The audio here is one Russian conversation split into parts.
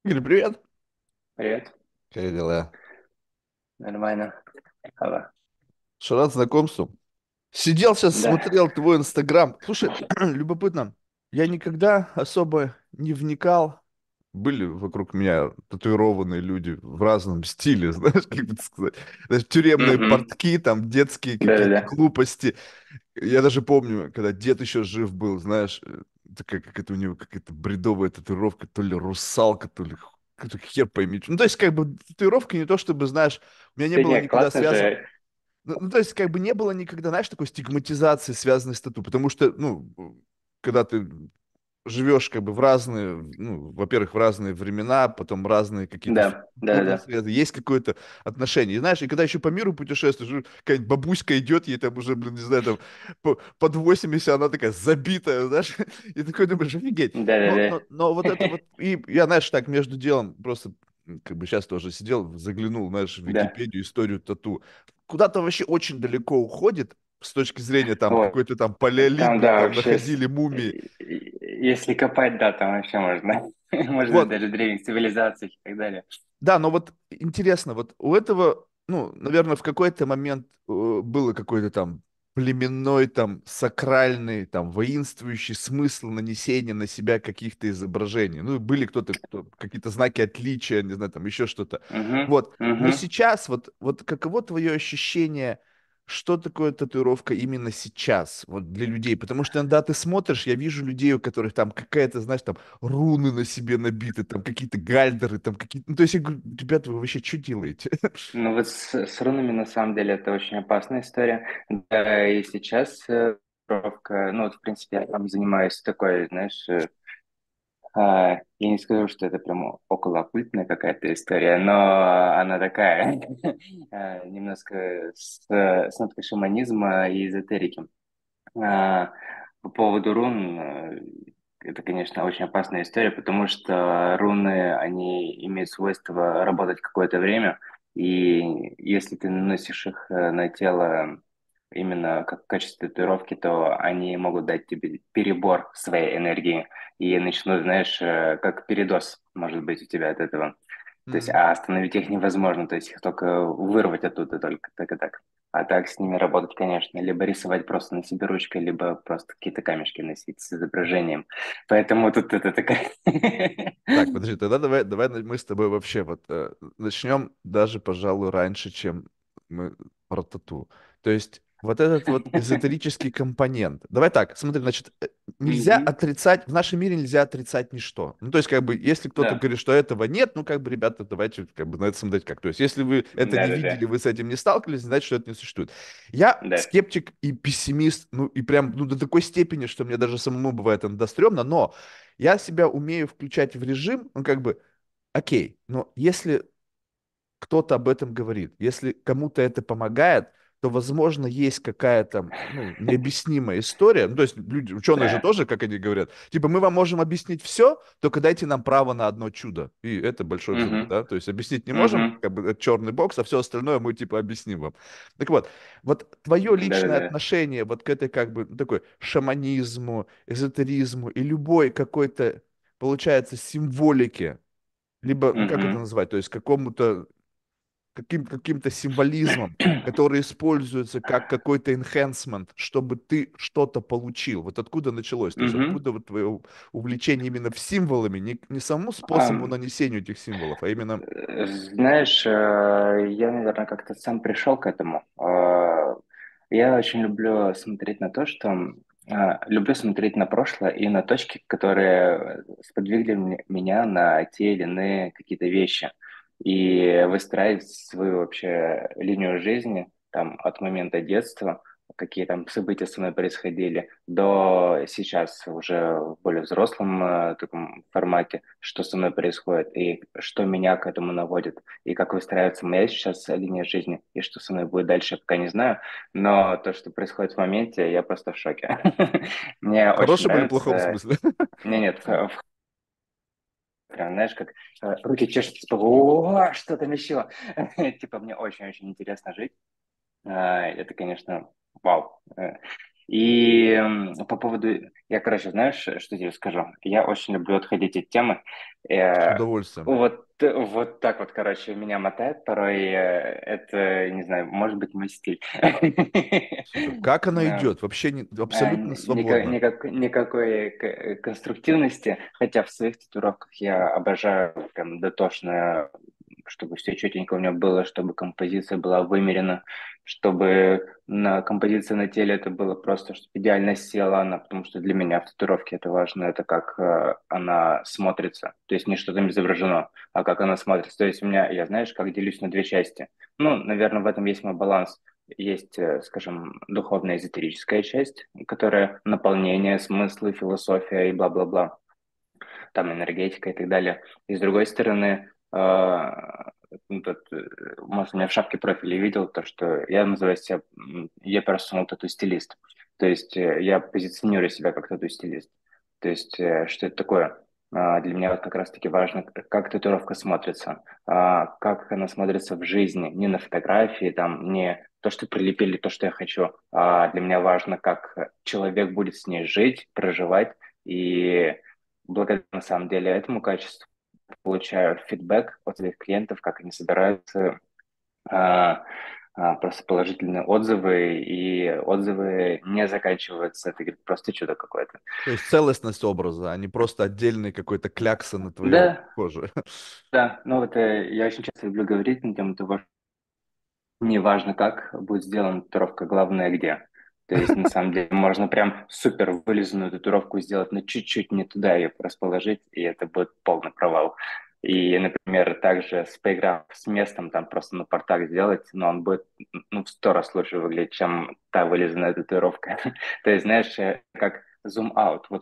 Игорь, привет. Привет, Как дела? нормально. Алло. Что, рад знакомству? Сидел сейчас, Да. смотрел твой Инстаграм. Слушай, любопытно. Я никогда особо не вникал. Были вокруг меня татуированные люди в разном стиле, знаешь, как бы это сказать. Знаешь, тюремные Мгм. портки, там детские какие-то Да-да-да. глупости. Я даже помню, когда дед еще жив был, знаешь, такая, как это у него какая-то бредовая татуировка, то ли русалка, то ли какой-то хер пойми. Ну, то есть, как бы, татуировка не то, чтобы, знаешь, у меня не Да было не, никогда классно связано, же. ну, то есть, как бы не было никогда, знаешь, такой стигматизации, связанной с тату, потому что, ну, когда ты живешь как бы в разные, ну, во-первых, в разные времена, потом разные какие-то Да, культурные да-да-да. среды, есть какое-то отношение. И знаешь, и когда еще по миру путешествуешь, какая-нибудь бабуська идет, ей там уже, блин, не знаю, там под 80, она такая забитая, знаешь, и такой думаешь, офигеть. Но, Да-да-да. но, но вот это вот, и я, знаешь, так между делом просто как бы сейчас тоже сидел, заглянул, знаешь, в Да. Википедию, историю тату. Куда-то вообще очень далеко уходит с точки зрения там Вот. какой-то там палеолит Там, был, да, там вообще, находили мумии. если копать, да, там вообще можно. Можно Вот, даже древних цивилизаций и так далее. да, но вот интересно, вот у этого, ну, наверное, в какой-то момент было какой-то там племенной, там, сакральный, там, воинствующий смысл нанесения на себя каких-то изображений. Ну, были какие-то знаки отличия, не знаю, там, еще что-то. Угу, Вот. Но угу. сейчас, вот каково твое ощущение, что такое татуировка именно сейчас, вот для людей? Потому что иногда ты смотришь, я вижу людей, у которых там какая-то, знаешь, там, руны на себе набиты, там какие-то гальдеры, там какие-то... Ну, то есть я говорю, ребята, вы вообще что делаете? Ну вот с рунами на самом деле это очень опасная история. Да, и сейчас тренировка, ну вот в принципе я там занимаюсь такой, знаешь, я не скажу, что это прям околооккультная какая-то история, но она такая, немножко с ноткой шаманизма и эзотерики. А, По поводу рун, это, конечно, очень опасная история, потому что руны, они имеют свойство работать какое-то время, и если ты наносишь их на тело именно как в качестве татуировки, то они могут дать тебе перебор своей энергии, и начнут, знаешь, как передоз может быть у тебя от этого. То есть, М. а остановить их невозможно, то есть их только вырвать оттуда только так и так. А так с ними работать, конечно, либо рисовать просто на себе ручкой, либо просто какие-то камешки носить с изображением. Поэтому тут это такая... Так, подожди, тогда давай мы с тобой вообще вот начнем даже, пожалуй, раньше, чем мы про тату. То есть вот этот вот эзотерический компонент. Давай так, смотри, значит, нельзя Мгм. отрицать, в нашем мире нельзя отрицать ничто. Ну, то есть, как бы, если кто-то Да, говорит, что этого нет, ну, как бы, ребята, давайте, как бы, на это смотреть как. То есть, если вы это не да-да-да, видели, вы с этим не сталкивались, значит, что это не существует. Я да. скептик и пессимист, ну, и прям, ну, до такой степени, что мне даже самому бывает иногда стрёмно, но я себя умею включать в режим, ну, как бы, окей, но если кто-то об этом говорит, если кому-то это помогает, то, возможно, есть какая-то, ну, необъяснимая история. Ну, то есть люди, ученые же Да. тоже, как они говорят, типа, мы вам можем объяснить все, только дайте нам право на одно чудо. И это большой взрыв, Мгм. да? То есть объяснить не можем, Мгм. как бы это черный бокс, а все остальное мы, типа, объясним вам. Так вот твое личное Да-да-да. отношение вот к этой, как бы, ну, такой шаманизму, эзотеризму и любой какой-то, получается, символике, либо, ну как это Мгм. назвать, то есть какому-то, каким-то символизмом, который используется как какой-то enhancement, чтобы ты что-то получил. Вот откуда началось? То есть Мгм. откуда вот твое увлечение именно в символами, не самому способу нанесения этих символов, а именно... Знаешь, я, наверное, как-то сам пришел к этому. Я очень люблю смотреть на то, что люблю смотреть на прошлое и на точки, которые сподвигли меня на те или иные какие-то вещи. И выстраивать свою вообще линию жизни там, от момента детства, какие там события со мной происходили, до сейчас уже в более взрослом таком формате, что со мной происходит и что меня к этому наводит, и как выстраивается моя сейчас линия жизни, и что со мной будет дальше, я пока не знаю, но то, что происходит в моменте, я просто в шоке. Мне В очень хорошем или плохом нравится... смысле? Не, нет, прям, знаешь, как руки чешутся, типа, о, что там еще? Типа, мне очень-очень интересно жить. Это, конечно, вау. И по поводу... Я, короче, знаешь, что тебе скажу? Я очень люблю отходить от темы. С Э, удовольствием. вот так вот, короче, меня мотает порой. Это, не знаю, может быть, мой стиль. Супер. Как она Э, идет? Вообще абсолютно свободно. Никакой конструктивности, хотя в своих татуировках я обожаю прям дотошно, чтобы все четенько у меня было, чтобы композиция была вымерена, чтобы композиция на теле это было просто, чтобы идеально села она, потому что для меня в татуировке это важно, это как она смотрится, то есть не что там изображено, а как она смотрится. То есть у меня, я знаешь, как делюсь на две части. Ну, наверное, в этом есть мой баланс. Есть, скажем, духовная эзотерическая часть, которая наполнение, смыслы, философия и бла-бла-бла, там энергетика и так далее. И с другой стороны, ну, может, у меня в шапке профиля видел то, что я называю себя, я персонал тату-стилист. То есть я позиционирую себя как тату-стилист. То есть что это такое? Для меня вот как раз-таки важно, как татуировка смотрится, как она смотрится в жизни, не на фотографии, там, не то, что прилепили, то, что я хочу, а для меня важно, как человек будет с ней жить, проживать, и благодаря, на самом деле, этому качеству получаю фидбэк от своих клиентов, как они собираются, а, просто положительные отзывы, и отзывы не заканчиваются. Это говорит, просто чудо какое-то. То есть целостность образа, а не просто отдельный какой-то клякса на твоем Да, коже. да, ну вот я очень часто люблю говорить на тему того, что не важно, как будет сделана татуировка, главное где. То есть, на самом деле, можно прям супер вылизанную татуировку сделать, но чуть-чуть не туда ее расположить, и это будет полный провал. И, например, также поиграв с местом, там просто на портах сделать, но он будет ну, в 100 раз лучше выглядеть, чем та вылизанная татуировка. То есть, знаешь, как зум-аут. Вот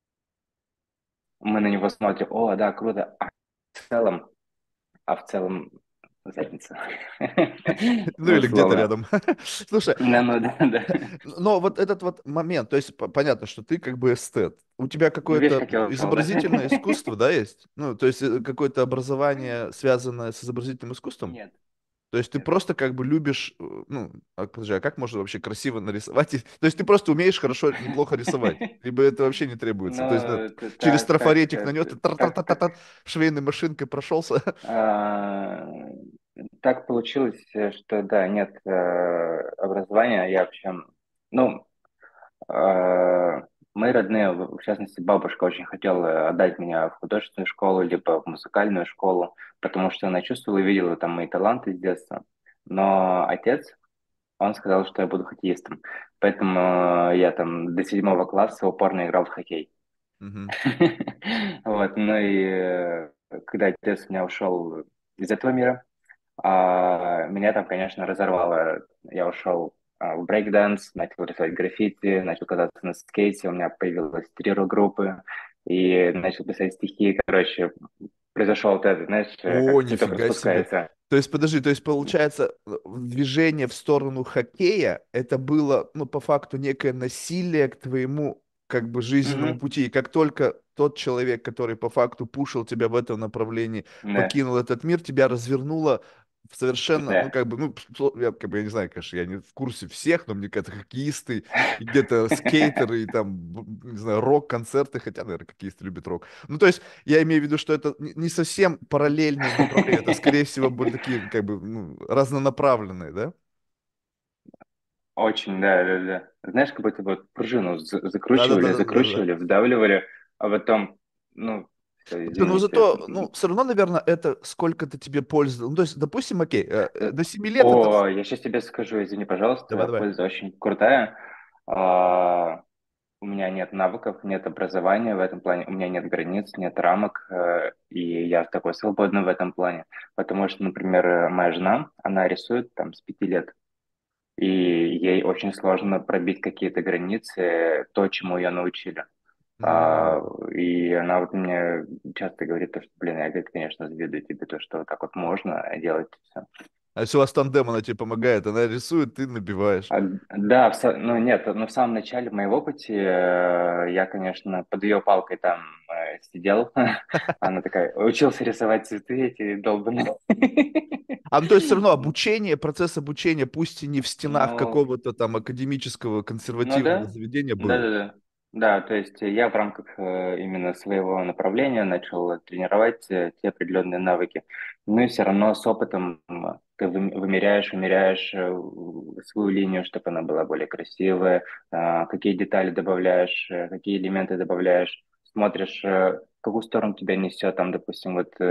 мы на него смотрим, о, да, круто, целом, в целом задница. Ну Ну, или где-то условно. рядом. Слушай, Да, ну да, да. но вот этот вот момент, то есть понятно, что ты как бы эстет. У тебя Видишь, какое-то как я ушел, да? изобразительное искусство, да, есть? Ну, то есть какое-то образование, связанное с изобразительным искусством? Нет, То есть ты нет. просто как бы любишь, ну, подожди, а как можно вообще красиво нарисовать? То есть ты просто умеешь хорошо, неплохо рисовать, либо это вообще не требуется. Ну, То есть через так, так, трафаретик нанес, ты тар-тар-тар-тар-тар, швейной машинкой прошелся. а, так получилось, что да, нет образования. Я вообще, ну, э, мои родные, в частности, бабушка очень хотела отдать меня в художественную школу, либо в музыкальную школу, потому что она чувствовала и видела там мои таланты с детства. Но отец, он сказал, что я буду хоккеистом. Поэтому я там до 7 класса упорно играл в хоккей. Мгм. Вот, ну и когда отец у меня ушел из этого мира, меня там, конечно, разорвало. Я ушел в брейкданс, начал рисовать граффити, начал кататься на скейте, у меня появилось 3 рок-группы, и начал писать стихи. Короче, произошел вот это, знаешь, О, как цветок нифига себе. распускается. То есть, подожди, то есть, получается, движение в сторону хоккея, это было, ну, по факту, некое насилие к твоему, как бы, жизненному Мгм. пути. И как только тот человек, который по факту пушил тебя в этом направлении, Да, покинул этот мир, тебя развернуло в совершенно, ну, да. как бы, ну, я, как бы, я не знаю, конечно, я не в курсе всех, но мне кажется, хоккеисты и где-то скейтеры, и там, не знаю, рок-концерты, хотя, наверное, хоккеисты любят рок. Ну, то есть, я имею в виду, что это не совсем параллельные направления, это, скорее всего, были такие, как бы, ну, разнонаправленные, да? Очень, да, да, да. Знаешь, как будто вот пружину закручивали, Да-да-да-да-да. закручивали, вдавливали, а потом, ну, все, Слушай, ну извините. зато, ну, все равно, наверное, это сколько-то тебе пользы. Ну, то есть, допустим, окей, до 7 лет это... О, я сейчас тебе скажу, извини, пожалуйста, твоя Давай-давай. польза очень крутая. А, у меня нет навыков, нет образования в этом плане, у меня нет границ, нет рамок, и я такой свободный в этом плане. Потому что, например, моя жена, она рисует там с 5 лет, и ей очень сложно пробить какие-то границы, то, чему ее научили. М. И она вот мне часто говорит, то, что, блин, я, говорит, конечно, завидую тебе, то, что вот так вот можно делать все. А если у вас тандем, она тебе помогает, она рисует, ты набиваешь. Да, ну нет, но в самом начале, в моем опыте, я, конечно, под ее палкой там сидел. Она такая, учился рисовать цветы эти долбаные. Ну, то есть все равно обучение, процесс обучения, пусть и не в стенах Ну, какого-то там академического ну консервативного да, заведения да, был. да, да. Да, то есть я в рамках именно своего направления начал тренировать те определенные навыки. Ну и все равно с опытом ты вымеряешь, умеряешь свою линию, чтобы она была более красивая, какие детали добавляешь, какие элементы добавляешь, смотришь, в какую сторону тебя несет, там, допустим,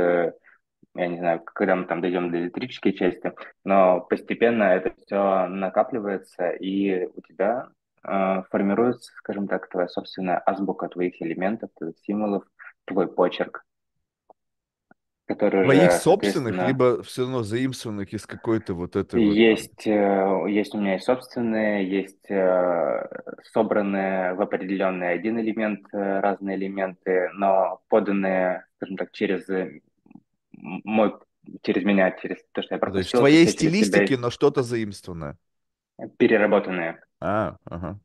я не знаю, когда мы там дойдем до электрической части, но постепенно это все накапливается, и у тебя формируется, скажем так, твоя собственная азбука твоих элементов, твоих символов, твой почерк, который Твоих уже, собственных, соответственно, либо все равно заимствованных из какой-то вот этой вот там. есть у меня и собственные, есть собранные в определенный один элемент, разные элементы, но поданные, скажем так, мой, через меня, через то, что я Ну, то есть в пропустил, это твоей все через себя стилистике, но что-то заимствованное. переработанные. Ага.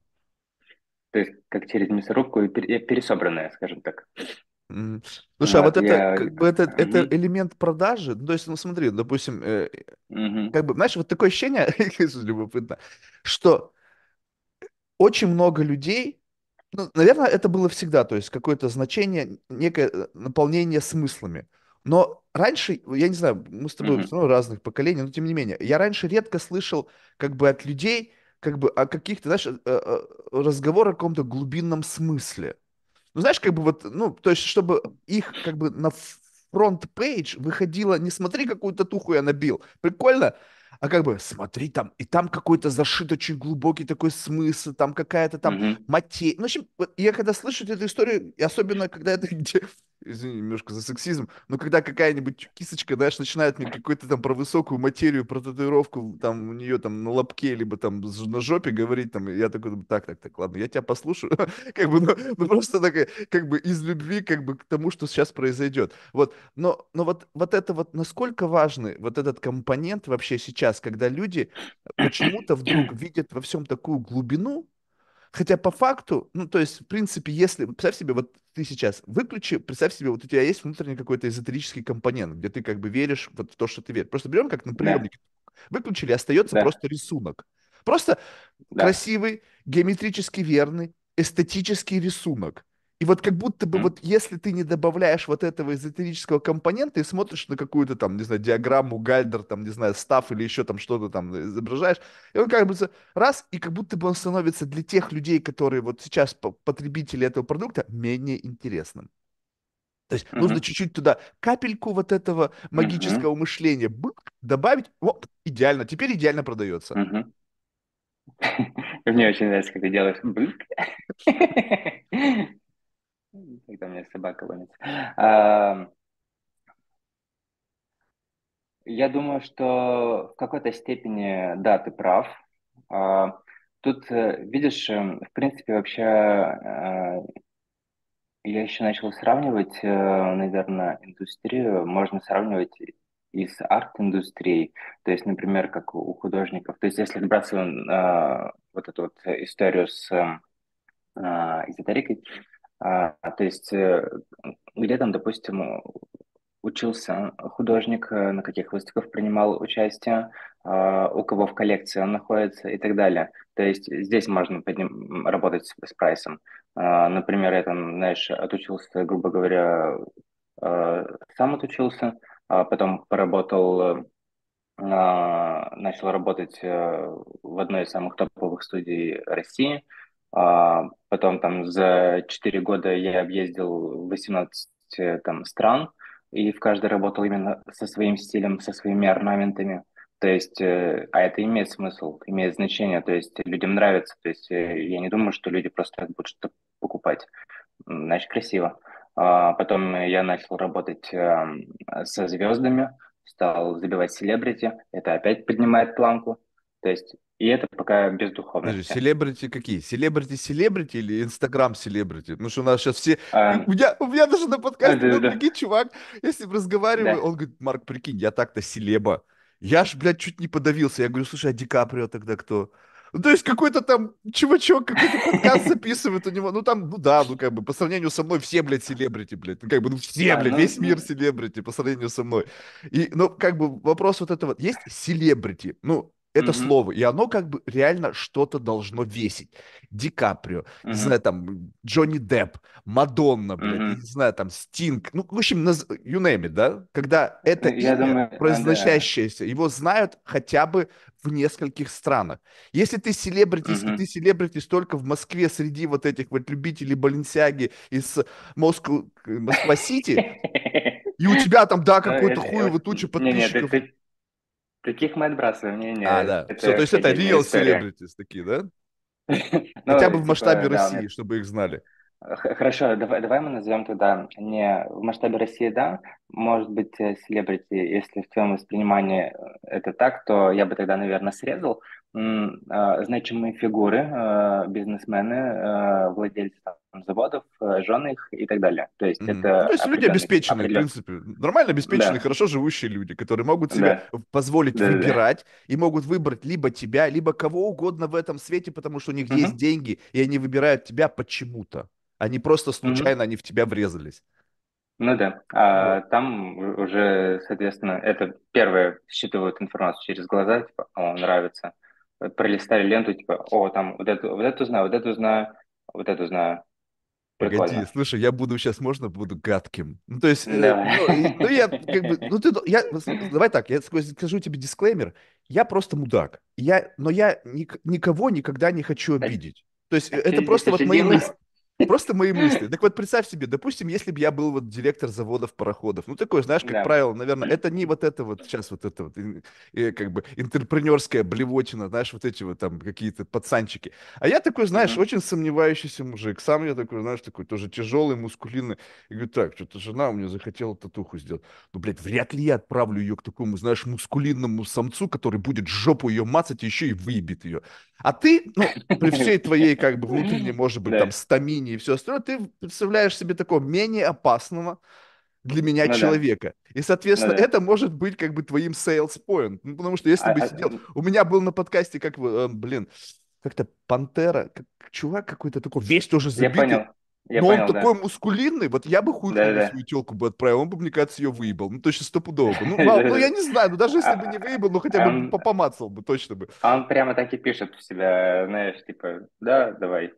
То есть как через мясорубку и пересобранные, скажем так. М. Слушай, а вот Вот, это я... как бы это Мгм, элемент продажи. Ну, то есть, ну смотри, допустим, мгм, как бы, знаешь, вот такое ощущение, любопытно, что очень много людей, ну, наверное, это было всегда, то есть какое-то значение, некое наполнение смыслами. Но раньше, я не знаю, мы с тобой мгм, все равно разных поколений, но тем не менее, я раньше редко слышал как бы от людей как бы о каких-то, знаешь, разговор о каком-то глубинном смысле. Ну, знаешь, как бы вот, ну, то есть, чтобы их как бы на фронт-пейдж выходило, не смотри, какую татуху я набил, прикольно, а как бы смотри там, и там какой-то зашит очень глубокий такой смысл, там какая-то там мгм, материя. Ну, в общем, вот я когда слышу эту историю, и особенно когда это, где, извини, немножко за сексизм, но когда какая-нибудь кисочка, знаешь, начинает мне какой-то там про высокую материю, про татуировку, там у нее там на лобке, либо там на жопе говорить, там, и я такой, думаю, так, ладно, я тебя послушаю, как бы, ну просто такая, как бы из любви, как бы к тому, что сейчас произойдет. Вот, но вот это вот, насколько важный вот этот компонент вообще сейчас, когда люди почему-то вдруг видят во всем такую глубину, хотя по факту, ну, то есть, в принципе, если, представь себе, вот ты сейчас выключи, представь себе, вот у тебя есть внутренний какой-то эзотерический компонент, где ты как бы веришь вот в то, что ты веришь. Просто берем как на да, приемнике, выключили, остается да, просто рисунок. Просто да, красивый, геометрически верный, эстетический рисунок. И вот как будто бы м, вот если ты не добавляешь вот этого эзотерического компонента и смотришь на какую-то там, не знаю, диаграмму, гальдер, там, не знаю, став или еще там что-то там изображаешь, и он как бы раз, и как будто бы он становится для тех людей, которые вот сейчас потребители этого продукта, менее интересным. То есть нужно мгм, чуть-чуть туда капельку вот этого мгм, магического мышления добавить, вот, идеально, теперь идеально продается. мгм. Мне очень нравится, как ты делаешь. Бык. Когда у меня собака гонится. А, Я думаю, что в какой-то степени, да, ты прав. А, Тут, видишь, в принципе, вообще, я еще начал сравнивать, наверное, индустрию. Можно сравнивать и с арт-индустрией. То есть, например, как у художников. То есть, если отбрасываем вот эту вот историю с эзотерикой, то есть, где там, допустим, учился художник, на каких выставках принимал участие, у кого в коллекции он находится и так далее. То есть здесь можно работать с прайсом. Например, я там, знаешь, отучился, грубо говоря, сам отучился, а потом поработал, начал работать в одной из самых топовых студий России. Потом там за 4 года я объездил 18 там, стран, и в каждой работал именно со своим стилем, со своими орнаментами. То есть, а это имеет смысл, имеет значение, то есть людям нравится. То есть я не думаю, что люди просто так будут что-то покупать. Значит, красиво. Потом я начал работать со звездами, стал забивать селебрити. Это опять поднимает планку. То есть, и это пока без Подожди, духовности. селебрити какие? Селебрити или Инстаграм селебрити? Потому что у нас сейчас все... А, У меня даже на подкасте был, да, прикинь, чувак, я с ним разговариваю, да. он говорит, Марк, прикинь, я так-то селеба. Я ж, блядь, чуть не подавился. Я говорю, слушай, а Ди Каприо тогда кто? Ну, то есть какой-то там чувачок какой-то подкаст записывает у него, ну там, ну да, ну как бы по сравнению со мной все, блядь, селебрити, блядь, ну как бы, ну все, А, блядь, ну, весь мир селебрити по сравнению со мной. И, ну как бы вопрос вот этого, есть селебрити, ну это мгм, слово, и оно как бы реально что-то должно весить. Ди Каприо, не мгм, знаю, там, Джонни Депп, Мадонна, блядь, я не мгм. знаю, там, Стинг, ну, в общем, you name it, да? Когда это Я имя, думаю, да. произносящееся, его знают хотя бы в нескольких странах. Если ты селебритис, и Мгм. ты селебритис только в Москве среди вот этих вот любителей Баленсиаги из Москва-Сити, и у тебя там, да, Ну, какой-то хуево вот, туча не-не, подписчиков. таких мы отбрасываем. А, Не-не, да, это все, то есть вообще это отдельная real история. celebrities такие, да? Хотя бы Ну, в масштабе типа, да, у России, меня чтобы их знали. Хорошо, давай мы назовем тогда не в масштабе России, да, может быть, селебрити, если в твоем воспринимании это так, то я бы тогда, наверное, срезал значимые фигуры, бизнесмены, владельцы там, заводов, жены их и так далее. То есть Мгм. Ну, это то есть люди обеспеченные, в определенный, принципе, нормально обеспеченные, да, хорошо живущие люди, которые могут себе да, позволить да, да, да. выбирать и могут выбрать либо тебя, либо кого угодно в этом свете, потому что у них есть Мгм, деньги, и они выбирают тебя почему-то. Они просто мгм. случайно, они в тебя врезались. Ну да, Вот. а там уже, соответственно, это первое считывают информацию через глаза, типа, о, нравится. Пролистали ленту, типа, о, там вот эту знаю, вот эту знаю, вот эту знаю. Погоди, Прикольно. слушай, я буду сейчас, можно буду гадким? Ну, то есть, ну, я как бы, Давай. ну, ты, давай так, я скажу тебе дисклеймер, я просто мудак, но я никого никогда не хочу обидеть. То есть, А что это я здесь просто вот еще мои делаю? мысли. Просто мои мысли. Так вот, представь себе, допустим, если бы я был вот директор заводов пароходов. Ну, такой, знаешь, как Да. правило, наверное, это не вот это вот, сейчас вот это вот, как бы, интерпренерская блевотина, знаешь, вот эти вот там какие-то пацанчики. А я такой, знаешь, Мгм. очень сомневающийся мужик. Сам я такой, знаешь, такой тоже тяжелый, мускулинный. И говорю, так, что-то жена у меня захотела татуху сделать. Ну, блядь, вряд ли я отправлю ее к такому, знаешь, мускулинному самцу, который будет жопу ее мацать и еще и выебет ее. А ты, ну, при всей твоей, как бы, внутренней, может быть, там, Да, стамине и все остальное, ты представляешь себе такого менее опасного для меня ну да, человека. И, ну соответственно, да. это может быть как бы твоим sales point. Ну, потому что если А, бы сидел... У меня был на подкасте, как, блин, как-то Пантера, чувак какой-то такой, весь тоже забитый, я но он понял, такой да. мускулинный, вот я бы хуй к нему Да-да-да. свою телку бы отправил, он бы, мне кажется, ее выебал. Ну, точно стопудово бы. Ну, мало, ну, я не знаю, ну, даже если бы не выебал, ну, хотя бы Он, помацал бы, точно бы. он прямо так и пишет в себя, знаешь, типа, да, давай.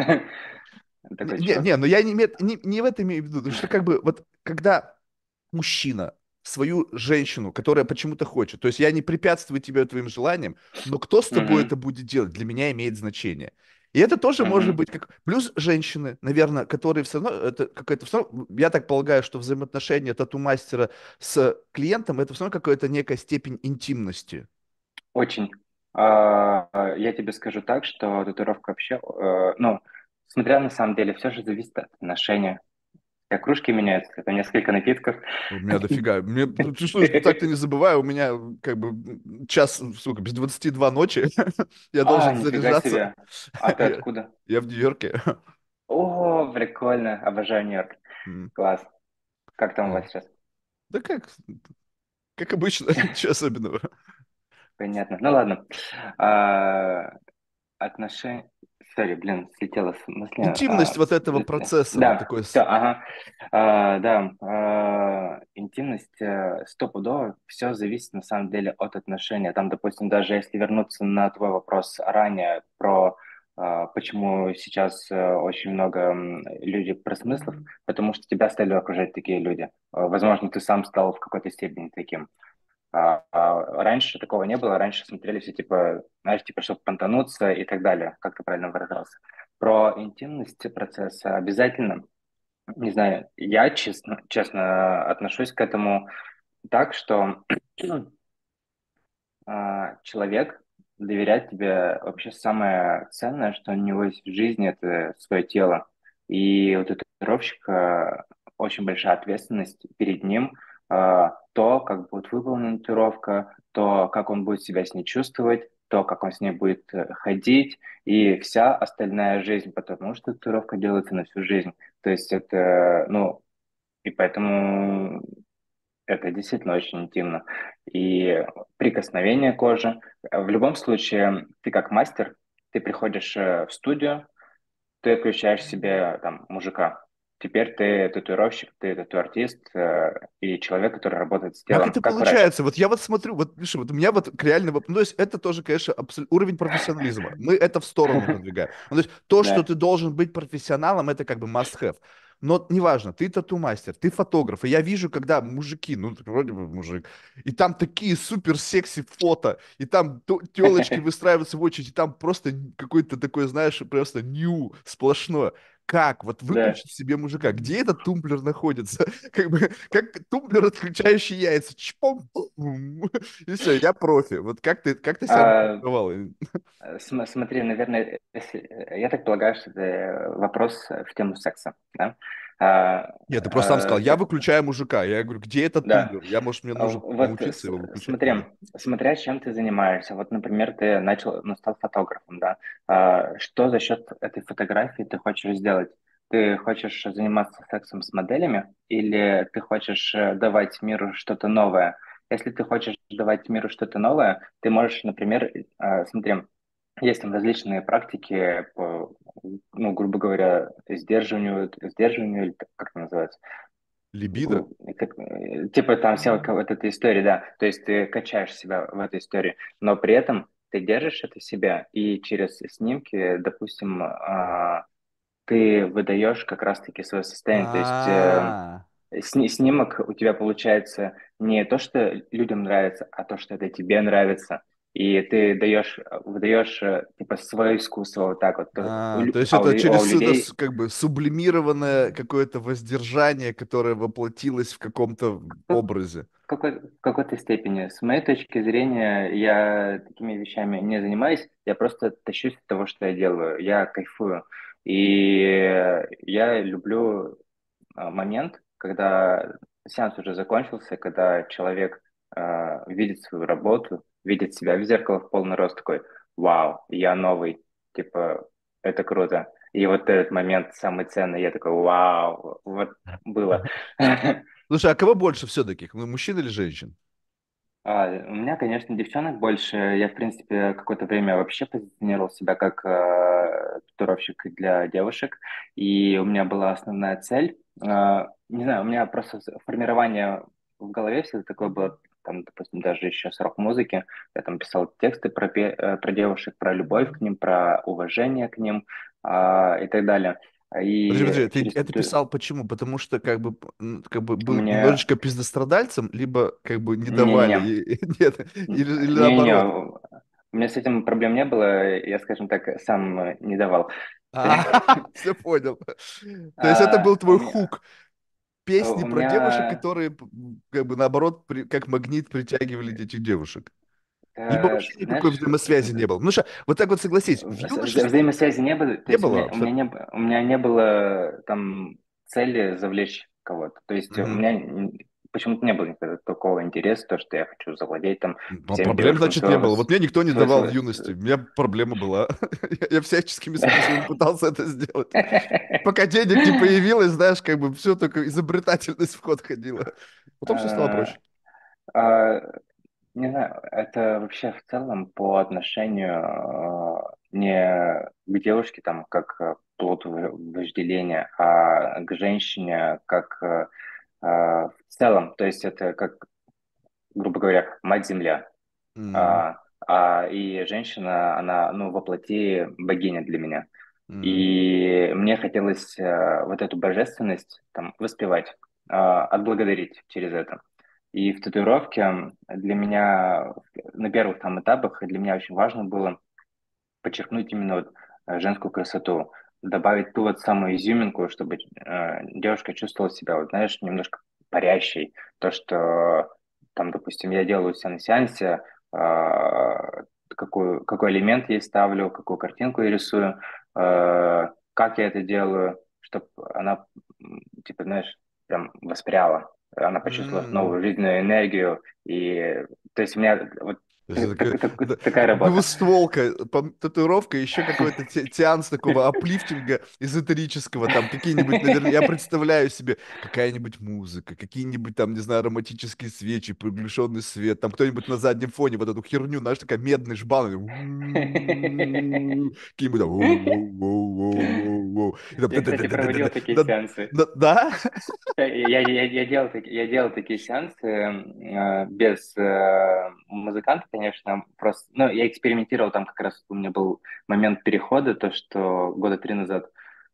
Такой чувак. Но я не в этом имею в виду, что как бы вот когда мужчина свою женщину, которая почему-то хочет, то есть я не препятствую тебе твоим желаниям, но кто с тобой Мгм, это будет делать, для меня имеет значение. И это тоже может мгм. быть как... Плюс женщины, наверное, которые все равно... Это какая-то... Все равно, я так полагаю, что взаимоотношения тату-мастера с клиентом это все равно какая-то некая степень интимности. Очень. Я тебе скажу так, что татуировка вообще, ну, смотря на самом деле, все же зависит от отношения. Как кружки меняются, это несколько напитков. У меня дофига. Ты слышишь, ну так-то не забывай, у меня как бы час, сука, без 22 ночи. Я должен Нифига заряжаться. себе. А ты Я, откуда? я в Нью-Йорке. О, прикольно. Обожаю Нью-Йорк. М, Класс. Как там у вот. вас сейчас? Да как обычно, ничего особенного. Понятно. Ну ладно. А, Отношения... Сори, блин, слетела с мысли. Интимность вот этого процесса, вот Да, такой. все, ага. Да, интимность стопудово, все зависит на самом деле от отношения. Там, допустим, даже если вернуться на твой вопрос ранее про почему сейчас очень много людей про смыслов, потому что тебя стали окружать такие люди. Возможно, ты сам стал в какой-то степени таким. Раньше такого не было, раньше смотрели все типа, знаешь, типа, чтобы понтануться и так далее, как ты правильно выражался. Про интимность процесса обязательно, не знаю, я честно отношусь к этому так, что человек доверять тебе вообще самое ценное, что у него есть в жизни, это свое тело. И вот у татуировщика очень большая ответственность перед ним, то, как будет выполнена татуировка, то, как он будет себя с ней чувствовать, то, как он с ней будет ходить, и вся остальная жизнь, потому что татуировка делается на всю жизнь. То есть это, ну, и поэтому это действительно очень интимно. И прикосновение кожи. В любом случае, ты как мастер, ты приходишь в студию, ты включаешь себе там мужика. Теперь ты татуировщик, ты тату-артист и человек, который работает с Как телом, это как врач. получается? Вот я вот смотрю, вот, видишь, вот у меня вот реально, ну, то есть это тоже, конечно, уровень профессионализма. Мы это в сторону продвигаем. Ну, то есть то, что Да, ты должен быть профессионалом, это как бы must have. Но неважно, ты тату-мастер, ты фотограф, и я вижу, когда мужики, ну, ты вроде бы мужик, и там такие супер секси фото, и там телочки выстраиваются в очередь, и там просто какой-то такой, знаешь, просто ню сплошное. Как? Вот да. выключить себе мужика. Где этот тумблер находится? Как бы, как тумблер, отключающий яйца. Чпом! И все, я профи. Вот как ты себя А, натренировал? Смотри, наверное, я так полагаю, что это вопрос в тему секса, да? А, Нет, ты просто сам сказал, я ты- выключаю мужика. Я говорю, где этот да. тумблер? Может, мне нужно Вот научиться его выключать смотри, тоже. смотря чем ты занимаешься. Вот, например, ты начал, ну, стал фотографом, да? Что за счет этой фотографии ты хочешь сделать? Ты хочешь заниматься сексом с моделями или ты хочешь давать миру что-то новое? Если ты хочешь давать миру что-то новое, ты можешь, например, смотри, есть там различные практики по, ну, грубо говоря, сдерживанию, или как это называется? Либидо? Типа там вся вот эта история, да. То есть ты качаешь себя в этой истории, но при этом ты держишь это в себя, и через снимки, допустим, ты выдаешь как раз-таки свое состояние. То есть А, снимок у тебя получается не то, что людям нравится, а то, что это тебе нравится. И ты выдаешь типа свое искусство вот так вот. то есть это А у через людей как бы сублимированное какое-то воздержание, которое воплотилось в каком-то ну, образе. в какой-то степени. С моей точки зрения, я такими вещами не занимаюсь, я просто тащусь от того, что я делаю. Я кайфую. И я люблю момент, когда сеанс уже закончился, когда человек видит свою работу, видит себя в зеркало в полный рост, такой, вау, я новый, типа, это круто. И вот этот момент самый ценный, я такой, вау, вот было. Слушай, а кого больше все-таки? Ну, мужчин или женщин? У меня, конечно, девчонок больше. Я, в принципе, какое-то время вообще позиционировал себя как татуировщик для девушек. И у меня была основная цель. Не знаю, у меня просто формирование в голове всегда такое было, там, допустим, даже еще с рок-музыки. Я там писал тексты про девушек, про любовь к ним, про уважение к ним и так далее. Подожди, подожди, И ты через это писал почему? Потому что как бы был мне... немножечко пиздострадальцем, либо как бы не давали, Не-не, нет, или не-не, наоборот. у меня с этим проблем не было, я, скажем так, сам не давал. Все понял. То есть это был У твой меня, хук. Песни у про девушек, меня которые как бы наоборот как магнит притягивали этих девушек. Либо вообще никакой знаешь, взаимосвязи не было. Ну что, вот так вот согласись, в юношестве взаимосвязи не было, то не есть было у меня абсолютно. у меня не было там цели завлечь кого-то. То есть у Мгм. меня почему-то не было никогда такого интереса, то, что я хочу завладеть там Ну, всеми проблем, девушками значит, не было. Вот мне никто не давал в своего. юности. У меня проблема была. Я всяческими способами пытался это сделать. Пока денег не появилось, знаешь, как бы все только изобретательность в ход ходила. Потом все стало А, проще. а, Не знаю, это вообще в целом по отношению не к девушке там как плод вожделения, а к женщине как в целом. То есть это как, грубо говоря, мать-земля. М, И женщина, она, ну, воплоти богиня для меня. м, И мне хотелось вот эту божественность там воспевать, отблагодарить через это. И в татуировке для меня на первых там этапах для меня очень важно было подчеркнуть именно вот женскую красоту, добавить ту вот самую изюминку, чтобы девушка чувствовала себя, вот, знаешь, немножко парящей. То, что там, допустим, я делаю у себя на сеансе, какой элемент я ей ставлю, какую картинку я рисую, как я это делаю, чтобы она, типа, знаешь, прям воспряла, она почувствовала м. новую жизненную энергию. И, то есть, у меня вот То есть это Такая работа. двустволка, татуировка, еще какой-то сеанс такого аплифтинга эзотерического, там какие-нибудь, наверное, я представляю себе какая-нибудь музыка, какие-нибудь там, не знаю, ароматические свечи, приглушенный свет, там кто-нибудь на заднем фоне вот эту херню, знаешь, такая медный жбан, какие-нибудь там, и там, Я, кстати, проводил такие сеансы. да? Я делал такие сеансы без музыканта, конечно, просто, ну, я экспериментировал там как раз, у меня был момент перехода, то, что года 3 назад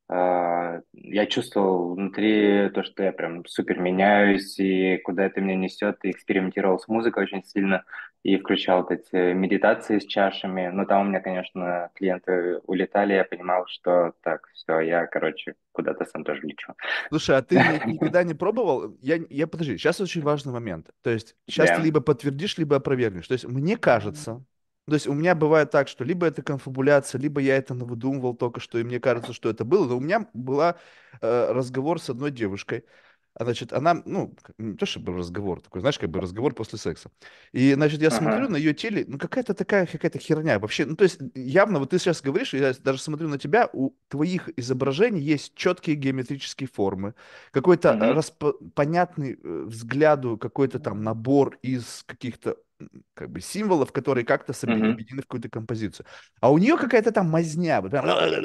я чувствовал внутри то, что я прям супер меняюсь, и куда это меня несет, и экспериментировал с музыкой очень сильно, и включал вот эти медитации с чашами, но там у меня, конечно, клиенты улетали, я понимал, что так, все, я, короче, куда-то сам тоже лечу. Слушай, а ты никогда не пробовал? Подожди, сейчас очень важный момент. То есть сейчас ты Да. либо подтвердишь, либо опровергнешь. То есть мне кажется, то есть у меня бывает так, что либо это конфабуляция, либо я это навыдумывал только что, и мне кажется, что это было. Но у меня была разговор с одной девушкой. Значит, она, ну, не то чтобы разговор такой, знаешь, как бы разговор после секса. И, значит, я смотрю на Ага. ее теле, ну, какая-то такая, какая-то херня вообще. Ну, то есть, явно, вот ты сейчас говоришь, я даже смотрю на тебя, у твоих изображений есть четкие геометрические формы, какой-то Мгм. понятный взгляду, какой-то там набор из каких-то как бы символов, которые как-то Мгм. объединены в какую-то композицию. А у нее какая-то там мазня, вот прям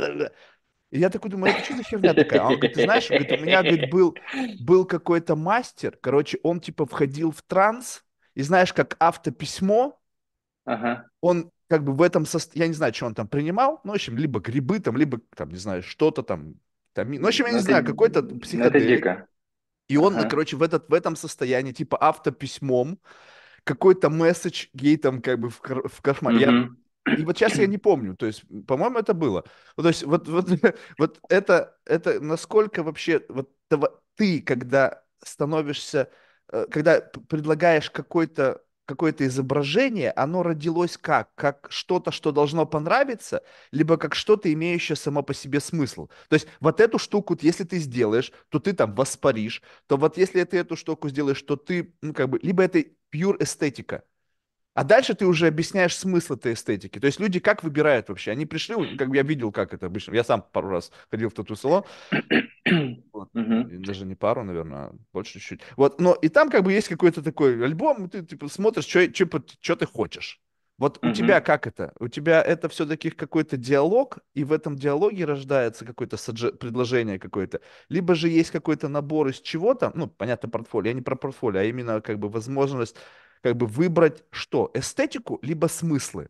и я такой думаю, это что за херня такая? А он говорит, ты знаешь, говорит, у меня, говорит, был какой-то мастер, короче, он типа входил в транс, и знаешь, как автописьмо, Ага. он как бы в этом состоянии, я не знаю, что он там принимал, ну, в общем, либо грибы там, либо там, не знаю, что-то там, ну, в общем, я не знаю, какой-то Ну это психоделик, дико. и он, Ага. короче, в этом состоянии, типа автописьмом, какой-то месседж ей там как бы в кошмар. Мгм. И вот сейчас я не помню, то есть, по-моему, это было. Ну, то есть, вот это насколько вообще, вот ты, когда становишься, когда предлагаешь какое-то изображение, оно родилось как? Как что-то, что должно понравиться, либо как что-то, имеющее само по себе смысл. То есть вот эту штуку, вот если ты сделаешь, то ты там воспаришь, то вот если ты эту штуку сделаешь, то ты, ну, как бы, либо это pure эстетика, а дальше ты уже объясняешь смысл этой эстетики. То есть люди как выбирают вообще? Они пришли, как бы я видел, как это обычно. Я сам пару раз ходил в тату-салон. Вот. Мгм. И даже не пару, наверное, а больше чуть-чуть. Вот, но и там как бы есть какой-то такой альбом, и ты типа смотришь, что ты хочешь. Вот у тебя Мгм. как это? У тебя это все-таки какой-то диалог, и в этом диалоге рождается какое-то предложение какое-то. Либо же есть какой-то набор из чего-то, ну, понятно, портфолио. Я не про портфолио, а именно как бы возможность как бы выбрать что? Эстетику, либо смыслы.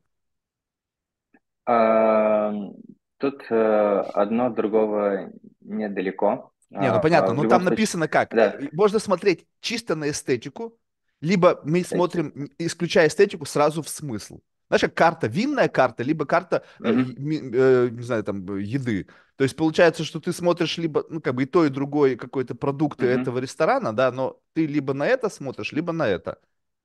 А, Тут одно от другого недалеко. Не, ну понятно, В но любом там случае, написано как. да. Можно смотреть чисто на эстетику, либо мы смотрим, исключая эстетику, сразу в смысл. Знаешь, как карта, винная карта, либо карта, Мгм. не знаю, там, еды. То есть получается, что ты смотришь либо, ну, как бы и то, и другое какой-то продукты Мгм. этого ресторана, да, но ты либо на это смотришь, либо на это.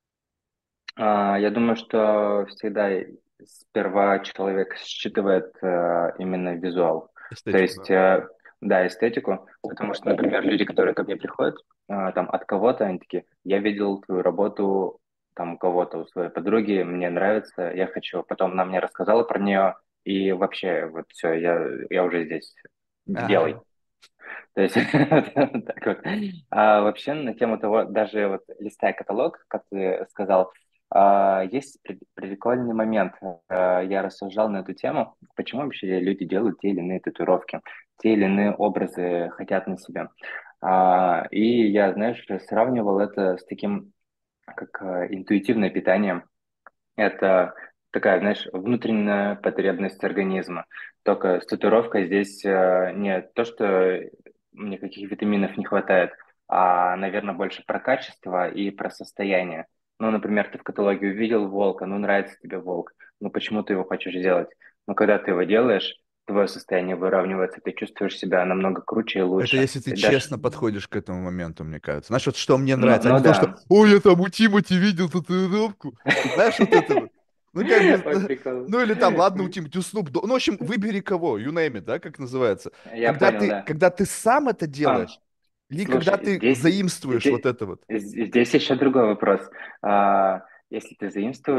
Я думаю, что всегда сперва человек считывает именно визуал, то Эстетику, есть, да. да, эстетику, потому что, например, люди, которые ко мне приходят, там, от кого-то, они такие, я видел твою работу, там, у кого-то, у своей подруги, мне нравится, я хочу, потом она мне рассказала про нее, и вообще, вот все, я уже здесь, делай. Ага. То есть, вот так вот. А вообще, на тему того, даже вот листая каталог, как ты сказал, есть прикольный момент. Я рассуждал на эту тему, почему вообще люди делают те или иные татуировки, те или иные образы хотят на себе. И я, знаешь, сравнивал это с таким, как интуитивное питание. Это такая, знаешь, внутренняя потребность организма. Только с татуировкой здесь не то, что мне каких витаминов не хватает, а, наверное, больше про качество и про состояние. Ну, например, ты в каталоге увидел волка, ну, нравится тебе волк, ну, почему ты его хочешь сделать? Ну, когда ты его делаешь, твое состояние выравнивается, ты чувствуешь себя намного круче и Это лучше. если ты И даже, честно подходишь к этому моменту, мне кажется. Знаешь, вот что мне ну, нравится, а ну не то, да. что «Ой, я там у Тимати видел татуировку». Знаешь, вот это вот. Ну, как бы, Ой, прикол. ну или там, ладно, у Тимати, у Snoop Dogg. Ну, в общем, выбери кого, you name it, да, как называется. Я понял, да. Когда ты сам это А, делаешь, или когда Слушай, ты заимствуешь вот здесь, это вот. здесь еще другой вопрос. Если ты заимствуешь,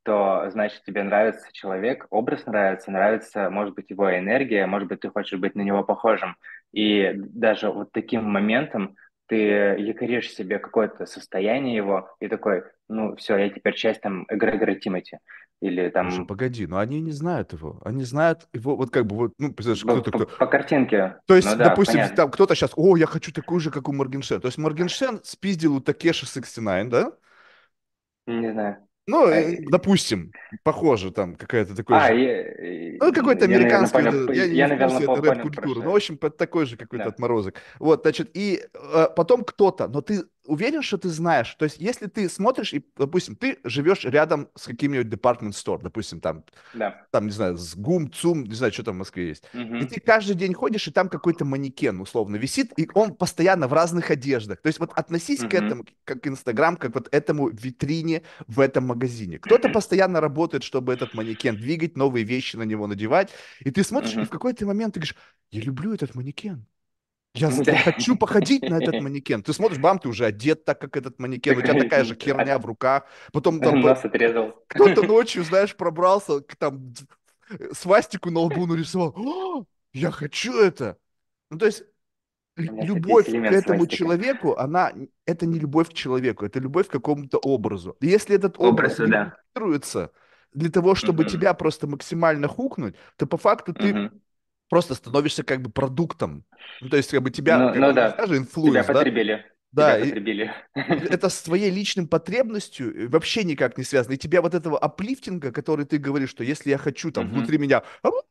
то значит тебе нравится человек, образ нравится, нравится, может быть, его энергия, может быть, ты хочешь быть на него похожим. И даже вот таким моментом ты якоришь себе какое-то состояние его и такой, ну все, я теперь часть там эгрегора Тимати. Или Слушай, там погоди, но они не знают его. Они знают его, вот как бы, вот, ну, представляешь, кто-то, кто... по картинке, То ну есть, да, допустим, понятно. там кто-то сейчас, о, я хочу такой же, как у Моргенштерна. То есть Моргенштерн спиздил у Такеши 69, да? Не знаю. Ну, А, допустим, похоже, там какая-то такой же. Ну, какой-то я, наверное, американский, вот понял, этот, я не я, в курсе наверное, этой понял про рэп-культуры, но, в что. общем, такой же какой-то Да, отморозок. Вот, значит, и потом кто-то, но ты уверен, что ты знаешь? То есть, если ты смотришь, и, допустим, ты живешь рядом с каким-нибудь department store, допустим, да. там, не знаю, с ГУМ, ЦУМ, не знаю, что там в Москве есть. И Мгм, ты каждый день ходишь, и там какой-то манекен, условно, висит, и он постоянно в разных одеждах. То есть вот относись к мгм, этому, как Инстаграм, как вот этому витрине в этом магазине. Кто-то постоянно работает, чтобы этот манекен двигать, новые вещи на него надевать, и ты смотришь, и в мгм. какой-то момент ты говоришь, я люблю этот манекен. Я Да. хочу походить на этот манекен. Ты смотришь, бам, ты уже одет так, как этот манекен, у тебя Такой, такая же херня в руках. Потом там нос отрезал. кто-то ночью, знаешь, пробрался, там свастику на лбу нарисовал. О, я хочу это. Ну, то есть У меня, кстати, есть любовь к элемент этому свастика. человеку, это не любовь к человеку, это любовь к какому-то образу. И если этот образ Образы, да. рекрутируется для того, чтобы Мгм, тебя просто максимально хукнуть, то по факту ты мгм. просто становишься как бы продуктом. Ну, то есть как бы тебя, Ну, как ну бы да, нельзя же тебя инфлюенс, да? потребили. Тебя Да, потребили. и это с твоей личным потребностью вообще никак не связано. И тебя вот этого аплифтинга, который ты говоришь, что если я хочу, там, Мгм. внутри меня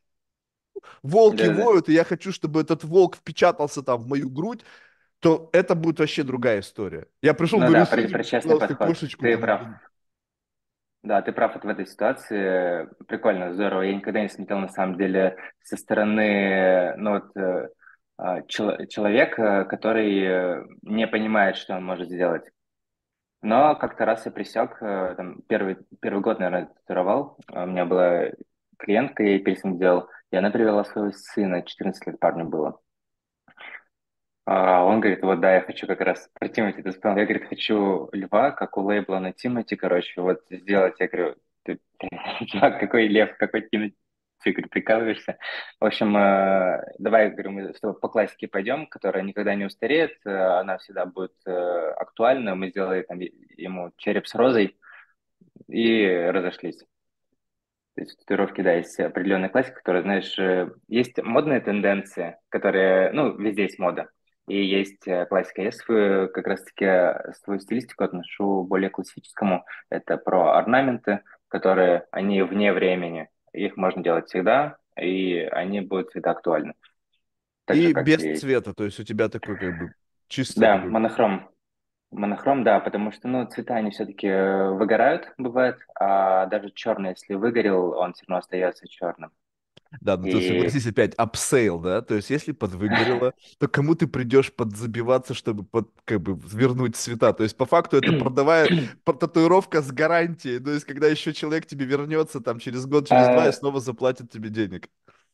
волки Да-да-да. воют, и я хочу, чтобы этот волк впечатался там в мою грудь, то это будет вообще другая история. Я пришел, Ну говорю, да, съесть, честный пожалуйста, подход. кошечку Ты там. прав. Да, ты прав вот в этой ситуации. Прикольно, здорово. Я никогда не смотрел, на самом деле, со стороны, ну вот, человека, который не понимает, что он может сделать. Но как-то раз я присек, там, первый год, наверное, татуировал. У меня была клиентка, я ей пирсинг делал, и она привела своего сына, 14 лет парню было. Он говорит, вот да, я хочу как раз про Тимати ты вспомнил. Я, говорит, хочу льва, как у лейбла на Тимати, короче, вот сделать. Я говорю, ты, чувак, какой лев, какой Тимати? Ты, говорю, прикалываешься. В общем, давай, говорю, мы с тобой по классике пойдем, которая никогда не устареет, она всегда будет актуальна. Мы сделали там ему череп с розой и разошлись. То есть в татуировке, да, есть определенная классика, которая, знаешь, есть модные тенденции, которые, ну, везде есть мода, и есть классика. Я свою, как раз-таки, свою стилистику отношу более к классическому. Это про орнаменты, которые, они вне времени. Их можно делать всегда, и они будут всегда актуальны. Так же, И как без и... цвета, то есть у тебя такой как бы чисто Да, такой. монохром. Монохром, да, потому что, ну, цвета, они все-таки выгорают, бывает, а даже черный, если выгорел, он все равно остается черным. Да, ну тут И согласись опять, апсейл, да, то есть если подвыгорело, то кому ты придешь подзабиваться, чтобы как бы вернуть цвета, то есть по факту это продавая татуировка с гарантией, то есть когда еще человек тебе вернется там через год, через два и А, снова заплатит тебе денег.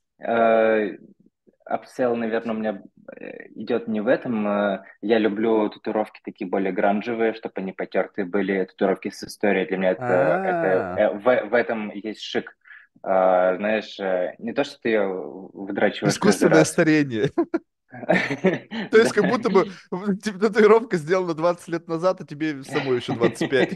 э, апсейл, наверное, у меня идет не в этом. Я люблю татуировки такие более гранжевые, чтобы они потертые были. Татуировки с историей. Для меня А, в этом есть шик. Знаешь, не то, что ты ее выдрачиваешь каждый искусственное раз. старение. То есть Да. как будто бы татуировка сделана 20 лет назад, а тебе самой еще 25.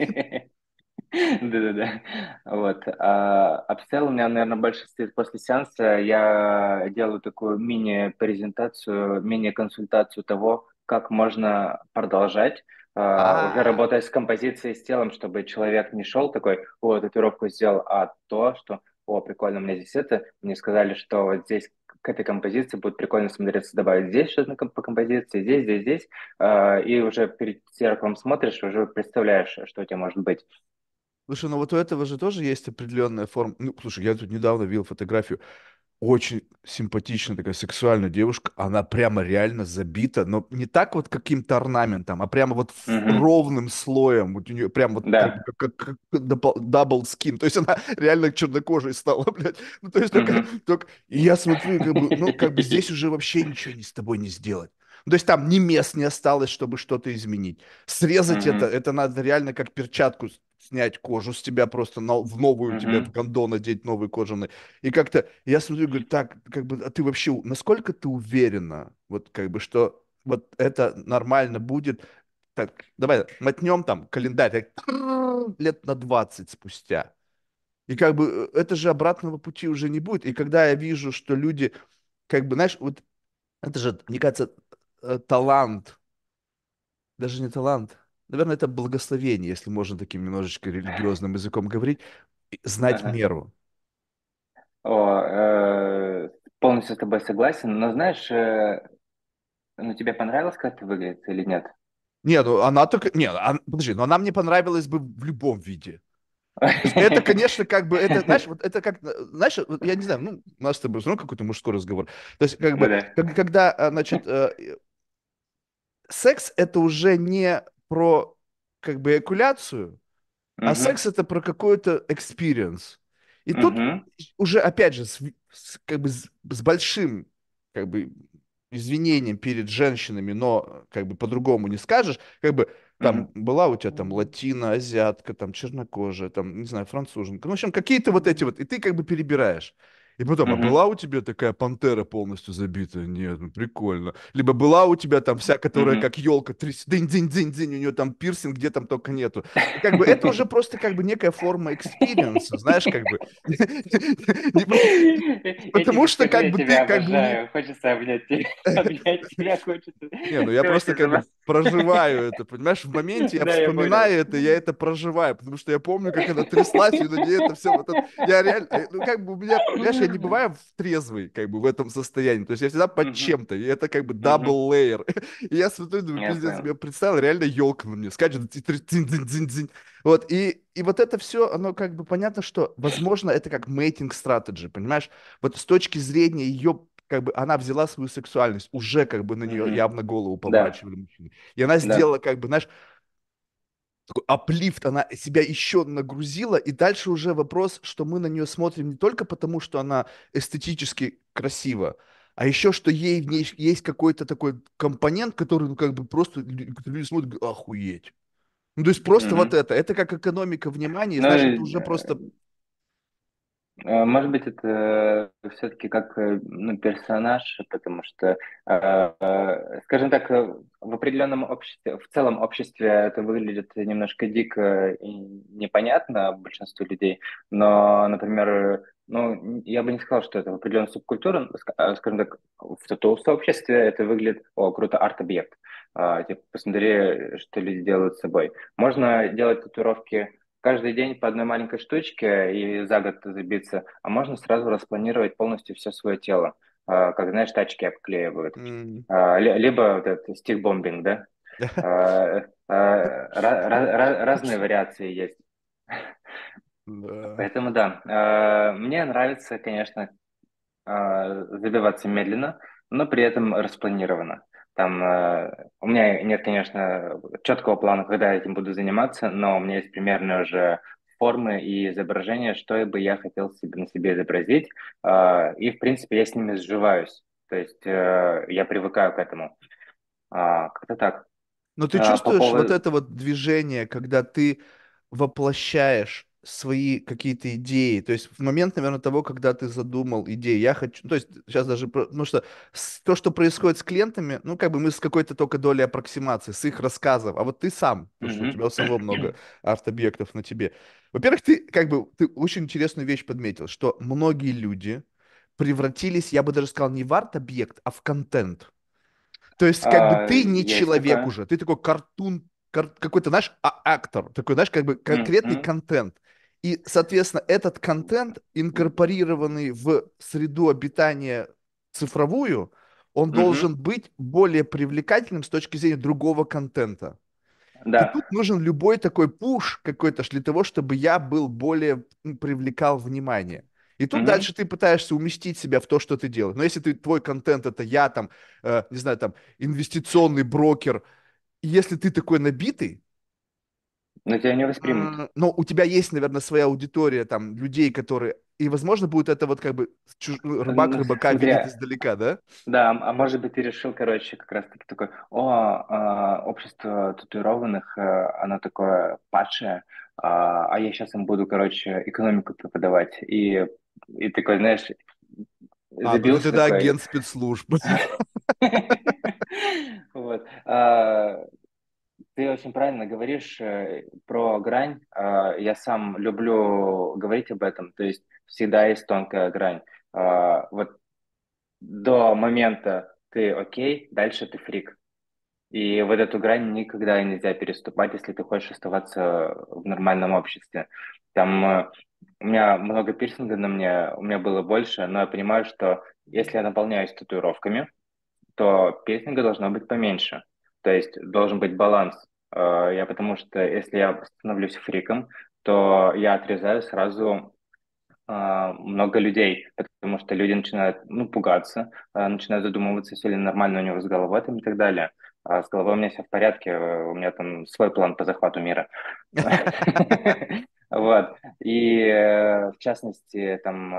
Да-да-да. Вот. Апсейл у меня, наверное, больше стоит после сеанса. Я делаю такую мини-презентацию, мини-консультацию того, как можно продолжать, уже А, работая с композицией, с телом, чтобы человек не шел такой, о, татуировку сделал, а то, что, о, прикольно, у меня здесь это, мне сказали, что вот здесь к этой композиции будет прикольно смотреться, добавить здесь что-то по композиции, здесь, и уже перед зеркалом смотришь, уже представляешь, что у тебя может быть. слушай, ну вот у этого же тоже есть определенная форма. Ну, слушай, я тут недавно видел фотографию. Очень симпатичная такая сексуальная девушка. Она прямо реально забита, но не так вот каким-то орнаментом, а прямо вот Мгм. ровным слоем. Вот у нее прям вот как бы Да. как дабл скин. То есть она реально чернокожей стала, блядь. Ну, то есть Мгм. и я смотрю, и как бы, ну, как бы здесь уже вообще ничего не с тобой не сделать. То есть там ни мест не осталось, чтобы что-то изменить. Срезать Мгм. это надо реально как перчатку снять кожу с тебя просто в новую тебе в Мгм. гондон надеть новый кожаный. И как-то я смотрю, говорю, так, как бы, а ты вообще, насколько ты уверена, вот как бы, что вот это нормально будет? Так, давай мотнем там календарь так, лет на 20 спустя. И как бы это же обратного пути уже не будет. И когда я вижу, что люди, как бы, знаешь, вот это же, мне кажется, талант, даже не талант, наверное, это благословение, если можно таким немножечко религиозным языком говорить, знать Ага. меру. О, полностью с тобой согласен, но знаешь, ну тебе понравилось, как ты выглядит или нет? Не, ну она только... Не, подожди, но она мне понравилась бы в любом виде. То есть это, конечно, как бы, это, знаешь, вот это как, знаешь, вот я не знаю, ну, у нас с тобой все равно какой-то мужской разговор. То есть, как Ну бы, да. когда, значит, секс это уже не про, как бы, экуляцию, а Мгм. секс это про какой-то experience. И тут Мгм. уже, опять же, как бы с большим, как бы, извинением перед женщинами, но как бы по-другому не скажешь, как бы там Мгм. была у тебя там латино, азиатка, там чернокожая, там, не знаю, француженка, ну, в общем, какие-то вот эти вот, и ты как бы перебираешь. И потом, а Мгм. была у тебя такая пантера полностью забитая? Нет, ну прикольно. Либо была у тебя там вся, которая Мгм. как елка, дынь-дынь-дынь-дынь, у нее там пирсинг, где там только нету. И как бы это уже просто как бы некая форма экспириенса, знаешь, как бы. Не Эти потому что госпожи, как я бы ты тебя как бы у них... обожаю. Хочется обнять тебя, обнять тебя хочется. Не, ну я Ты просто вообще за как бы нас. проживаю это, понимаешь, в моменте я Да, я понял. вспоминаю это, я это проживаю, потому что я помню, как она тряслась, и на ней это все вот это, я реально, ну как бы у меня, понимаешь, я не бываю в трезвый, как бы в этом состоянии, то есть я всегда под Мгм. чем-то, и это как бы Мгм. double layer, и я смотрю, думаю, Я пиздец, понял. я представил, реально елка на мне скачет, и дзинь-дзинь-дзинь-дзинь. Вот, и вот это все, оно как бы понятно, что, возможно, это как mating strategy, понимаешь, вот с точки зрения ее как бы она взяла свою сексуальность, уже как бы на нее Мгм. явно голову Да, поворачивали мужчины. И она да. сделала как бы, знаешь, такой аплифт, она себя еще нагрузила, и дальше уже вопрос, что мы на нее смотрим не только потому, что она эстетически красива, а еще, что ей в ней есть какой-то такой компонент, который, ну, как бы просто люди смотрят, говорят, охуеть. Ну, то есть просто вот Мгм. это как экономика внимания, и, Ну, знаешь, это уже просто... может быть, это все-таки как ну, персонаж, потому что, скажем так, в определенном обществе, в целом обществе это выглядит немножко дико и непонятно большинству людей, но, например, ну, я бы не сказал, что это в определенной субкультуре, скажем так, в сообществе это выглядит, о, круто, арт-объект. Типа, посмотри, что люди делают с собой. Можно делать татуировки каждый день по одной маленькой штучке и за год забиться, а можно сразу распланировать полностью все свое тело, как, знаешь, тачки обклеивают. м, Либо вот этот стик-бомбинг, да? Разные вариации есть. Да. Поэтому да, мне нравится, конечно, забиваться медленно, но при этом распланированно. Там у меня нет, конечно, четкого плана, когда я этим буду заниматься, но у меня есть примерно уже формы и изображения, что бы я хотел себе, на себе изобразить, и, в принципе, я с ними сживаюсь. То есть я привыкаю к этому. Как-то так. Но ты По чувствуешь вот поводу... это вот движение, когда ты воплощаешь свои какие-то идеи, то есть в момент, наверное, того, когда ты задумал идею, я хочу, то есть сейчас даже, потому что то, что происходит с клиентами, ну, как бы мы с какой-то только долей аппроксимации, с их рассказов, а вот ты сам, потому что у Мгм. тебя у самого много арт-объектов на тебе. Во-первых, ты как бы, ты очень интересную вещь подметил, что многие люди превратились, я бы даже сказал, не в арт-объект, а в контент. То есть, как бы ты не Есть человек такое. уже, ты такой картун, какой-то, знаешь, актор, такой, знаешь, как бы конкретный Мгм. контент. И, соответственно, этот контент, инкорпорированный в среду обитания цифровую, он Мгм. должен быть более привлекательным с точки зрения другого контента. И Да. тут нужен любой такой пуш какой-то для того, чтобы я был более, привлекал внимание. И тут Мгм. дальше ты пытаешься уместить себя в то, что ты делаешь. Но если ты, твой контент это я там, не знаю, там, инвестиционный брокер, и если ты такой набитый, Но тебя не воспримут. но у тебя есть, наверное, своя аудитория там людей, которые и, возможно, будет это вот как бы рыбак Ну, рыбака смотри, видит издалека, да? да, а может быть, ты решил, короче, как раз-таки такой, общество татуированных, оно такое падшее, а я сейчас им буду, короче, экономику преподавать. И такой, знаешь, А, ну ты забился тогда такой. агент спецслужб. Вот. Ты очень правильно говоришь про грань. Я сам люблю говорить об этом. То есть всегда есть тонкая грань. Вот до момента ты окей, дальше ты фрик. И вот эту грань никогда нельзя переступать, если ты хочешь оставаться в нормальном обществе. Там у меня много пирсинга на мне, у меня было больше, но я понимаю, что если я наполняюсь татуировками, то пирсинга должно быть поменьше. То есть должен быть баланс. Я потому что если я становлюсь фриком, то я отрезаю сразу много людей, потому что люди начинают, ну, пугаться, начинают задумываться, все ли нормально у него с головой там, и так далее. А с головой у меня все в порядке, у меня там свой план по захвату мира. Вот. И в частности, там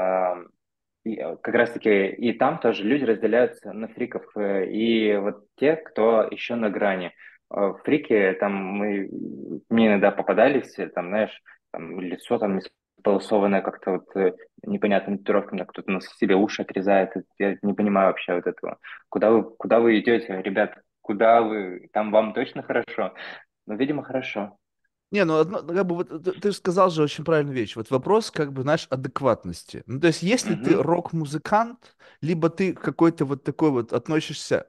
как раз-таки и там тоже люди разделяются на фриков и вот те, кто еще на грани. Фрики, там мне иногда попадались, там, знаешь, там лицо там исполосованное как-то вот непонятными татуировками, кто-то на себе уши отрезает. Я не понимаю вообще вот этого. Куда вы идете, ребят? Куда вы? Там вам точно хорошо? Ну, видимо, хорошо. Не, ну, как бы, вот, ты же сказал же очень правильную вещь. Вот вопрос, как бы, знаешь, адекватности. Ну, то есть, если ты Угу, рок-музыкант, либо ты какой-то вот такой вот относишься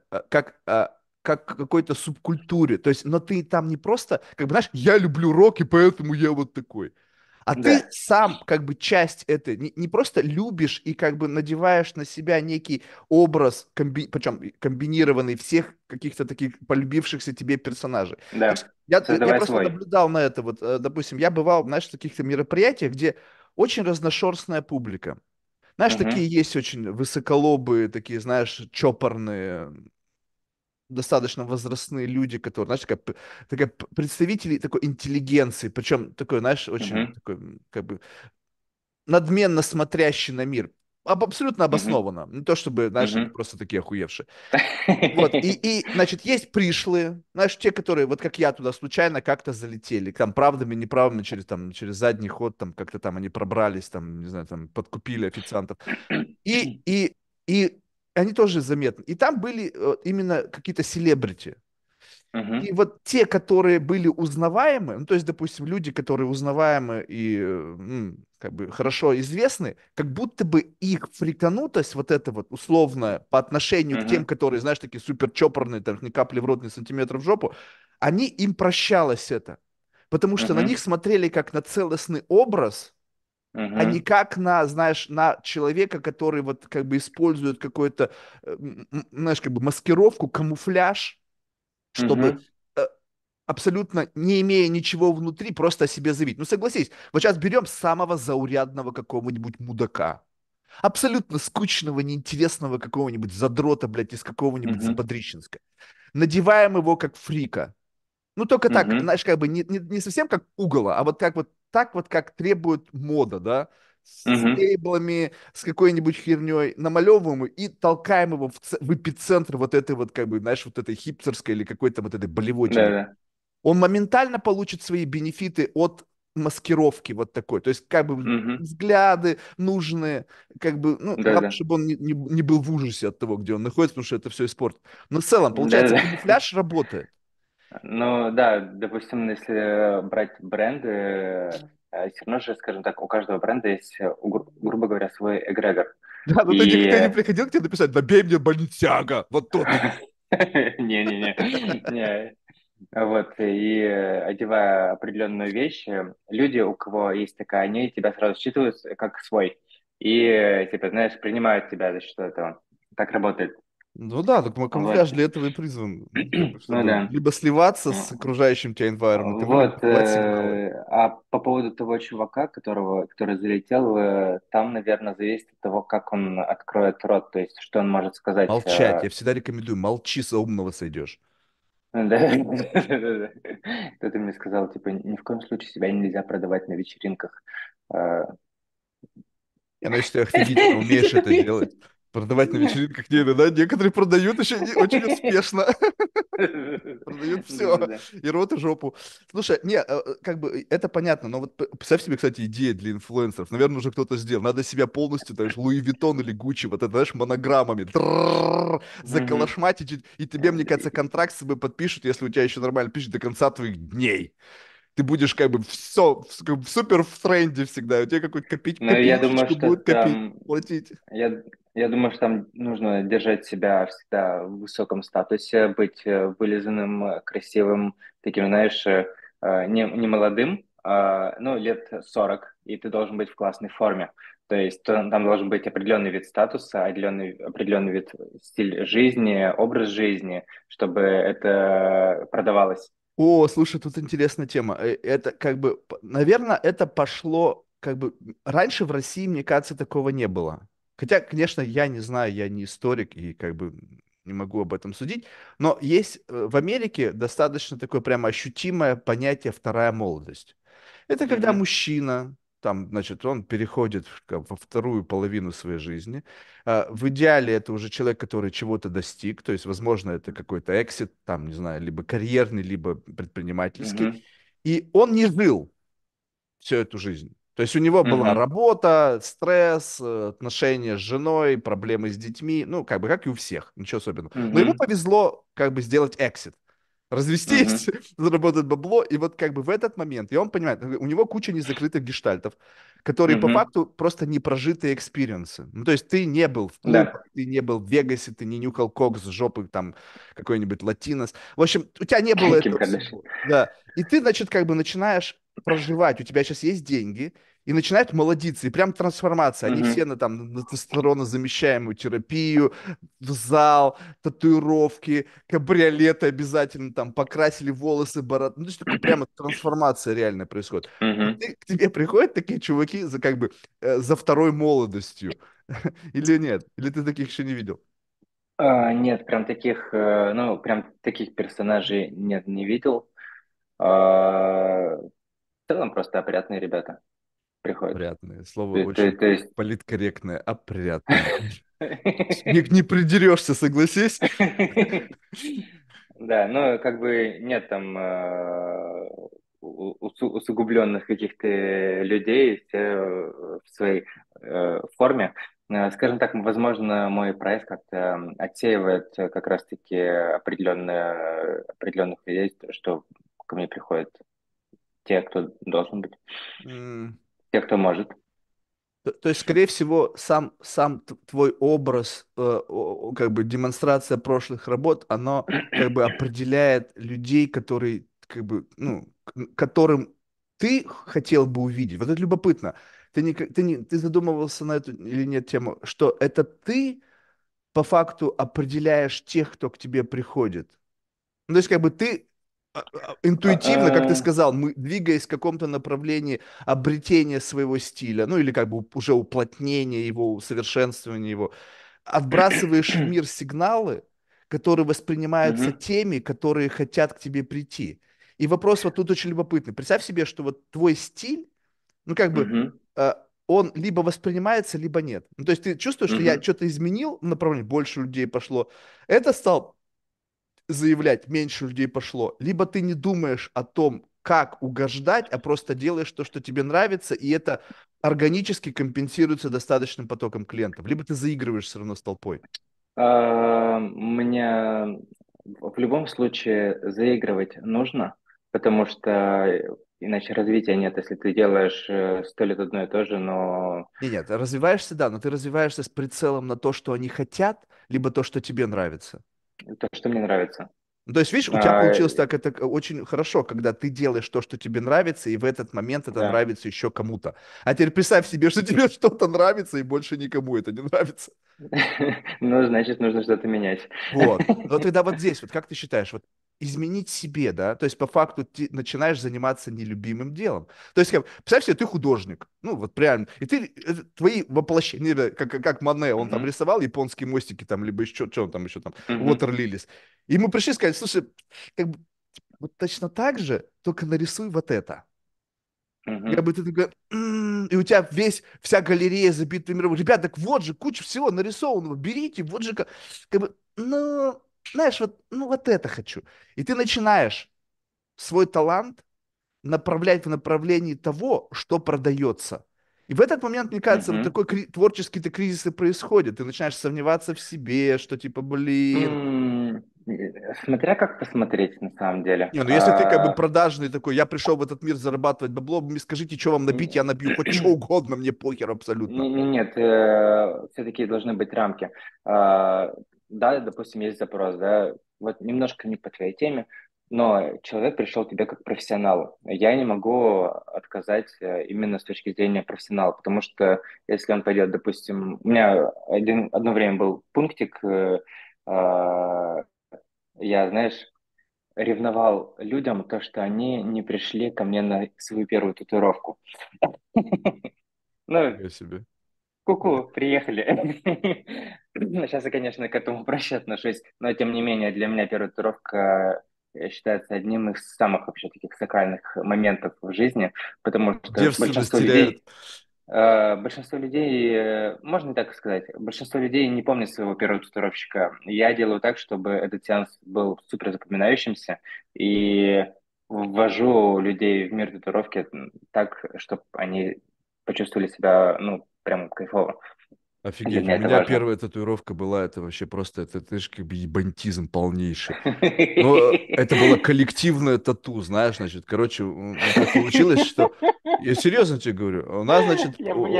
как к какой-то субкультуре, то есть, но ты там не просто, как бы, знаешь, я люблю рок, и поэтому я вот такой. А ты да, сам как бы часть этой, не просто любишь и как бы надеваешь на себя некий образ, причем комбинированный всех каких-то таких полюбившихся тебе персонажей. То есть да. я Создавай просто свой. наблюдал на это, вот, допустим, я бывал, знаешь, в каких-то мероприятиях, где очень разношерстная публика. Знаешь, Угу, такие есть очень высоколобые, такие, знаешь, чопорные, достаточно возрастные люди, которые, знаешь, представители такой интеллигенции, причем такой, знаешь, очень угу, такой, как бы надменно смотрящий на мир. Абсолютно угу, обоснованно. Не то чтобы, знаешь, они угу. просто такие охуевшие. Вот, значит, есть пришлые, знаешь, те, которые, вот как я туда случайно как-то залетели, там, правдами, неправдами, через задний ход, там, как-то там они пробрались, там, не знаю, там, подкупили официантов. И, и, и они тоже заметны. И там были именно какие-то селебрити. И Мгм, вот те, которые были узнаваемы, ну, то есть, допустим, люди, которые узнаваемы и как бы хорошо известны, как будто бы их фриканутость, вот это вот условная по отношению к тем, мгм, которые, знаешь, такие супер чопорные, там, ни капли в рот, ни сантиметра в жопу, они им прощалось это. Потому что на них мгм, смотрели как на целостный образ, а не мгм, как на, знаешь, на человека, который вот как бы использует какой-то, знаешь, как бы маскировку, камуфляж, чтобы мгм, э, абсолютно не имея ничего внутри, просто о себе заявить. Ну, согласись, вот сейчас берем самого заурядного какого-нибудь мудака, абсолютно скучного, неинтересного какого-нибудь задрота, блядь, из какого-нибудь мгм, Западрищенска. Надеваем его как фрика. Ну, только так, мгм, знаешь, как бы не совсем как пугало, а вот как вот так вот, как требует мода, да, с мгм. лейблами, с какой-нибудь херней, намалевываем его и толкаем его в эпицентр вот этой вот, как бы, знаешь, вот этой хипстерской или какой-то вот этой болевотины. Да-да. Он моментально получит свои бенефиты от маскировки вот такой. То есть как бы Мгм. взгляды нужные, как бы, ну, главное, Да-да. чтобы он не был в ужасе от того, где он находится, потому что это все испортит. Но в целом, получается, Да-да. камуфляж работает. Ну да, допустим, если брать бренды, все равно же, скажем так, у каждого бренда есть, грубо говоря, свой эгрегор. Да, но ты не И приходил к тебе написать, набей мне Баленсиага, вот тут. не-не-не, не. Вот, и одевая определенную вещь, люди, у кого есть такая, они тебя сразу считывают как свой. И, типа, знаешь, принимают тебя за счет этого. Так работает. Ну да, так Вот. камуфляж для этого и призван, как бы, Ну чтобы да. либо сливаться с окружающим тебя environment, либо Вот, давать сигналы. а по поводу того чувака, который залетел, там, наверное, зависит от того, как он откроет рот, то есть, что он может сказать. Молчать, я всегда рекомендую, молчи, за умного сойдешь. Да, да-да-да. Кто-то мне сказал, типа, ни в коем случае себя нельзя продавать на вечеринках. Э, Не, ну если ты офигительно умеешь это делать, продавать на вечеринках, не, да, некоторые продают еще очень успешно. Продают все, Да-да-да. и рот, и жопу. Слушай, не, как бы это понятно, но вот представь себе, кстати, идея для инфлюенсеров. Наверное, уже кто-то сделал. Надо себя полностью, знаешь, Луи Виттон или Гуччи, вот это, знаешь, монограммами, Мгм. заколошматить, и тебе, мне кажется, контракт с собой подпишут, если у тебя еще нормально пишут до конца твоих дней. Ты будешь как бы все, как бы супер в тренде всегда. У тебя какую-то Но я думаю, копеечечку что будут копить, там платить. Я, я думаю, что там нужно держать себя всегда в высоком статусе, быть вылизанным, красивым, таким, знаешь, не молодым, ну, лет 40, и ты должен быть в классной форме. То есть там должен быть определенный вид статуса, определенный вид стиль жизни, образ жизни, чтобы это продавалось. О, слушай, тут интересная тема. Это как бы, наверное, это пошло как бы раньше в России, мне кажется, такого не было. Хотя, конечно, я не знаю, я не историк и как бы не могу об этом судить, но есть в Америке достаточно такое прямо ощутимое понятие «вторая молодость». Это когда Мгм, мужчина, там, значит, он переходит во вторую половину своей жизни. В идеале это уже человек, который чего-то достиг, то есть, возможно, это какой-то эксит, там, не знаю, либо карьерный, либо предпринимательский. мгм, И он не жил всю эту жизнь. То есть у него была мгм, работа, стресс, отношения с женой, проблемы с детьми, ну, как бы, как и у всех, ничего особенного. Но ему мгм, повезло, как бы, сделать эксит, развестись, мгм, заработать бабло, и вот как бы в этот момент, и он понимает, у него куча незакрытых гештальтов, которые по мгм. факту просто непрожитые экспириенсы. Ну, то есть ты не был в клубах, Да, ты не был в Вегасе, ты не нюхал кок с жопы там какой-нибудь латинос. В общем, у тебя не было Ким этого Кардашьян. всего. Да. И ты, значит, как бы начинаешь проживать, у тебя сейчас есть деньги, и начинают молодиться, и прям трансформация. Они все Мгм, на, там, на тестостеронозамещаемую терапию, в зал, татуировки, кабриолеты обязательно, там, покрасили волосы, бороду. Ну, то есть такая прямо трансформация реальная происходит. И мгм. к тебе приходят такие чуваки за, как бы, за второй молодостью. Или нет? Или ты таких еще не видел? Нет, прям таких, ну, прям таких персонажей нет, не видел. В целом просто опрятные ребята приходят. Опрятные. Слово То очень есть, политкорректное. Опрятные. Не придерешься, согласись? да, но как бы нет там усугубленных каких-то людей, все в своей форме. Скажем так, возможно, мой проект как-то отсеивает как раз-таки определенных людей, что ко мне приходят те, кто должен быть, те, кто может. То есть, скорее всего, сам твой образ, как бы демонстрация прошлых работ, оно как бы определяет людей, которые, как бы, ну, которым ты хотел бы увидеть. Вот это любопытно. Ты задумывался на эту или нет тему, что это ты по факту определяешь тех, кто к тебе приходит. Ну, то есть, как бы ты интуитивно, как ты А, сказал, мы, двигаясь в каком-то направлении обретения своего стиля, ну или как бы уже уплотнения его, усовершенствования его, отбрасываешь в мир сигналы, которые воспринимаются мгм, теми, которые хотят к тебе прийти. И вопрос вот тут очень любопытный. Представь себе, что вот твой стиль, ну как бы, мгм, э, он либо воспринимается, либо нет. Ну, то есть ты чувствуешь, что я мгм. что-то изменил в направлении, больше людей пошло. Это стал заявлять, меньше людей пошло, либо ты не думаешь о том, как угождать, а просто делаешь то, что тебе нравится, и это органически компенсируется достаточным потоком клиентов, либо ты заигрываешь все равно с толпой. Мне в любом случае заигрывать нужно, потому что иначе развития нет, если ты делаешь 100 лет одно и то же, но Нет, развиваешься, да, но ты развиваешься с прицелом на то, что они хотят, либо то, что тебе нравится. то, что мне нравится. Ну, то есть, видишь, у тебя А, получилось так, это очень хорошо, когда ты делаешь то, что тебе нравится, и в этот момент это да. нравится еще кому-то. А теперь представь себе, что тебе что-то нравится, и больше никому это не нравится. Ну, значит, нужно что-то менять. Вот. Но тогда вот здесь, вот как ты считаешь, вот изменить себе, да, то есть по факту ты начинаешь заниматься нелюбимым делом. То есть, представь себе, ты художник, ну вот прям, и ты, твои воплощения, как Мане, он там Мгм, рисовал японские мостики там, либо еще, что он там еще там, мгм. Water Lilies. И ему пришли сказать, слушай, как бы, вот точно так же, только нарисуй вот это. Мгм. Как бы ты такой, и у тебя вся галерея забита миром. Ребят, так вот же куча всего нарисованного, берите, вот же как бы, ну, знаешь, вот, ну, вот это хочу. И ты начинаешь свой талант направлять в направлении того, что продается. И в этот момент, мне кажется, вот Мгм. такой творческий-то кризис и происходит. Ты начинаешь сомневаться в себе, что типа, блин. Смотря как посмотреть, на самом деле. Не, ну если ты как бы продажный такой, я пришел в этот мир зарабатывать бабло, мне скажите, что вам набить, я набью хоть что угодно, мне похер абсолютно. Нет, все-таки должны быть рамки. Да, допустим, есть запрос, да, вот немножко не по твоей теме, но человек пришел к тебе как профессионал. Я не могу отказать именно с точки зрения профессионала, потому что если он пойдет, допустим, у меня одно время был пунктик, я, знаешь, ревновал людям то, что они не пришли ко мне на свою первую татуировку. Ну, Фига себе. ку-ку, приехали. Сейчас я, конечно, к этому проще отношусь, но тем не менее для меня первая татуировка считается одним из самых вообще таких сакральных моментов в жизни, потому что Девственность теряет. большинство людей, можно и так сказать, большинство людей не помнят своего первого татуировщика. Я делаю так, чтобы этот сеанс был супер запоминающимся и ввожу людей в мир татуировки так, чтобы они почувствовали себя, ну, прям кайфово. Для Офигеть, у меня это меня важно. первая татуировка была, это вообще просто, это же как бы ебантизм полнейший. Но это было коллективное тату, знаешь, значит, короче, так получилось, что, я серьезно тебе говорю, у нас, значит,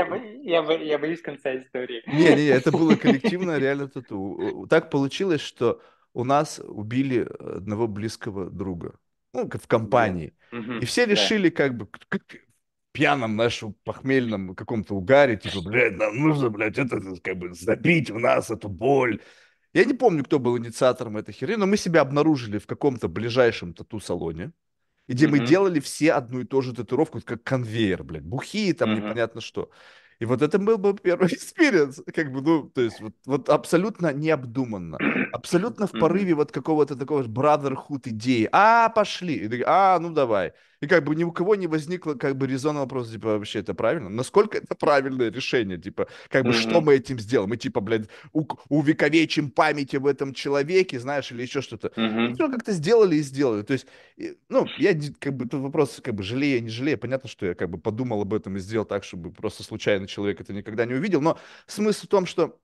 Я боюсь конца истории. не, это было коллективное реально тату. Так получилось, что у нас убили одного близкого друга, ну, в Блин. компании. И Мгм. все Да. решили, как бы, как в пьяном нашем похмельном каком-то угаре, типа, блядь, нам нужно, блядь, это, как бы, забить в нас эту боль. Я не помню, кто был инициатором этой херни, но мы себя обнаружили в каком-то ближайшем тату-салоне, где мы Мгм. делали все одну и ту же татуировку, как конвейер, блядь, бухие там Мгм. непонятно что. И вот это был бы первый экспириенс, как бы, ну, то есть вот абсолютно необдуманно, абсолютно в Мгм. порыве вот какого-то такого brotherhood идеи. Пошли. И такие, ну давай. И как бы ни у кого не возникло как бы резонного вопроса, типа, вообще это правильно? Насколько это правильное решение? Типа, как бы что Мгм. мы этим сделаем? Мы типа, блядь, увековечим память об этом человеке, знаешь, или еще что-то. И Мгм. все как-то сделали и сделали. То есть ну, я как бы, тут вопрос, как бы, жалею, не жалею. Понятно, что я как бы подумал об этом и сделал так, чтобы просто случайный человек это никогда не увидел. Но смысл в том, что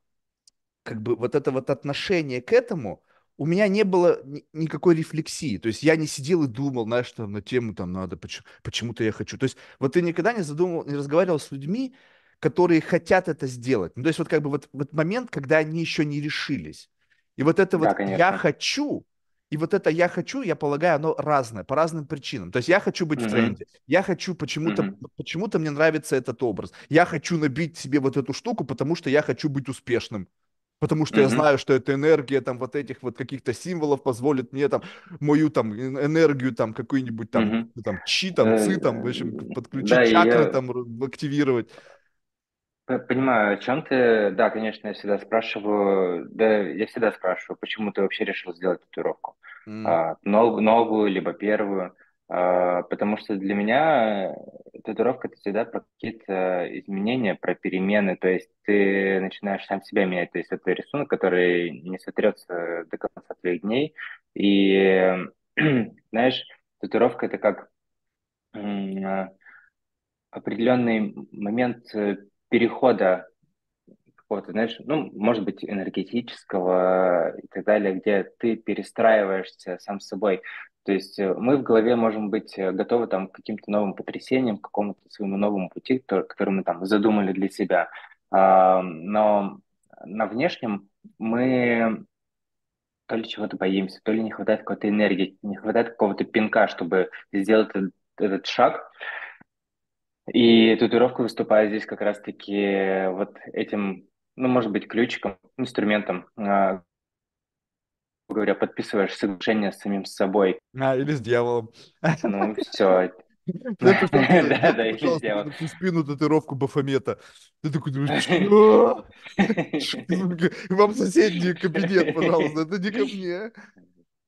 как бы вот это вот отношение к этому, у меня не было никакой рефлексии. То есть я не сидел и думал, знаешь, что на тему там надо, почему-то я хочу. То есть вот ты никогда не задумывал, не разговаривал с людьми, которые хотят это сделать. Ну, то есть вот как бы вот момент, когда они еще не решились. И вот это Да, вот я конечно. хочу, и вот это я хочу, я полагаю, оно разное, по разным причинам. То есть я хочу быть в Мгм. тренде, я хочу почему-то, Мгм. почему-то мне нравится этот образ. Я хочу набить себе вот эту штуку, потому что я хочу быть успешным. Потому что я Мгм. знаю, что эта энергия там вот этих вот каких-то символов позволит мне там мою там энергию там какую-нибудь там, Мгм. там чи, там ци, там, в Э, общем, подключить Да, и чакры я там, активировать. понимаю, о чем ты. Да, конечно, я всегда спрашиваю, да, я всегда спрашиваю, почему ты вообще решил сделать татуировку? М, Новую, либо первую. Потому что для меня татуировка это всегда про какие-то изменения, про перемены. То есть ты начинаешь сам себя менять. То есть это рисунок, который не сотрется до конца твоих дней. И знаешь, татуировка это как определенный момент перехода какого-то, знаешь, ну, может быть, энергетического и так далее, где ты перестраиваешься сам с собой. То есть мы в голове можем быть готовы там к каким-то новым потрясениям, к какому-то своему новому пути, который мы там задумали для себя. Но на внешнем мы то ли чего-то боимся, то ли не хватает какой-то энергии, не хватает какого-то пинка, чтобы сделать этот шаг. И татуировка выступает здесь как раз-таки вот этим, ну, может быть, ключиком, инструментом, говоря, подписываешь соглашение с самим собой. или с дьяволом. Ну, все. Представь, пришел тебе, Да, сделайте, да, или пожалуйста, мне сделал. на всю спину татуировку Бафомета. Ты такой думаешь, что? Вам соседний кабинет, пожалуйста, это не ко мне.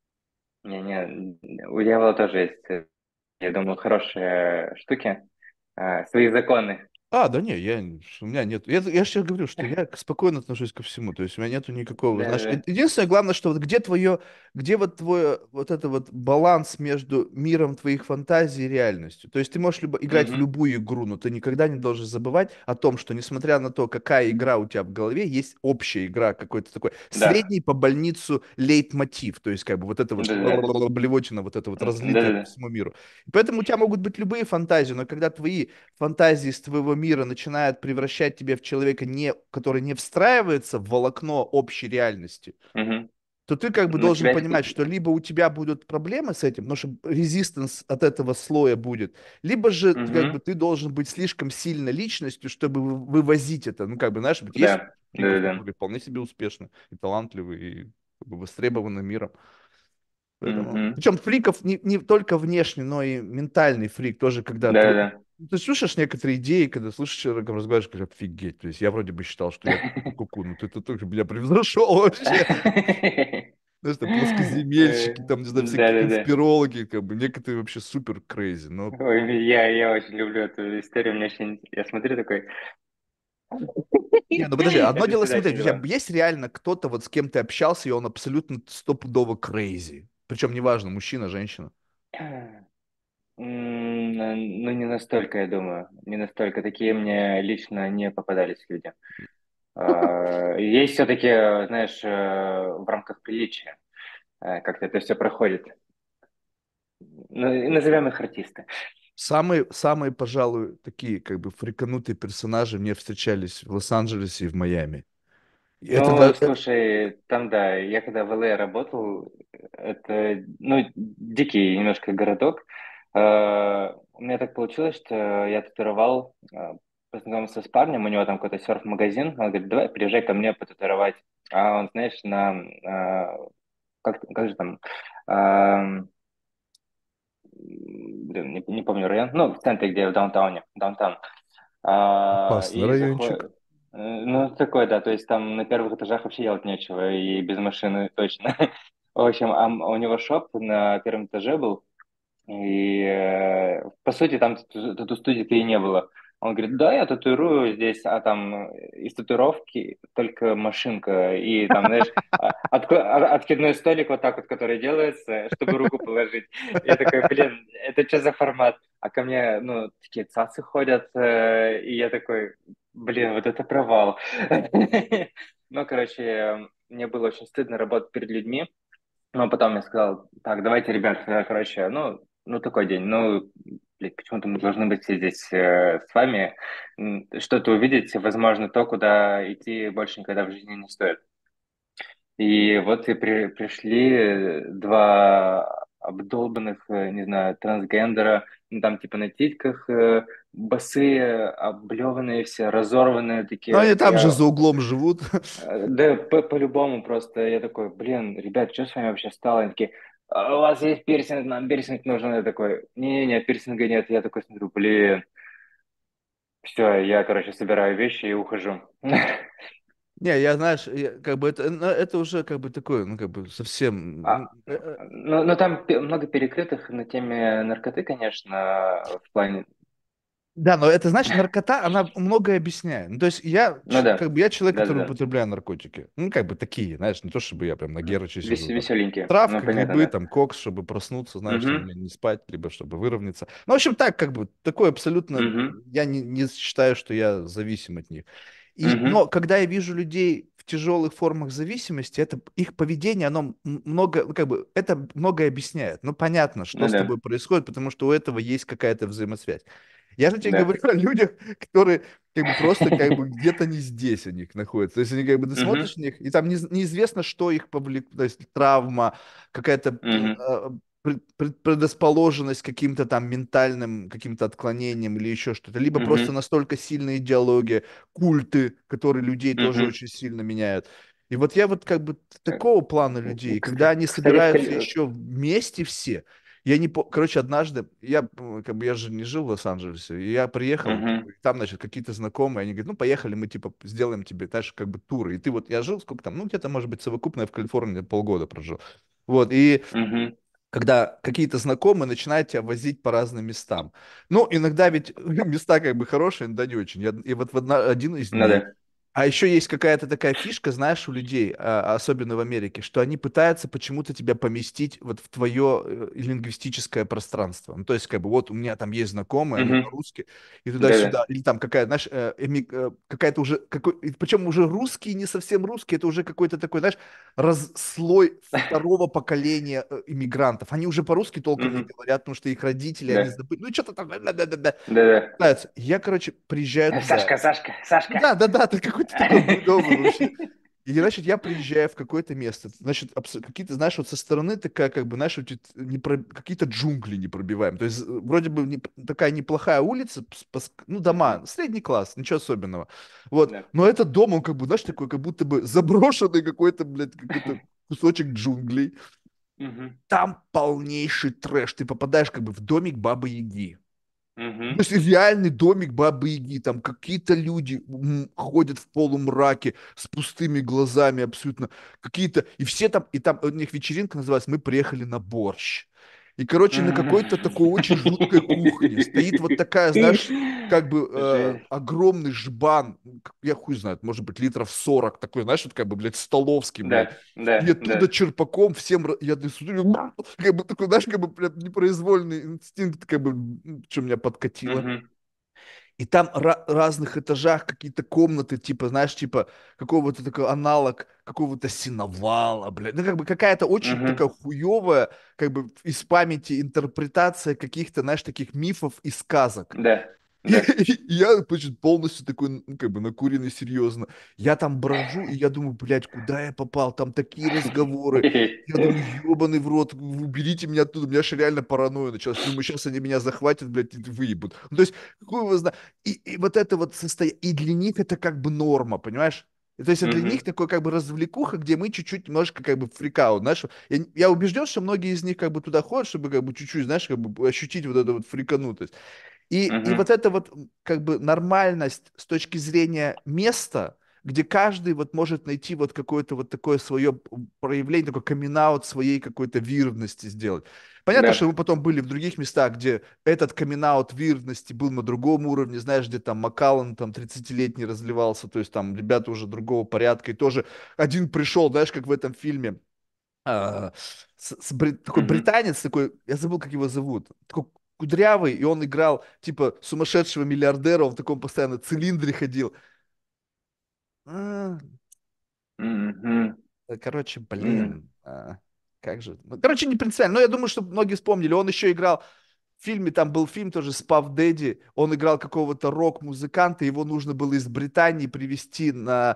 Не-не, у дьявола тоже есть, я думаю, хорошие штуки. свои законы. Да не, у меня нет, я сейчас говорю, что я спокойно отношусь ко всему, то есть у меня нету никакого, знаешь, Да-да-да. единственное, главное, что вот где вот твой, вот это вот баланс между миром твоих фантазий и реальностью, то есть ты можешь играть в Мгм. любую игру, но ты никогда не должен забывать о том, что несмотря на то, какая игра у тебя в голове, есть общая игра, какой-то такой Да. средний по больницу лейтмотив, то есть как бы вот это вот Да-да-да. блевотина, вот это вот разлитое по Да-да-да. всему миру. Поэтому у тебя могут быть любые фантазии, но когда твои фантазии из твоего мира начинают превращать тебя в человека, который не встраивается в волокно общей реальности, Мгм. то ты как бы На должен себя понимать, что либо у тебя будут проблемы с этим, потому что резистанс от этого слоя будет, либо же как бы Мгм. ты должен быть слишком сильной личностью, чтобы вывозить это. Ну, как бы, знаешь, вот есть Да. фриков, Да-да-да. которые вполне себе успешны и талантливы, и как бы востребованы миром. Поэтому... Мгм. Причем фриков не только внешне, но и ментальный фрик тоже, когда ты... Да-да-да. Ты слышишь некоторые идеи, когда слышишь человека, разговариваешь, говоришь, офигеть. То есть я вроде бы считал, что я какой-то куку, но ты тоже меня превзошел вообще. Знаешь, там плоскоземельщики, там, не знаю, всякие Да-да-да. конспирологи, как бы некоторые вообще супер крейзи. Но Ой, я очень люблю эту историю. Мне очень... Я смотрю такой... не, ну подожди, одно Это дело всегда смотреть, очень у тебя забавно. есть реально кто-то, вот с кем ты общался, и он абсолютно стопудово крейзи. Причем неважно, мужчина, женщина. Ну, не настолько, я думаю. Не настолько. Такие мне лично не попадались люди. Есть все-таки, знаешь, в рамках приличия как-то это все проходит. Ну, и назовем их артисты. Самые, пожалуй, такие как бы фриканутые персонажи мне встречались в Лос-Анджелесе и в Майами. И это Ну, да, слушай, там, да, я когда в ЛА работал, это, ну, дикий немножко городок. У меня так получилось, что я татуировал, познакомился с парнем, у него там какой-то серф-магазин, он говорит, давай приезжай ко мне потатуировать. А он, знаешь, как же там, блин, не помню район, ну, в центре, где в даунтауне, даунтаун. опасный И райончик. заходит, ну, такой, да, то есть там на первых этажах вообще делать нечего, и без машины точно. В общем, у него шоп на первом этаже был, и, по сути, там тату-студии-то и не было. Он говорит, да, я татуирую здесь, а там из татуировки только машинка. И там, знаешь, откидной столик вот так вот, который делается, чтобы руку положить. И я такой, блин, это что за формат? А ко мне, ну, такие цацы ходят, и я такой, блин, вот это провал. Ну, короче, мне было очень стыдно работать перед людьми, но потом я сказал, так, давайте, ребят, короче, ну такой день, ну, блядь, почему-то мы должны быть все здесь с вами, что-то увидеть, возможно, то, куда идти больше никогда в жизни не стоит. И вот и пришли два обдолбанных, не знаю, трансгендера, ну, там типа на титьках, босые, облеванные все, разорванные Ну, они такие. там же за углом живут. Да, по-любому просто. Я такой, блин, ребят, что с вами вообще стало? Они такие, у вас есть пирсинг, нам пирсинг нужен. Я такой, не-не, пирсинга нет. Я такой смотрю, блин, все, я, короче, собираю вещи и ухожу. Не, я, знаешь, как бы это уже как бы такое, ну, как бы совсем... А, ну, там много перекрытых на теме наркоты, конечно, в плане... Да, но это, знаешь, наркота, она многое объясняет. Ну, то есть Ну как да, бы я человек, который да-да-да. употребляю наркотики. Ну, как бы такие, знаешь, не то, чтобы я прям на Герыче сижу там. Веселенькие, ну Травка, понятно, грибы, да. там, кокс, чтобы проснуться, знаешь, там, Угу, не спать, либо чтобы выровняться. Ну, в общем, так, как бы, такое абсолютно, угу, я не считаю, что я зависим от них. Но угу, когда я вижу людей в тяжелых формах зависимости, это их поведение, оно много, ну, как бы, это многое объясняет. Ну, понятно, что ну с тобой да, происходит, потому что у этого есть какая-то взаимосвязь. Я же тебе да, говорю о людях, которые как бы просто как бы где-то не здесь у них находятся. То есть они как бы ты угу, смотришь на них, и там неизвестно, что их повлекло, то есть травма, какая-то угу, предрасположенность к каким-то там ментальным каким-то отклонениям или еще что-то, либо просто угу, настолько сильная идеология, культы, которые людей тоже угу. очень сильно меняют. И вот я вот как бы такого плана людей, когда они Кстати, собираются еще вместе все, я не по... Короче, однажды, как бы, я же не жил в Лос-Анджелесе, и я приехал, как Мгм, бы, и там, значит, какие-то знакомые, они говорят, ну, поехали, мы, типа, сделаем тебе, знаешь, как бы, туры. И ты вот, я жил, сколько там, ну, где-то, может быть, совокупно я в Калифорнии полгода прожил. Вот, и мгм. когда какие-то знакомые начинают тебя возить по разным местам. Ну, иногда ведь места как бы хорошие, иногда не очень. И вот один из Ну дней. да. А еще есть какая-то такая фишка, знаешь, у людей, особенно в Америке, что они пытаются почему-то тебя поместить вот в твое лингвистическое пространство. Ну, то есть, как бы, вот у меня там есть знакомые, они Мгм. по-русски, и Да-да. туда-сюда, или там какая, знаешь, какая-то уже, причем уже русские, не совсем русские, это уже какой-то такой, знаешь, слой второго поколения иммигрантов. Они уже по-русски толком не Мгм. говорят, потому что их родители, они Да. забыли. Ну, что-то там. Да-да-да-да. Да-да. Я, короче, приезжаю туда. Сашка, Сашка, Сашка. Да-да-да, ты какой-то такой бредовый вообще. И, значит, я приезжаю в какое-то место. Значит, какие-то, знаешь, вот со стороны такая, как бы, знаешь, вот эти какие-то джунгли не пробиваем. То есть, вроде бы такая неплохая улица, ну, Мгм. дома, средний класс, ничего особенного. Вот. Да. Но этот дом, он как бы, знаешь, такой, как будто бы заброшенный какой-то, блядь, какой-то кусочек джунглей. Мгм. Там полнейший трэш. Ты попадаешь как бы в домик Бабы-Яги. То Мгм. есть реальный домик Бабы-Яги. Там какие-то люди ходят в полумраке с пустыми глазами абсолютно. Какие-то... И все там... И там у них вечеринка называется «Мы приехали на борщ». И, короче, на Мгм. какой-то такой очень жуткой кухне стоит вот такая, знаешь, как бы Жесть. огромный жбан, я хуй знает, может быть, литров 40 такой, знаешь, вот как бы, блядь, столовский, блядь. Да, И да, оттуда да. черпаком всем, я смотрю, как бы такой, знаешь, как бы прям непроизвольный инстинкт, как бы, что меня подкатило. Мгм. И там разных этажах какие-то комнаты, типа, знаешь, типа какого-то такой аналог какого-то сеновала, блядь. Ну, как бы какая-то очень Мгм. такая хуевая, как бы из памяти интерпретация каких-то, знаешь, таких мифов и сказок. Да, И, да. и я, значит, полностью такой, ну, как бы накуренный серьезно. Я там брожу, и я думаю, блядь, куда я попал? Там такие разговоры. Я думаю, ебаный в рот, уберите меня оттуда. У меня же реально паранойя началась. Думаю, сейчас они меня захватят, блядь, и выебут. Ну, то есть, какой его знаю. И вот это вот состояние, и для них это как бы норма, понимаешь? И то есть для них Мгм. такой как бы развлекуха, где мы чуть-чуть немножко как бы фрикаут, знаешь. Я убежден, что многие из них как бы туда ходят, чтобы как бы чуть-чуть, знаешь, как бы ощутить вот эту вот фриканутость. И вот Мгм. эта вот как бы нормальность с точки зрения места, где каждый вот может найти вот какое-то вот такое свое проявление, такой камин своей какой-то вирдности сделать. Понятно, что Да. мы потом были в других местах, где этот камин вирдности был на другом уровне, знаешь, где там Макаллан там 30-летний разливался, то есть там ребята уже другого порядка, и тоже один пришел, знаешь, как в этом фильме, а, такой Мгм. британец, такой, я забыл, как его зовут, такой кудрявый, и он играл, типа, сумасшедшего миллиардера, он в таком постоянно цилиндре ходил. А, Мгм. короче, М. блин, как же. Ну, короче, не принципиально, но я думаю, что многие вспомнили. Он еще играл в фильме, там был фильм тоже с Пав Дэдди, он играл какого-то рок-музыканта, его нужно было из Британии привезти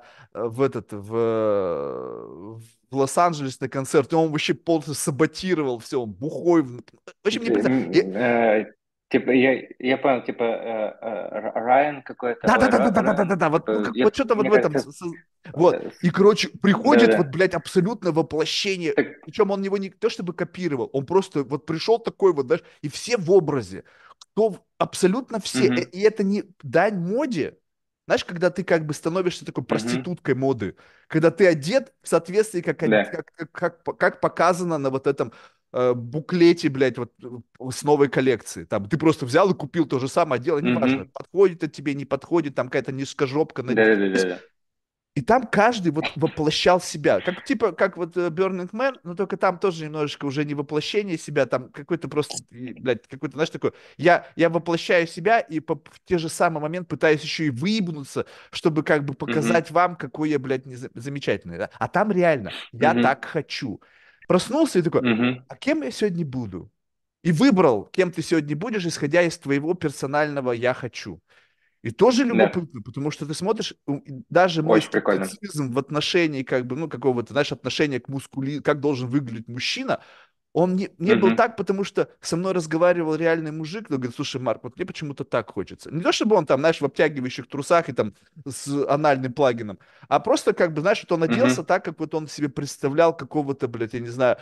в Лос-Анджелес на концерт, и он вообще полностью саботировал все, он бухой. В общем, не представляю. Типа, я понял, типа, Райан какой-то, ой, Райан, Да-да-да-да-да-да-да-да, вот, ну, типа, как, вот что-то вот мне в этом. кажется, Вот. И, короче, приходит вот, да-да. блядь, абсолютно воплощение. Так, Причем он его не то чтобы копировал, он просто вот пришел такой вот, знаешь, и все в образе. Абсолютно все. мгм, И это не дань моде. Знаешь, когда ты как бы становишься такой мгм, проституткой моды, когда ты одет в соответствии, да, как показано на вот этом буклете, блядь, вот с новой коллекции. Там ты просто взял и купил то же самое, дело, неважно, мгм, подходит это тебе, не подходит, там какая-то низкожопка. да-да-да-да. И там каждый вот воплощал себя. Как типа, как вот Burning Man, но только там тоже немножечко уже не воплощение себя, там какой-то просто, блядь, какой-то, знаешь, такой, я воплощаю себя и в те же самый момент пытаюсь еще и выебнуться, чтобы как бы Мгм, показать вам, какой я, блядь, замечательный. Да? А там реально, я мгм, так хочу. Проснулся и такой, мгм, а кем я сегодня буду? И выбрал, кем ты сегодня будешь, исходя из твоего персонального «я хочу». И тоже да, любопытно, потому что ты смотришь, даже мой очень прикольно. скептицизм в отношении, как бы, ну, какого-то, знаешь, отношения к как должен выглядеть мужчина, он не был Мгм, так, потому что со мной разговаривал реальный мужик, но говорит, слушай, Марк, вот мне почему-то так хочется. Не то, чтобы он там, знаешь, в обтягивающих трусах и там с анальным плагином, а просто, как бы, знаешь, вот он оделся мгм, так, как вот он себе представлял какого-то, блядь, я не знаю,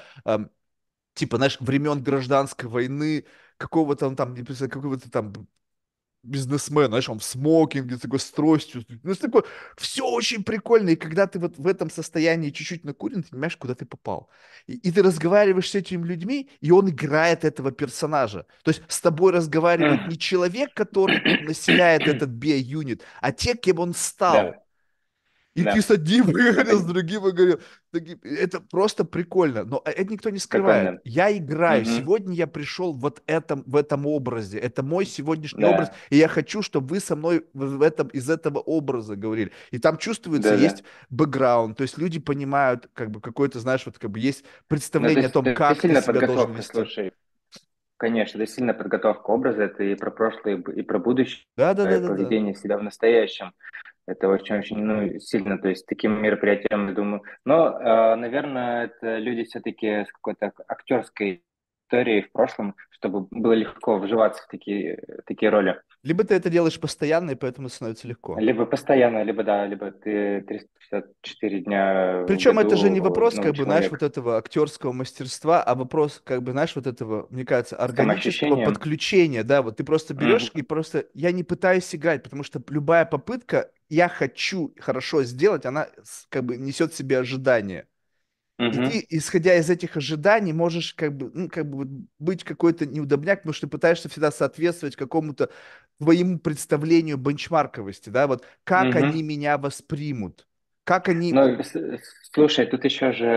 типа, знаешь, времен гражданской войны, какого-то он там, не представляю, какого-то там бизнесмен, знаешь, он в смокинге, такой с тростью. Ну, это такое, все очень прикольно. И когда ты вот в этом состоянии чуть-чуть накурен, ты понимаешь, куда ты попал. И ты разговариваешь с этими людьми, и он играет этого персонажа. То есть с тобой разговаривает не человек, который населяет этот био-юнит, а те, кем он стал. Да, И ты с да, одним я говорил, с понял. другим говорил. Это просто прикольно. Но это никто не скрывает. Прикольно. Я играю. Мгм. Сегодня я пришел вот в этом образе. Это мой сегодняшний образ. Да, И я хочу, чтобы вы со мной из этого образа говорили. И там чувствуется, да, есть да. бэкграунд. То есть люди понимают, как бы какой-то, знаешь, вот как бы есть Ну, то представление о есть том, это как ты сильная себя должен подготовка, вести. слушай. Конечно, это сильная подготовка образа, это и про прошлое, и про будущее, Да, да, и да, да, да. поведение себя в настоящем. Это очень-очень, ну, сильно, то есть таким мероприятием, я думаю. Но, наверное, это люди все-таки с какой-то актерской историей в прошлом, чтобы было легко вживаться в такие роли. Либо ты это делаешь постоянно, и поэтому становится легко. Либо постоянно, либо да, либо ты 364 дня в Причем это же не году вопрос, новый как бы, знаешь, вот человек. этого актерского мастерства, а вопрос, как бы, знаешь, вот этого, мне кажется, органического Самоощущением. подключения, да, вот ты просто берешь и Мгм. просто, я не пытаюсь играть, потому что любая попытка, я хочу хорошо сделать, она как бы несет в себе ожидания. И Мгм. ты, исходя из этих ожиданий, можешь как бы, ну, как бы вот быть какой-то неудобняк, потому что ты пытаешься всегда соответствовать какому-то твоему представлению бенчмарковости, да, вот как они Мгм. меня воспримут, как они, вот, Но слушай, тут еще же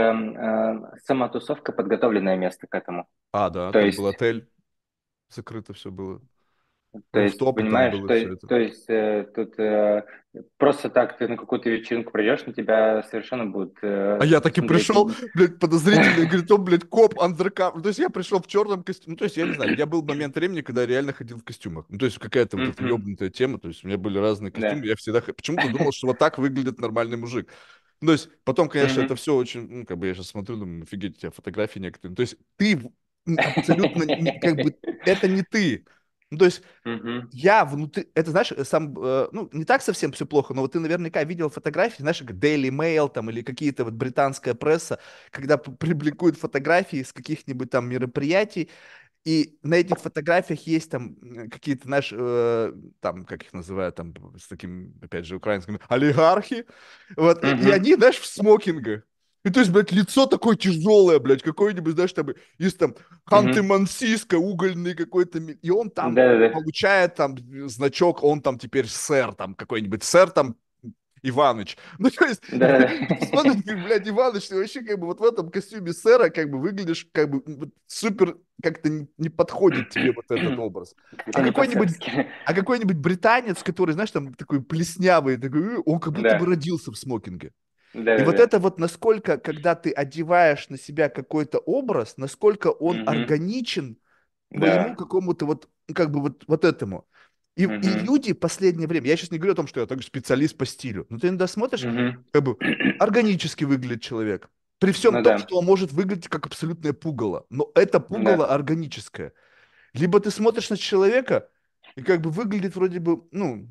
сама тусовка подготовленное место к этому. да, То там был есть, отель, закрыто все было, то есть, руфтопы там понимаешь, было все это. то есть тут просто так ты на какую-то вечеринку придешь, на тебя совершенно будут А я таки смотреть. пришел, блядь, подозрительно, и говорит, он, блядь, коп, андеркав. То есть я пришел в черном костюме. Ну, то есть я не знаю, у меня был момент времени, когда я реально ходил в костюмах. Ну, то есть какая-то вот эта Мгм. ебнутая тема. То есть у меня были разные костюмы. Да. Я всегда почему-то думал, что вот так выглядит нормальный мужик. Ну, то есть потом, конечно, это Мгм. все очень, ну, как бы я сейчас смотрю, думаю, офигеть, у тебя фотографии некоторые. То есть ты абсолютно, как бы, это не ты. Ну, то есть Мгм. я внутри, это, знаешь, ну, не так совсем все плохо, но вот ты наверняка видел фотографии, знаешь, как Daily Mail там или какие-то вот британская пресса, когда публикуют фотографии с каких-нибудь там мероприятий, и на этих фотографиях есть там какие-то, знаешь, там, как их называют, там, с таким, опять же, украинским, олигархи, вот, и Мгм. они, знаешь, в смокингах. И то есть, блядь, лицо такое тяжелое, блядь, какое-нибудь, знаешь, там, есть там Мгм. Ханты-Мансийско, угольный какой-то, и он там Да-да-да. получает там значок, он там теперь сэр, там, какой-нибудь сэр, там, Иваныч. Ну, то есть, Да-да-да. и ты смотришь, как, блядь, Иваныч, ты вообще как бы вот в этом костюме сэра как бы выглядишь как бы вот супер, как-то не подходит тебе вот этот образ. А Как-то не какой-нибудь, по-царски. а какой-нибудь британец, который, знаешь, там такой плеснявый, такой, он как будто бы Да. родился в смокинге. И вот Да-да-да. это вот насколько, когда ты одеваешь на себя какой-то образ, насколько он Мгм. органичен твоему Да. какому-то вот, ну, как бы вот этому. И Мгм. люди в последнее время, я сейчас не говорю о том, что я такой специалист по стилю, но ты иногда смотришь, Мгм. как бы органически выглядит человек. При всем Ну том, да. что он может выглядеть как абсолютное пугало. Но это пугало Да. органическое. Либо ты смотришь на человека, и как бы выглядит вроде бы, ну,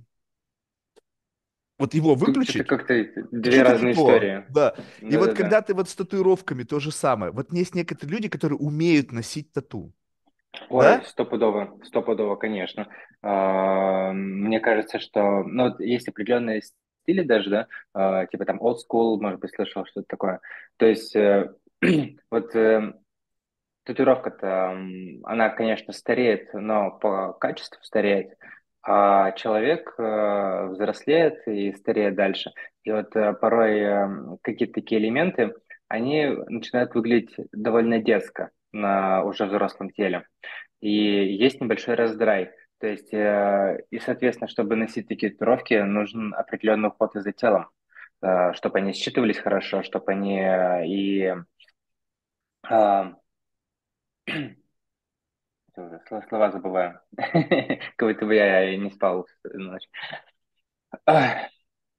вот его Что-то выключить, как-то и две что-то не разные то. истории. Да. И вот Да-да-да. когда ты вот с татуировками то же самое. Вот есть некоторые люди, которые умеют носить тату. Ой, Да? стопудово, конечно. Мне кажется, что, ну, вот есть определенные стили даже, да, типа там old school, может быть, слышал что-то такое. То есть, вот татуировка-то, она, конечно, стареет, но по качеству стареет, а человек взрослеет и стареет дальше. И вот порой какие-то такие элементы, они начинают выглядеть довольно детско на уже взрослом теле. И есть небольшой раздрай. То есть, и, соответственно, чтобы носить такие татуировки, нужен определенный уход и за телом, чтобы они считывались хорошо, чтобы они э, уже слова забываю. Как будто бы я и не спал всю ночь. Ах,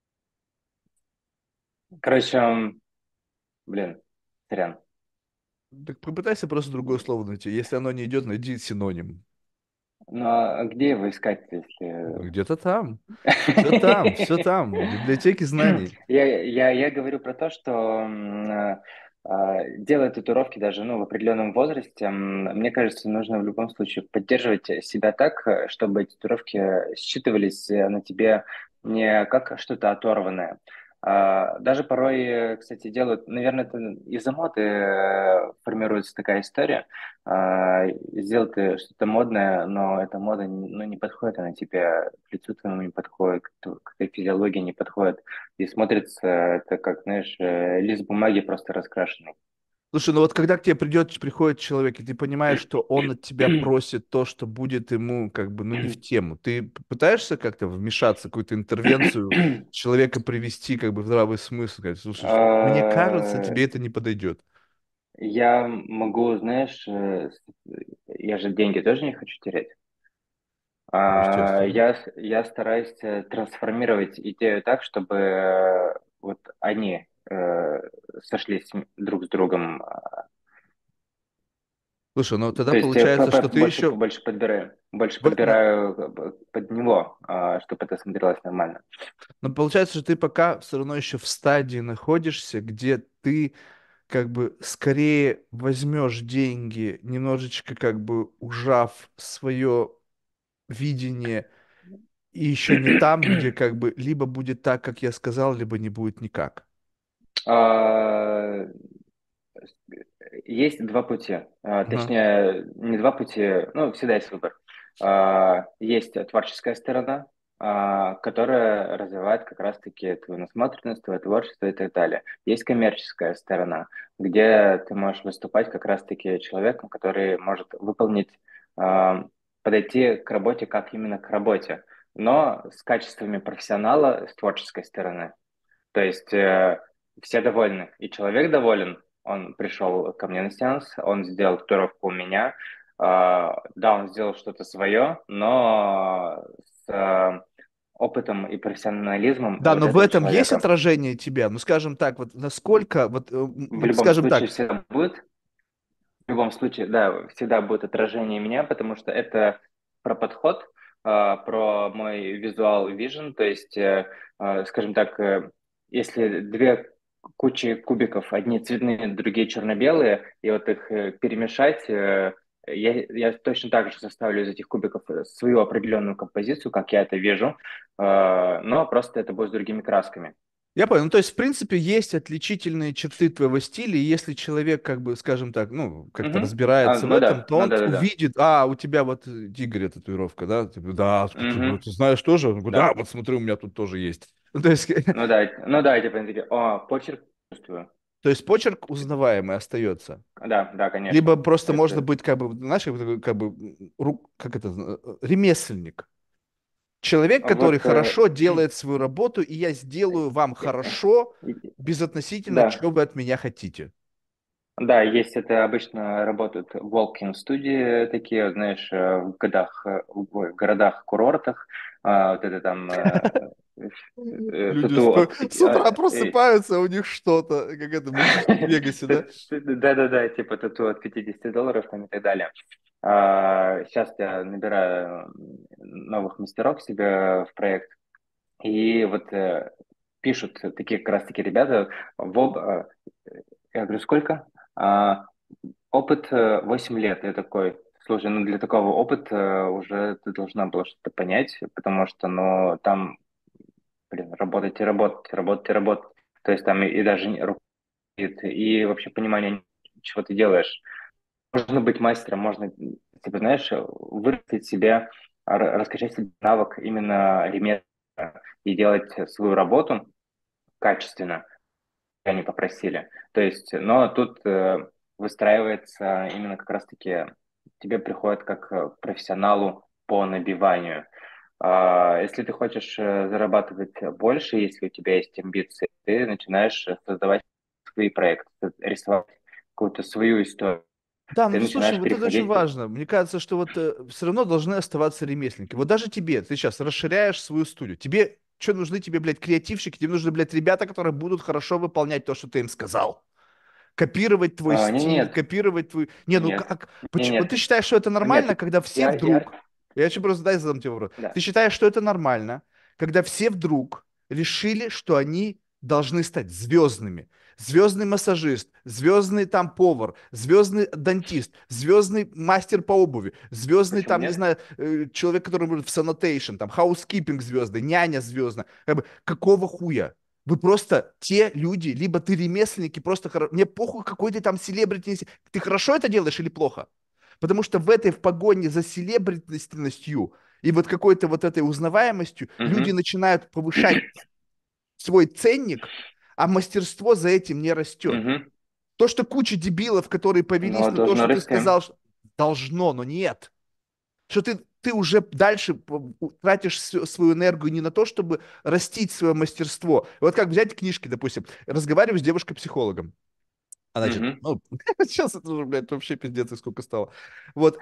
короче, блин, сорян. Так попытайся просто другое слово найти. Если оно не идет, найди синоним. Ну, а где его искать, если... Где-то там. Все там, в библиотеке знаний. Я говорю про то, что делая татуировки даже, ну, в определенном возрасте, мне кажется, нужно в любом случае поддерживать себя так, чтобы татуировки считывались на тебе не как что-то оторванное. Даже порой, кстати, делают, наверное, это из-за моды формируется такая история. Сделать что-то модное, но эта мода ну, не подходит, она тебе к лицу твоему не подходит, к твоей физиологии не подходит. И смотрится это как, знаешь, лист бумаги просто раскрашенный. Слушай, ну вот когда к тебе приходит человек, и ты понимаешь, что он от тебя просит то, что будет ему как бы, ну, не в тему, ты пытаешься как-то вмешаться, какую-то интервенцию человека привести как бы в здравый смысл, сказать, слушай, мне кажется, А, тебе это не подойдет. Я могу, знаешь, я же деньги тоже не хочу терять. Ну, естественно. Я стараюсь трансформировать идею так, чтобы вот они сошлись друг с другом. Слушай, ну тогда То есть получается, что ты еще... больше на- подбираю под него, чтобы это смотрелось нормально. Но получается, что ты пока все равно еще в стадии находишься, где ты как бы скорее возьмешь деньги, немножечко как бы ужав свое видение, и еще не там, где как бы либо будет так, как я сказал, либо не будет никак. А, Есть два пути. Ага. Точнее, не два пути, ну, всегда есть выбор. Есть творческая сторона, которая развивает как раз-таки твою насмотренность, твое творчество и так далее. Есть коммерческая сторона, где ты можешь выступать как раз-таки человеком, который может выполнить, а, подойти к работе как именно к работе, но с качествами профессионала с творческой стороны. То есть все довольны, и человек доволен. Он пришел ко мне на сеанс, он сделал татуировку у меня. Да, он сделал что-то свое, но с опытом и профессионализмом Да, вот но в этого этом есть человека. отражение тебя. Ну, скажем так, вот насколько, вот, В вот любом скажем случае так, всегда будет. В любом случае, да, всегда будет отражение меня, потому что это про подход, про мой визуал vision, то есть, скажем так, если две кучи кубиков, одни цветные, другие черно-белые, и вот их перемешать, я точно так же составлю из этих кубиков свою определенную композицию, как я это вижу, но просто это будет с другими красками. я понял. Ну, то есть, в принципе, есть отличительные черты твоего стиля, и если человек, как бы, скажем так, ну, как-то Мгм. разбирается в Ну этом, да, то ну он да, да, да. увидит, у тебя вот Игоря татуировка, да? Типа, да, Мгм. ты знаешь тоже? Он говорит, да, Да. вот смотри, у меня тут тоже есть. Ну, то есть, Ну да, типа, они такие, о, почерк чувствую. то есть почерк узнаваемый остается. Да, да, Либо конечно. просто можно Это быть, как бы, знаешь, как бы, как это, ремесленник. Человек, который вот, хорошо делает свою работу, и я сделаю вам хорошо, и- безотносительно, да, чего вы от меня хотите. да, есть это обычно работают walk-in студии такие, знаешь, в городах, курортах, вот это там Люди тату от с утра просыпаются, а у них что-то, как это, мальчишник в Вегасе, да? Да-да-да, типа тату от $50 там и так далее. Сейчас я набираю новых мастеров себе в проект, и вот пишут такие как раз-таки ребята, я говорю, сколько? А, Опыт 8 лет. Я такой, слушай, ну для такого опыта уже ты должна была что-то понять, потому что, ну, там, блин, работать и работать, работать и работать. То есть там и даже руководит, и вообще понимание, чего ты делаешь. Можно быть мастером, можно, типа, знаешь, вырастить себе, раскачать себе навык именно ремесла и делать свою работу качественно, как они попросили. То есть, но тут выстраивается именно как раз-таки тебе приходит как профессионалу по набиванию. Если ты хочешь зарабатывать больше, если у тебя есть амбиции, ты начинаешь создавать свои проекты, рисовать какую-то свою историю. Да, ну Ты ты слушай, начинаешь вот это очень переходить. важно. Мне кажется, что вот все равно должны оставаться ремесленники. Вот даже тебе, ты сейчас расширяешь свою студию. Тебе что нужны тебе, блядь, креативщики? Тебе нужны, блядь, ребята, которые будут хорошо выполнять то, что ты им сказал. Копировать твой Не, стиль, нет, копировать твой... Не, ну нет, как? не, Почему? Вот нет, ты считаешь, что это нет. нормально, когда все Я, вдруг... Я еще просто дай задам тебе вопрос. да. Ты считаешь, что это нормально, когда все вдруг решили, что они должны стать звездными. Звездный массажист, звездный там повар, звездный дантист, звездный мастер по обуви, звездный Почему там, не нет? знаю, человек, который будет в санатейшн, там, хаускипинг звездный, няня звездная. Как бы, какого хуя? Вы просто те люди, либо ты ремесленники, просто мне похуй, какой ты там селебрити. Ты хорошо это делаешь или плохо? Потому что в этой в погоне за селебритностью и вот какой-то вот этой узнаваемостью люди Мгм. начинают повышать свой ценник, а мастерство за этим не растет. Мгм. То, что куча дебилов, которые повелись Но на то, должно что ты расти. сказал, должно, но нет. Что ты уже дальше тратишь свою энергию не на то, чтобы растить свое мастерство. Вот как взять книжки, допустим, разговариваю с девушкой-психологом. А значит, Мгм. ну, сейчас это уже, блядь, вообще пиздец, и сколько стало. Вот,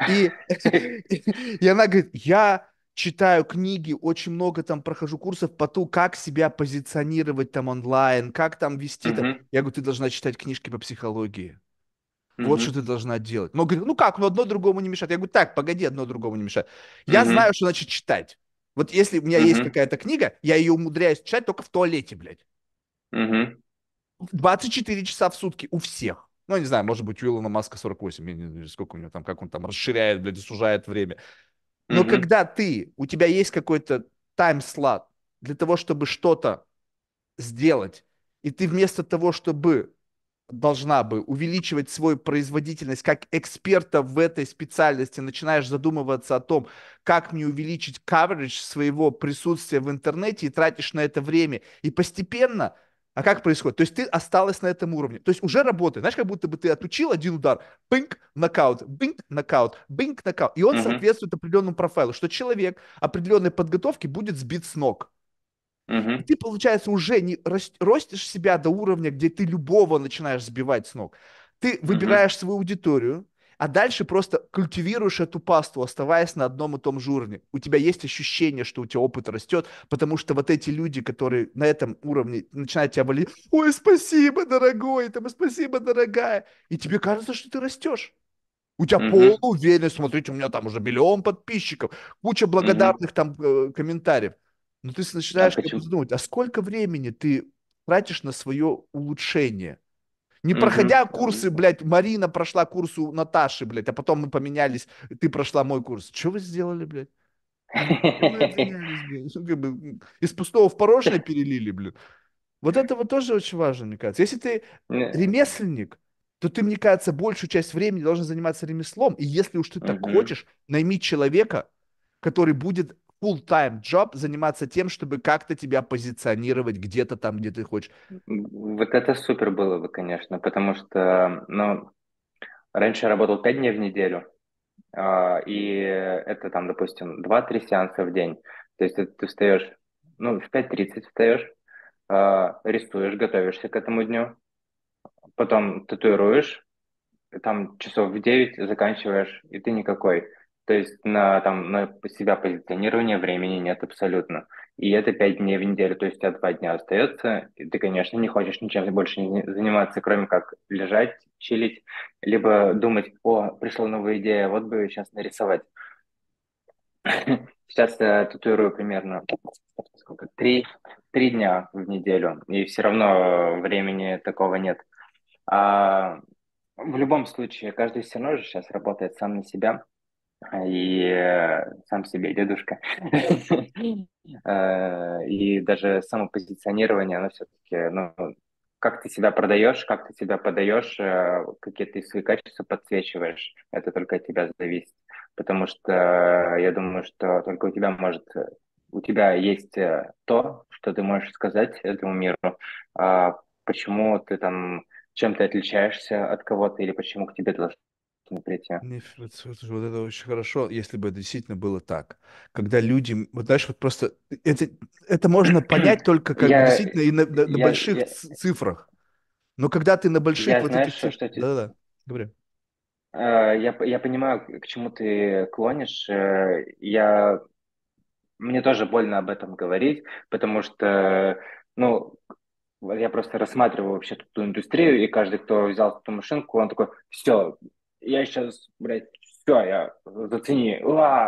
и она говорит, я читаю книги, очень много там прохожу курсов по тому, как себя позиционировать там онлайн, как там вести там. Мгм. Я говорю, ты должна читать книжки по психологии. Вот что Мгм. ты должна делать. Но говорит, ну как, ну одно другому не мешает. Я говорю, так, погоди, одно другому не мешает. Я знаю, Мгм. что значит читать. Вот если у меня есть Мгм. какая-то книга, я ее умудряюсь читать только в туалете, блядь. Мгм. 24 часа в сутки у всех. Ну, не знаю, может быть, у Илона Маска 48, я не знаю, сколько у него там, как он там расширяет, блядь, и сужает время. Но Мгм. когда у тебя есть какой-то тайм-слот для того, чтобы что-то сделать, и ты вместо того, чтобы должна бы увеличивать свою производительность как эксперта в этой специальности, начинаешь задумываться о том, как мне увеличить coverage своего присутствия в интернете и тратишь на это время. И постепенно, а как происходит? То есть ты осталась на этом уровне. То есть уже работает. Знаешь, как будто бы ты отучил один удар, бинг, нокаут, бинг, нокаут, бинг, нокаут. И он Мгм. соответствует определенному профайлу, что человек определенной подготовки будет сбит с ног. И Мгм. ты, получается, уже не ростишь себя до уровня, где ты любого начинаешь сбивать с ног. Ты Мгм. выбираешь свою аудиторию, а дальше просто культивируешь эту пасту, оставаясь на одном и том же уровне. У тебя есть ощущение, что у тебя опыт растет, потому что вот эти люди, которые на этом уровне начинают тебя валить, ой, спасибо, дорогой, там, спасибо, дорогая, и тебе кажется, что ты растешь. У тебя полная Мгм. уверенность, смотрите, у меня там уже миллион подписчиков, куча Мгм. благодарных там комментариев. Но ты А начинаешь как бы почему? задумывать, а сколько времени ты тратишь на свое улучшение? Не Мгм. проходя курсы, блядь, Марина прошла курс у Наташи, блядь, а потом мы поменялись, ты прошла мой курс. Что вы сделали, блядь? Нихуя мы обменялись, блядь. Ну, как бы, из пустого в порожнее перелили, блядь. Вот это вот тоже очень важно, мне кажется. Если ты Не. ремесленник, то ты, мне кажется, большую часть времени должен заниматься ремеслом. И если уж ты так Мгм. хочешь, найми человека, который будет full-time job заниматься тем, чтобы как-то тебя позиционировать где-то там, где ты хочешь. Вот это супер было бы, конечно, потому что, ну, раньше я работал 5 дней в неделю, и это там, допустим, 2-3 сеанса в день. То есть это ты встаешь, ну, в 5:30 встаешь, рисуешь, готовишься к этому дню, потом татуируешь, там часов в 9 заканчиваешь, и ты никакой. То есть на себя позиционирования времени нет абсолютно. И это 5 дней в неделю, то есть у тебя 2 дня остается, и ты, конечно, не хочешь ничем больше не заниматься, кроме как лежать, чилить, либо думать, о, пришла новая идея, вот бы сейчас нарисовать. Сейчас я татуирую примерно сколько, 3 дня в неделю, и все равно времени такого нет. А в любом случае, каждый все равно же сейчас работает сам на себя и сам себе дедушка. И даже самопозиционирование, оно все-таки, ну, как ты себя продаешь, как ты себя подаешь, какие ты свои качества подсвечиваешь, это только от тебя зависит. Потому что я думаю, что только у тебя есть то, что ты можешь сказать этому миру, почему ты там, чем ты отличаешься от кого-то или почему к тебе должны прийти. Вот это очень хорошо, если бы это действительно было так. Когда люди, вот знаешь, вот просто это можно понять только как бы Я, действительно и на я, больших я, цифрах. Но когда ты на больших я вот знаешь, этих что, цифрах... что те- Да-да-да, говорю. я понимаю, к чему ты клонишь. Мне тоже больно об этом говорить, потому что, ну, вот я просто рассматриваю вообще ту индустрию, и каждый, кто взял эту машинку, он такой, все, я сейчас, блядь, все, я зацени, уа!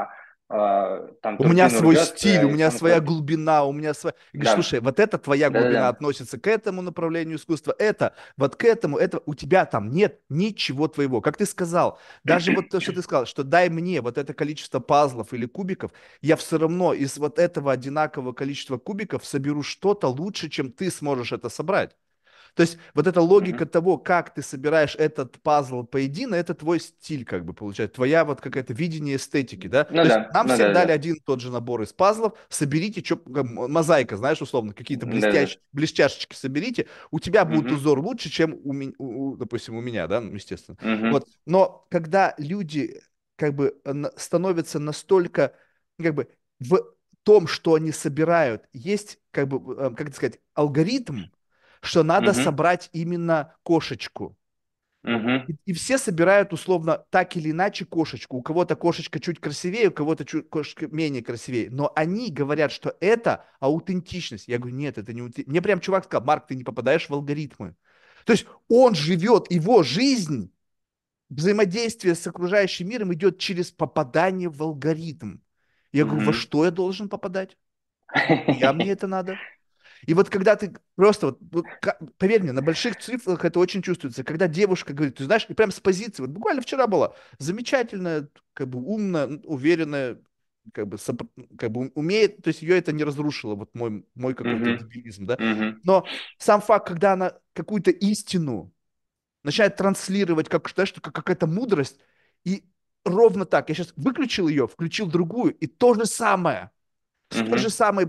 там У меня турбину свой рвет, стиль, у и меня сам своя крутишь. глубина, у меня своя... И говоришь, Да, слушай, вот это твоя глубина да-да-да. относится к этому направлению искусства, это вот к этому, это у тебя там нет ничего твоего. Как ты сказал, даже вот то, что ты сказал, что дай мне вот это количество пазлов или кубиков, я все равно из вот этого одинакового количества кубиков соберу что-то лучше, чем ты сможешь это собрать. То есть вот эта логика Мгм. того, как ты собираешь этот пазл поедино, это твой стиль, как бы получается, твоя вот какая-то видение эстетики, да? Ну То есть да, нам ну всем да, дали да. один и тот же набор из пазлов, соберите, что, мозаика, знаешь, условно, какие-то Да-да-да. блестяшечки соберите, у тебя будет Мгм. узор лучше, чем допустим, у меня, да, ну, естественно. Мгм. Вот. Но когда люди как бы становятся настолько, как бы, в том, что они собирают, есть, как бы, как это сказать, алгоритм, что надо Мгм. собрать именно кошечку. Мгм. И все собирают условно так или иначе кошечку. У кого-то кошечка чуть красивее, у кого-то кошечка менее красивее. Но они говорят, что это аутентичность. Я говорю, нет, это не аутентичность. Мне прям чувак сказал, Марк, ты не попадаешь в алгоритмы. То есть он живет, его жизнь, взаимодействие с окружающим миром идет через попадание в алгоритм. Я говорю, во Мгм. что я должен попадать? Я мне это надо. И вот когда ты просто, поверь мне, на больших цифрах это очень чувствуется. Когда девушка говорит, ты знаешь, и прям с позиции, вот буквально вчера была замечательная, как бы умная, уверенная, как бы, как бы умеет, то есть ее это не разрушило, вот мой какой-то Мгм. дебилизм, да. Мгм. Но сам факт, когда она какую-то истину начинает транслировать, как, знаешь, как какая-то мудрость, и ровно так, я сейчас выключил ее, включил другую, и то же самое, с той же Мгм. самой,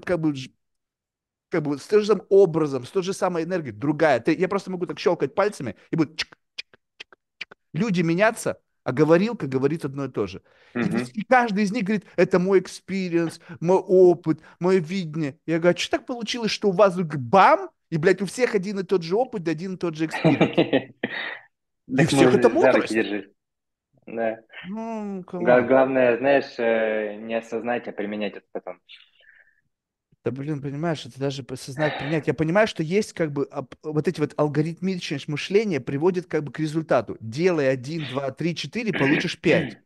как бы с тем же самым образом, с той же самой энергией, другая. Я просто могу так щелкать пальцами, и будет чик. Люди меняться, а говорилка говорит одно и то же. Мгм. И каждый из них говорит, это мой экспириенс, мой опыт, мое видение. Я говорю, а что так получилось, что у вас вдруг бам, и, блядь, у всех один и тот же опыт, один и тот же экспириенс. И у Так, всех это может, за руки мудрость. держись. Да. Ну, камон. Главное, знаешь, не осознать, а применять это потом. Да, блин, понимаешь, это даже осознать, принять. Я понимаю, что есть как бы вот эти вот алгоритмичность мышления приводит как бы к результату. Делай один, два, три, четыре, получишь пять.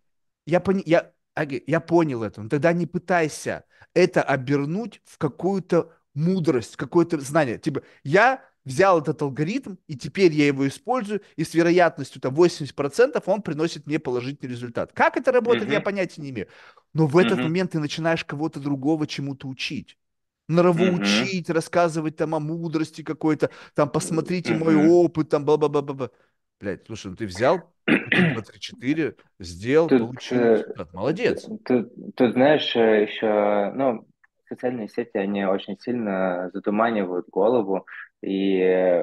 Я понял это. Но тогда не пытайся это обернуть в какую-то мудрость, какое-то знание. Типа, я взял этот алгоритм, и теперь я его использую, и с вероятностью там 80% он приносит мне положительный результат. Как это работает, я Мгм. понятия не имею. Но в этот Мгм. момент ты начинаешь кого-то другого чему-то учить. Нравоучить, Мгм. рассказывать там о мудрости какой-то, там посмотрите мой Мгм. опыт, там бла-бла-бла-бла. Блядь, слушай, ну ты взял 1, 2, 3, 4, сделал, Тут, получил результат. Молодец. тут, знаешь, еще, ну, социальные сети, они очень сильно затуманивают голову, и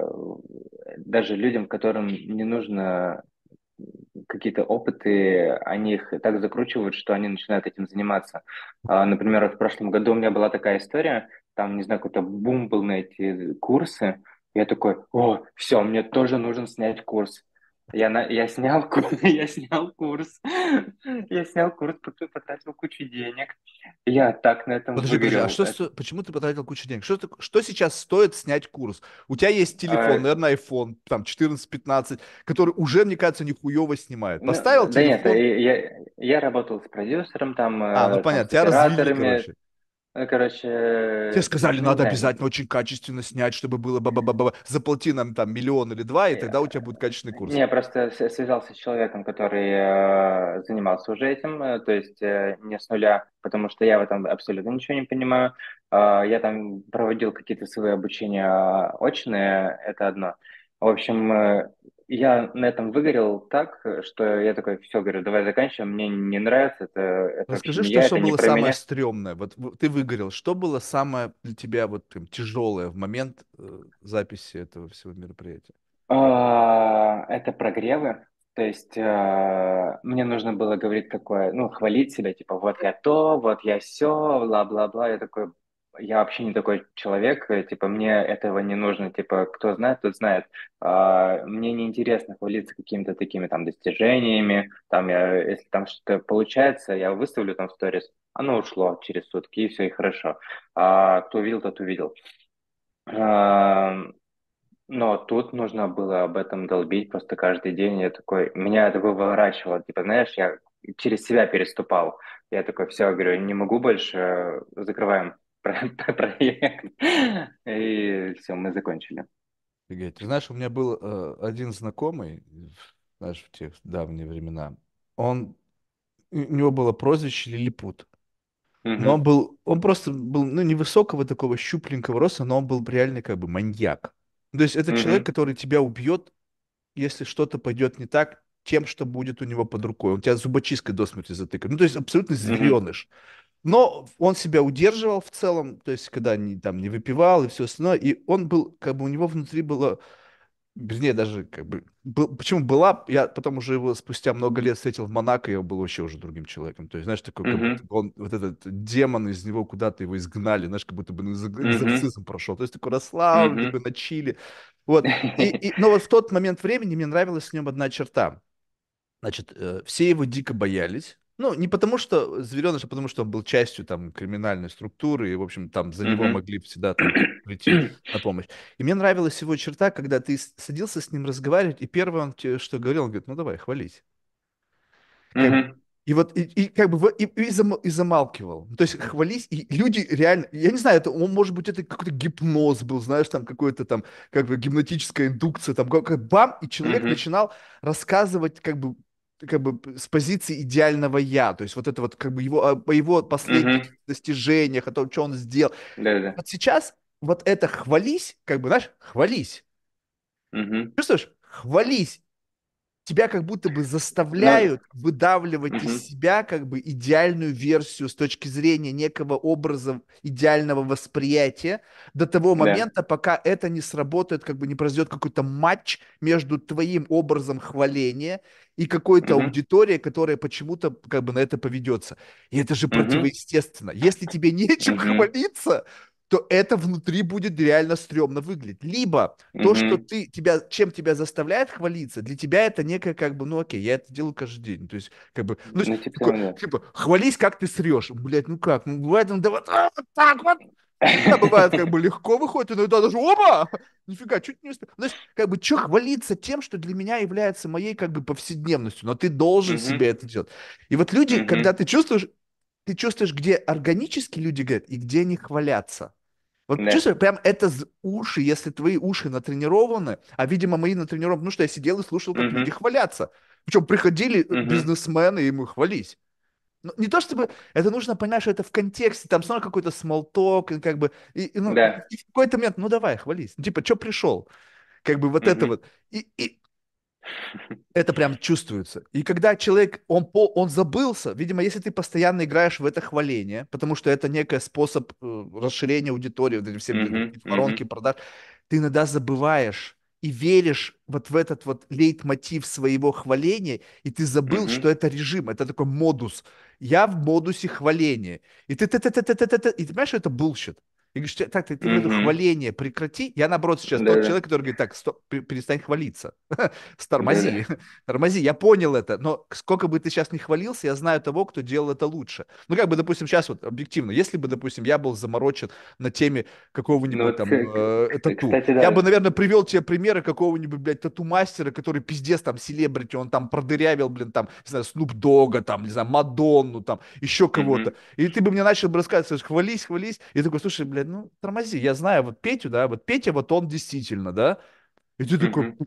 даже людям, которым не нужно какие-то опыты, они их так закручивают, что они начинают этим заниматься. Например, вот в прошлом году у меня была такая история, там, не знаю, какой-то бум был на эти курсы. Я такой, о, все, мне тоже нужен снять курс. Я снял курс, я снял курс, я снял курс, потратил кучу денег. Я так на этом Подожди, а выгорел. что, почему ты потратил кучу денег? Что сейчас стоит снять курс? У тебя есть телефон, Э, наверное, iPhone, там, 14-15, который уже, мне кажется, нихуево снимает. Ну, Поставил да нет, телефон, я работал с продюсером, ну там понятно, с тебя развели, операторами. короче. Тебе Короче, сказали, ну не надо знаю. обязательно очень качественно снять, чтобы было ба-ба-ба-ба. Заплати нам там миллион или два, и тогда у тебя будет качественный курс. Не, просто связался с человеком, который занимался уже этим, то есть не с нуля, потому что я в этом абсолютно ничего не понимаю. Я там проводил какие-то свои обучения очные, это одно. В общем, я на этом выгорел так, что я такой, все, говорю, давай заканчиваем, мне не нравится, это вообще Расскажи, не я, что это не было про самое меня. стрёмное. Вот ты выгорел. Что было самое для тебя вот прям тяжелое в момент записи этого всего мероприятия? Это прогревы. То есть мне нужно было говорить такое, ну, хвалить себя, типа, вот я то, вот я все, бла-бла-бла. Я такой, я вообще не такой человек, типа, мне этого не нужно, типа, кто знает, тот знает. Мне неинтересно хвалиться какими-то такими там достижениями, там, если там что-то получается, я выставлю там в сторис, оно ушло через сутки, и все, и хорошо. Кто увидел, тот увидел. А, но тут нужно было об этом долбить просто каждый день. Я такой, меня это выворачивало. Типа, знаешь, я через себя переступал. Я такой, все, говорю, не могу больше, закрываем проект. И все, мы закончили. Офигеть. Ты знаешь, у меня был один знакомый, знаешь, в те давние времена. Он, у него было прозвище Лилипут. Но Мгм, он просто был, ну, невысокого такого щупленького роста, но он был реальный как бы маньяк. То есть это человек, мгм, который тебя убьет, если что-то пойдет не так, тем, что будет у него под рукой. Он тебя зубочисткой до смерти затыкает. Ну, то есть абсолютно мгм, звереныш. Но он себя удерживал в целом, то есть когда там не выпивал и все остальное, и он был, как бы у него внутри было, вернее, даже как бы, почему была, я потом уже его спустя много лет встретил в Монако, и он был вообще уже другим человеком. То есть, знаешь, такой, как будто мгм, бы он, вот этот демон из него куда-то его изгнали, знаешь, как будто бы ну, мгм, экзорцизм прошел. То есть такой расслабленный, мгм. такой на чиле. Вот. Но вот в тот момент времени мне нравилась в нем одна черта. Значит, все его дико боялись. Ну, не потому что звереныш, а потому что он был частью там криминальной структуры, и, в общем, там за него Мгм. могли всегда там прийти на помощь. И мне нравилась его черта, когда ты садился с ним разговаривать, и первое он тебе что говорил, он говорит, ну давай, хвались. Как бы, Мгм. и вот, и как бы, и замалкивал. То есть хвались, и люди реально, я не знаю, это, может быть, это какой-то гипноз был, знаешь, там какой-то там, как бы гипнотическая индукция, там, как бам, и человек Мгм. начинал рассказывать, как бы с позиции идеального я, то есть вот это вот, как бы его, о его последних Мгм. достижениях, о том, что он сделал. Да-да-да. Вот сейчас вот это хвались, как бы, знаешь, хвались. Мгм. Чувствуешь? Хвались, тебя как будто бы Ну, заставляют выдавливать из мгм. себя как бы идеальную версию с точки зрения некого образа идеального восприятия до того Да. момента, пока это не сработает, как бы не произойдет какой-то матч между твоим образом хваления и какой-то Мгм. аудиторией, которая почему-то как бы на это поведется. И это же Мгм. противоестественно. Если тебе нечем Мгм. хвалиться, то это внутри будет реально стрёмно выглядеть. Либо то, что Мгм. чем тебя заставляет хвалиться, для тебя это некое, как бы, ну окей, я это делаю каждый день. То есть, как бы, ну, Ну, типа такое, того, да. типа, хвались, как ты срешь. Блядь, ну как? Ну, бывает, ну, да вот так вот. Иногда бывает, как бы, легко выходит, иногда даже, оба! Нифига, чуть не успел. То есть, как бы, что хвалиться тем, что для меня является моей, как бы, повседневностью, но ты должен Мгм. себе это делать. И вот люди, когда Мгм. ты чувствуешь, где органически люди говорят и где они хвалятся. Вот Да. чувствую, прям это уши, если твои уши натренированы, а, видимо, мои натренированы, ну что я сидел и слушал, как люди Мгм. хвалятся. Причем приходили Мгм. бизнесмены, и мы хвались. Ну, не то чтобы, это нужно понять, что это в контексте, там снова какой-то смолток, и как бы, ну, Да. и в какой-то момент, ну давай, хвались. Ну, типа, что пришел? Как бы вот это Мгм. вот. И это прям чувствуется. И когда человек, он забылся, видимо, если ты постоянно играешь в это хваление, потому что это некий способ расширения аудитории, вот эти все Мгм. воронки Мгм. продаж, ты иногда забываешь и веришь вот в этот вот лейтмотив своего хваления, и ты забыл, что Мгм. это режим, это такой модус. Я в модусе хваления. И ты понимаешь, что это булщит. И говоришь, так, ты в это Мгм. хваление прекрати. Я, наоборот, сейчас тот Да-да. человек, который говорит, так, стоп, перестань хвалиться. Да-да. Стормози. Тормози, я понял это, но сколько бы ты сейчас не хвалился, я знаю того, кто делал это лучше. Ну, как бы, допустим, сейчас вот объективно, если бы, допустим, я был заморочен на теме Ну, какого-нибудь вот, там тату, кстати, я бы, да. наверное, привел тебе примеры какого-нибудь, блядь, тату-мастера, который пиздец там селебрити, он там продырявил, блин, там, не знаю, Снуп Дога, там, не знаю, Мадонну, там, еще кого-то. Мгм. И ты бы мне начал бы рассказывать, слушай, хвались, хвались. И я такой, слушай, блядь, ну, тормози, я знаю вот Петю, да, вот Петя, вот он действительно, да. И ты такой, Мгм.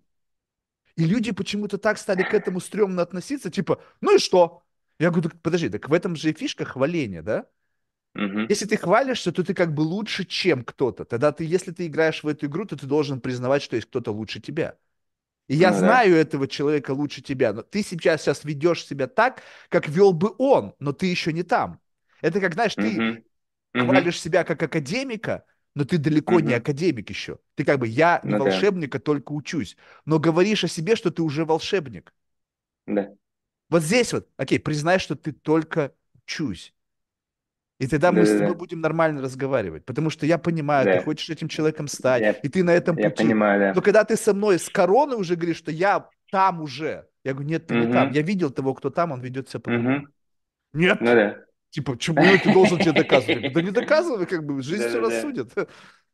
и люди почему-то так стали к этому стрёмно относиться, типа, ну и что? Я говорю, так, подожди, так в этом же и фишка хваления, да? Мгм. Если ты хвалишься, то ты как бы лучше, чем кто-то. Тогда ты, если ты играешь в эту игру, то ты должен признавать, что есть кто-то лучше тебя. И я Ну да. знаю этого человека лучше тебя, но ты сейчас ведешь себя так, как вел бы он, но ты еще не там. Это как, знаешь, ты Мгм. Мгм. хвалишь себя как академика, но ты далеко не Мгм. академик еще. Ты как бы, я не Ну да. волшебник, а только учусь. Но говоришь о себе, что ты уже волшебник. Да. Вот здесь вот, окей, признай, что ты только учусь. И тогда мы с тобой Да-да-да. будем нормально разговаривать. Потому что я понимаю, ты Да. хочешь этим человеком стать, Я, и ты на этом я пути. понимаю, Но да. когда ты со мной с короной уже говоришь, что я там уже, я говорю, нет, ты не там. Мгм. Я видел того, кто там, он ведет себя по-другому. Мгм. Ну Нет! да. Типа, почему ты должен тебе доказывать? Я говорю, да не доказывай, как бы, жизнь все Да-да-да. рассудит.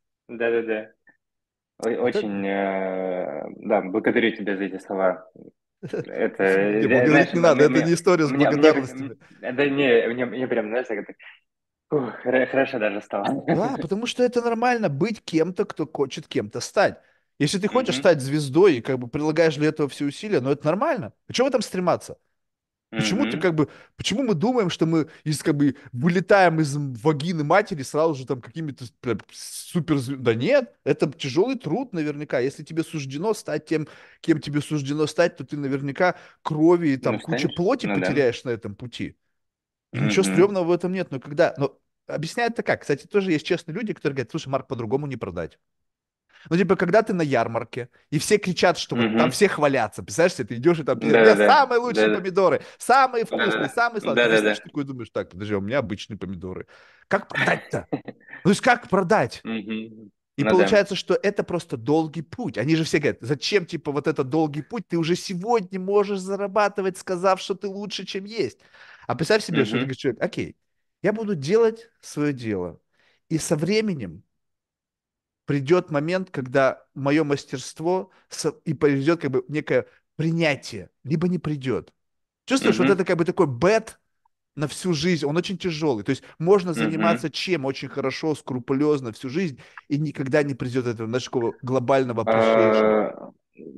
Да-да-да. Вот это, Очень, да, благодарю тебя за эти слова. Это, Не, благодарить знаешь, не надо, это не история с благодарностями. да не, мне прям, знаешь, так это, хорошо даже стало. Да, потому что это нормально быть кем-то, кто хочет кем-то стать. Если ты хочешь Мгм, стать звездой и как бы прилагаешь для этого все усилия, ну это нормально. А чего в этом стрематься? Почему ты мгм. как бы, почему мы думаем, что мы из как бы вылетаем из вагины матери сразу же там какими-то прям супер... Да нет, это тяжелый труд наверняка. Если тебе суждено стать тем, кем тебе суждено стать, то ты наверняка крови и Ну, там куча станешь? плоти Ну да. потеряешь на этом пути. И ничего Мгм, стрёмного в этом нет. Но когда... Но объясняют это как? Кстати, тоже есть честные люди, которые говорят, слушай, Марк, по-другому не продать. Ну, типа, когда ты на ярмарке, и все кричат, что вот там мгм. все хвалятся. Представляешь себе, ты идешь и там, у меня Да-да-да. самые лучшие Да-да. помидоры, самые вкусные, Да-да-да. самые сладкие. Ты Да-да-да. стоишь такой и думаешь, так, подожди, а у меня обычные помидоры. Как продать-то? Ну, то есть как продать? Мгм. И Ну да. получается, что это просто долгий путь. Они же все говорят, зачем, типа, вот этот долгий путь? Ты уже сегодня можешь зарабатывать, сказав, что ты лучше, чем есть. А представь себе, что ты Мгм, говоришь, человек, окей, я буду делать свое дело. И со временем придет момент, когда мое мастерство и придет как бы некое принятие, либо не придет. Чувствуешь, вот мгм, это как бы такой бет на всю жизнь, он очень тяжелый. То есть можно заниматься мгм. чем очень хорошо, скрупулезно всю жизнь, и никогда не придет этого, знаешь, такого глобального appreciation. Э,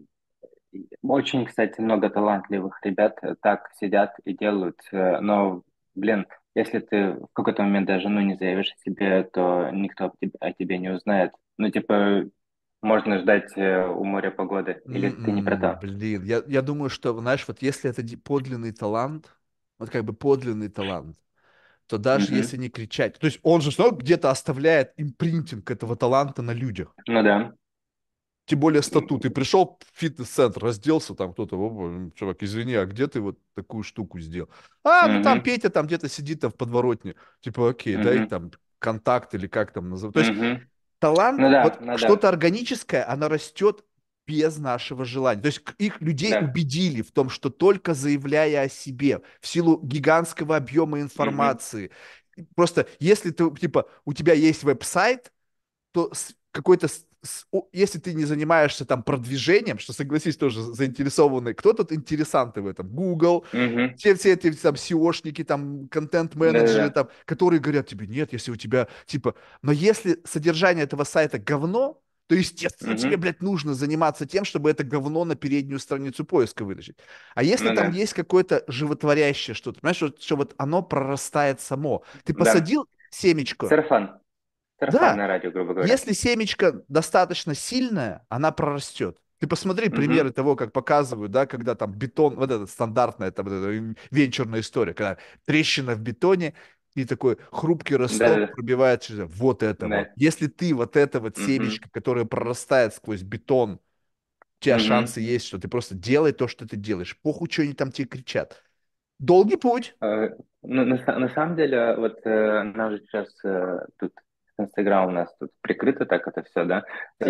Очень, кстати, много талантливых ребят так сидят и делают, но, блин, если ты в какой-то момент даже, ну, не заявишь о себе, то никто о тебе не узнает. Ну, типа, можно ждать у моря погоды, или ты не про то? Блин, я думаю, что, знаешь, вот если это подлинный талант, вот как бы подлинный талант, то даже если Мгм. не кричать, то есть он же все равно где-то оставляет импринтинг этого таланта на людях. Ну да. Тем более статут. Ты пришел в фитнес-центр, разделся, там кто-то, «Опа, чувак, извини, а где ты вот такую штуку сделал? А, ну там Мгм. Петя там где-то сидит там в подворотне. Типа, окей, дай Мгм. там контакт или как там называют. То есть Мгм. талант, Ну да, вот ну да, что-то органическое, оно растет без нашего желания. То есть их людей да. убедили в том, что только заявляя о себе, в силу гигантского объема Мгм. информации, просто если ты, типа, у тебя есть веб-сайт, то какой-то, если ты не занимаешься там продвижением, что, согласись, тоже заинтересованный, кто тут интересанты в этом? Google, Мгм. все эти там SEOшники, там контент-менеджеры, Да-да-да. там, которые говорят тебе, нет, если у тебя, типа, но если содержание этого сайта говно, то, естественно, тебе, Мгм. блядь, нужно заниматься тем, чтобы это говно на переднюю страницу поиска вытащить. А если Ну там да, есть какое-то животворящее что-то, понимаешь, что вот оно прорастает само. Ты да. посадил семечко, Сарафан. Сарафан да, на радио, грубо говоря. если семечко достаточно сильная, она прорастет. Ты посмотри примеры Мгм. того, как показывают, да, когда там бетон, вот эта стандартная там, вот эта венчурная история, когда трещина в бетоне и такой хрупкий росток Да-да-да. пробивает через вот это вот. Да. Если ты вот это вот Мгм. семечко, которое прорастает сквозь бетон, у тебя Мгм. шансы есть, что ты просто делай то, что ты делаешь. Похуй, что они там тебе кричат. Долгий путь. Ну, на самом деле, вот нам же сейчас тут Инстаграм у нас тут прикрыто так это все, да,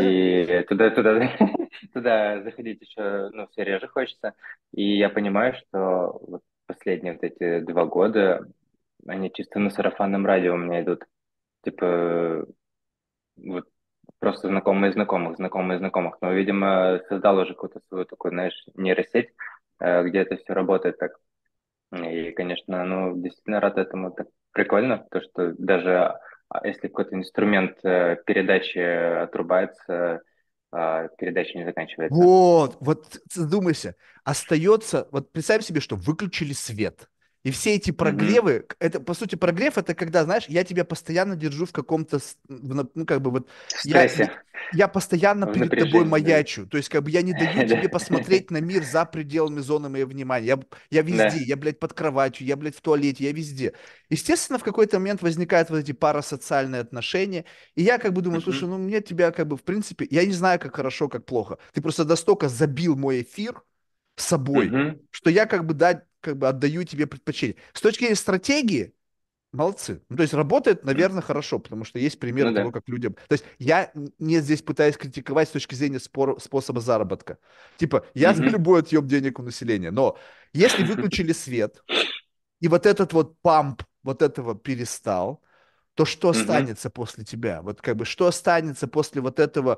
и туда, туда заходить еще, ну, все реже хочется, и я понимаю, что вот последние вот эти 2 года, они чисто на сарафанном радио у меня идут, типа, вот просто знакомые знакомых, знакомые знакомых, но, видимо, создал уже какую-то свою такую, знаешь, нейросеть, где это все работает так. И, конечно, ну, действительно рад этому. Это прикольно, то, что даже если какой-то инструмент передачи отрубается, передача не заканчивается. Вот, задумайся. Остается, вот представь себе, что выключили свет. И все эти Угу. прогревы, это, по сути, прогрев, это когда, знаешь, я тебя постоянно держу в каком-то, ну, как бы вот, В я, стрессе, я постоянно в перед тобой напряжении, да. маячу. То есть, как бы, я не даю тебе посмотреть на мир за пределами зоны моего внимания. Я везде, Да. я, блядь, под кроватью, я, блядь, в туалете, я везде. Естественно, в какой-то момент возникают вот эти парасоциальные отношения, и я как бы думаю, слушай, Мгм. ну мне тебя как бы в принципе, я не знаю, как хорошо, как плохо. Ты просто настолько забил мой эфир собой, Мгм. что я как бы дать, как бы отдаю тебе предпочтение. С точки зрения стратегии, молодцы. Ну, то есть работает, наверное, хорошо, потому что есть примеры Ну того, да. как людям... То есть я не здесь пытаюсь критиковать с точки зрения способа заработка. Типа, я за Мгм. любой отъем денег у населения, но если выключили свет, и вот этот вот памп вот этого перестал, то что Мгм. останется после тебя? Вот как бы что останется после вот этого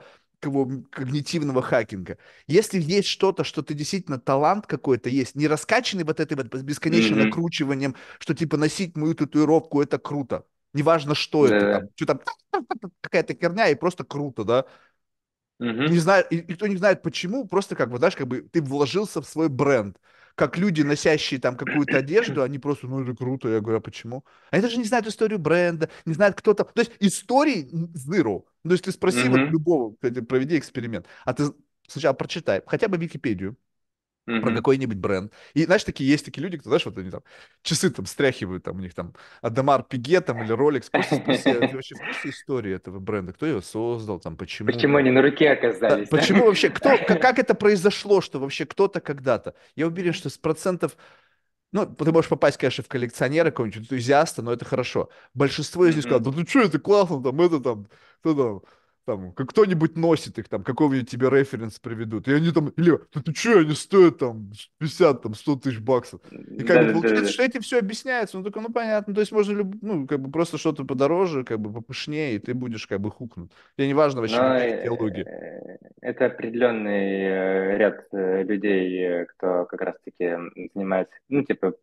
когнитивного хакинга. Если есть что-то, что ты действительно талант какой-то есть, не раскачанный вот этой вот бесконечным Угу. накручиванием, что типа носить мою татуировку это круто. Неважно, что это Да-да. там, что там какая-то херня и просто круто, да. Не Угу. знаю, и никто не знает почему, просто как бы, знаешь, как бы ты вложился в свой бренд. Как люди, носящие там какую-то одежду, они просто, ну это круто, я говорю, а почему? Они даже не знают историю бренда, не знают, кто там. То есть истории zero. То есть ты спроси вот Угу. любого, проведи эксперимент, а ты сначала прочитай, хотя бы Википедию про Угу. какой-нибудь бренд. И знаешь, такие есть такие люди, кто, знаешь, вот они там часы там стряхивают, там у них там Адемар Пиге там или Rolex. Просто спроси, а ты вообще в курсе истории этого бренда? Кто его создал, там, почему, Почему блин? они на руке Да, оказались, да? почему вообще, как это произошло, что вообще кто-то когда-то? Я уверен, что с процентов, ну, ты можешь попасть, конечно, в коллекционера, какого-нибудь энтузиаста, но это хорошо. Большинство из них скажут, Угу. да ты что, это классно, там, это там, кто как кто-нибудь носит их, там, какого-нибудь тебе референс приведут. И они там, или, да ты что, они стоят там 50, там, 100 тысяч баксов. И как бы получается, Да-да-да. что этим все объясняется. Ну, только, ну, понятно, то есть можно, ну, как бы просто что-то подороже, как бы попышнее, и ты будешь как бы хукнут. Тебе не важно вообще Но никакая идеология. это определенный ряд людей, кто как раз-таки занимается, ну, типа,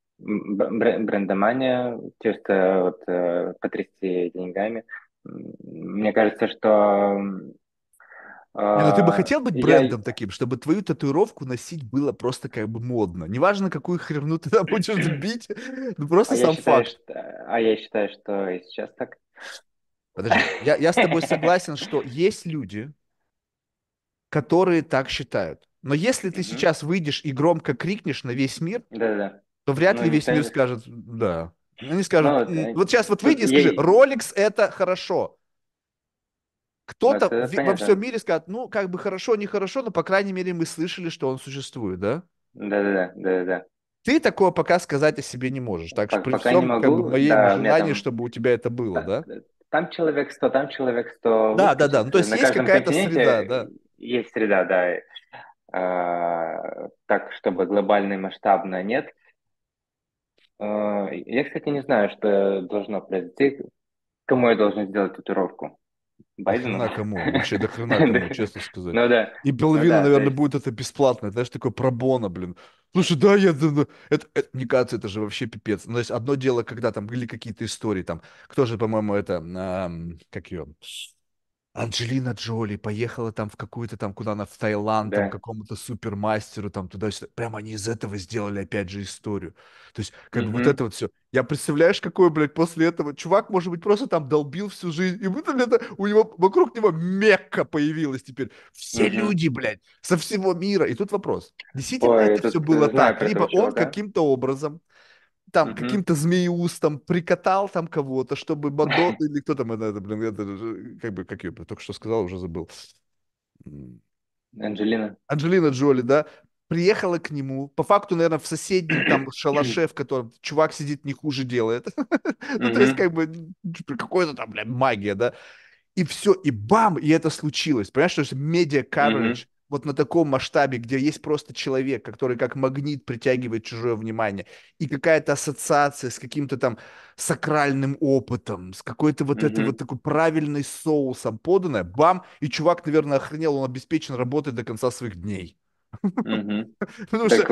брендомания, чисто вот потрясти деньгами. Мне кажется, что Не, ну ты бы хотел быть я, брендом таким, чтобы твою татуировку носить было просто как бы модно. Неважно, какую херню ты там будешь бить, ну просто сам факт. я считаю, что и сейчас так. Подожди, я с тобой согласен, что есть люди, которые так считают. Но если ты Мгм. сейчас выйдешь и громко крикнешь на весь мир, Да-да-да. то вряд Ну, ли не весь мир ставишь. скажет «да». Они Ну, скажут, вот, вот сейчас вот тут выйди и скажи, ей, Rolex это хорошо. ну, Кто-то это во всем понятно. мире скажет, ну, как бы хорошо, нехорошо, но, по крайней мере, мы слышали, что он существует, да? Да-да-да, да-да-да. Ты такого пока сказать о себе не можешь. Так что при Пока не всем как бы могу. моем Да, у меня желании, там чтобы у тебя это было, та- да? там человек 100, там человек 100 Да, да, да. выскочит. Ну, то есть На есть каждом какая-то среда, континенте да. есть среда, да. Так, чтобы глобально и масштабно нет. Я, кстати, не знаю, что должно произойти. Кому я должен сделать татуировку? Да Байдену? хрена кому? Вообще, да хрена кому, честно сказать. Ну да, И ну половина, да, то наверное, есть. будет это бесплатно. Знаешь, такой пробона, блин. Слушай, да, мне кажется, это же вообще пипец. Ну, то есть одно дело, когда там были какие-то истории, там, кто же, по-моему, это, как ее, Анджелина Джоли поехала там в какую-то там, куда она, в Таиланд, там, к Да. какому-то супермастеру, там, туда-сюда. Прям они из этого сделали, опять же, историю. То есть, как бы вот Мгм, это вот все. Я представляешь, какой, блядь, после этого чувак, может быть, просто там долбил всю жизнь, и вот это, у него, вокруг него Мекка появилась теперь. Все мгм. люди, блядь, со всего мира. И тут вопрос. Действительно Ой, это я все тут было знаю так? про Либо этого он чувака. каким-то образом там Мгм. каким-то змееустом прикатал там кого-то, чтобы Мадонна или кто там блин, как бы, как ее только что сказал, уже забыл. Анджелина. Анджелина Джоли, да, приехала к нему, по факту, наверное, в соседнем там шалаше, в котором чувак сидит, не хуже делает. Ну, то есть, Мгм, как бы, какой-то там, бля, магия, да. И все, и бам, и это случилось. Понимаешь, что медиа мгм, coverage вот на таком масштабе, где есть просто человек, который как магнит притягивает чужое внимание, и какая-то ассоциация с каким-то там сакральным опытом, с какой-то вот этой вот мгм, такой правильной соусом поданная, бам, и чувак, наверное, охренел, он обеспечен работой до конца своих дней. мгм. Потому что, Так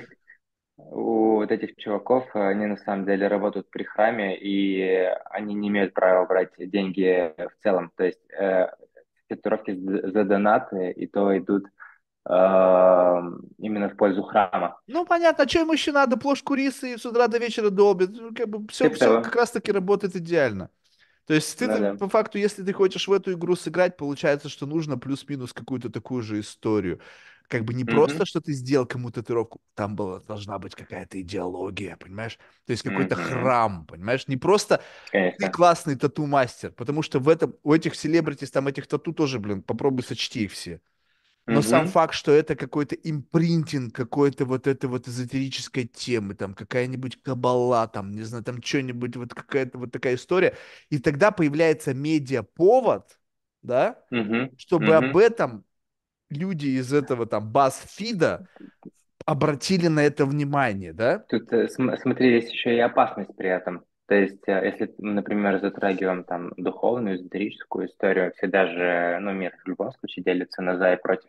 у вот этих чуваков, они на самом деле работают при храме, и они не имеют права брать деньги в целом. То есть татуировки за донаты, и то идут э, именно в пользу храма. ну, понятно, а что ему еще надо? Плошку риса и с утра до вечера долбит. Ну, как бы Типа все как того. раз-таки работает идеально. То есть Ну ты да. по факту, если ты хочешь в эту игру сыграть, получается, что нужно плюс-минус какую-то такую же историю. Как бы не просто, Мгм, что ты сделал кому-то татуировку, там была, должна быть какая-то идеология, понимаешь? То есть какой-то мгм. храм, понимаешь? Не просто ты Конечно. классный тату-мастер, потому что в этом, у этих селебритис, там этих тату тоже, блин, попробуй сочти их все. Но сам Мгм, факт, что это какой-то импринтинг какой-то вот этой вот эзотерической темы, там какая-нибудь кабала, там, не знаю, там что-нибудь, вот какая-то вот такая история, и тогда появляется медиаповод, да, мгм, чтобы об мгм. этом люди из этого там BuzzFeed обратили на это внимание, да? Тут, смотри, есть еще и опасность при этом. То есть, если, например, затрагиваем там духовную, эзотерическую историю, всегда же, ну, мир в любом случае делится на за и против.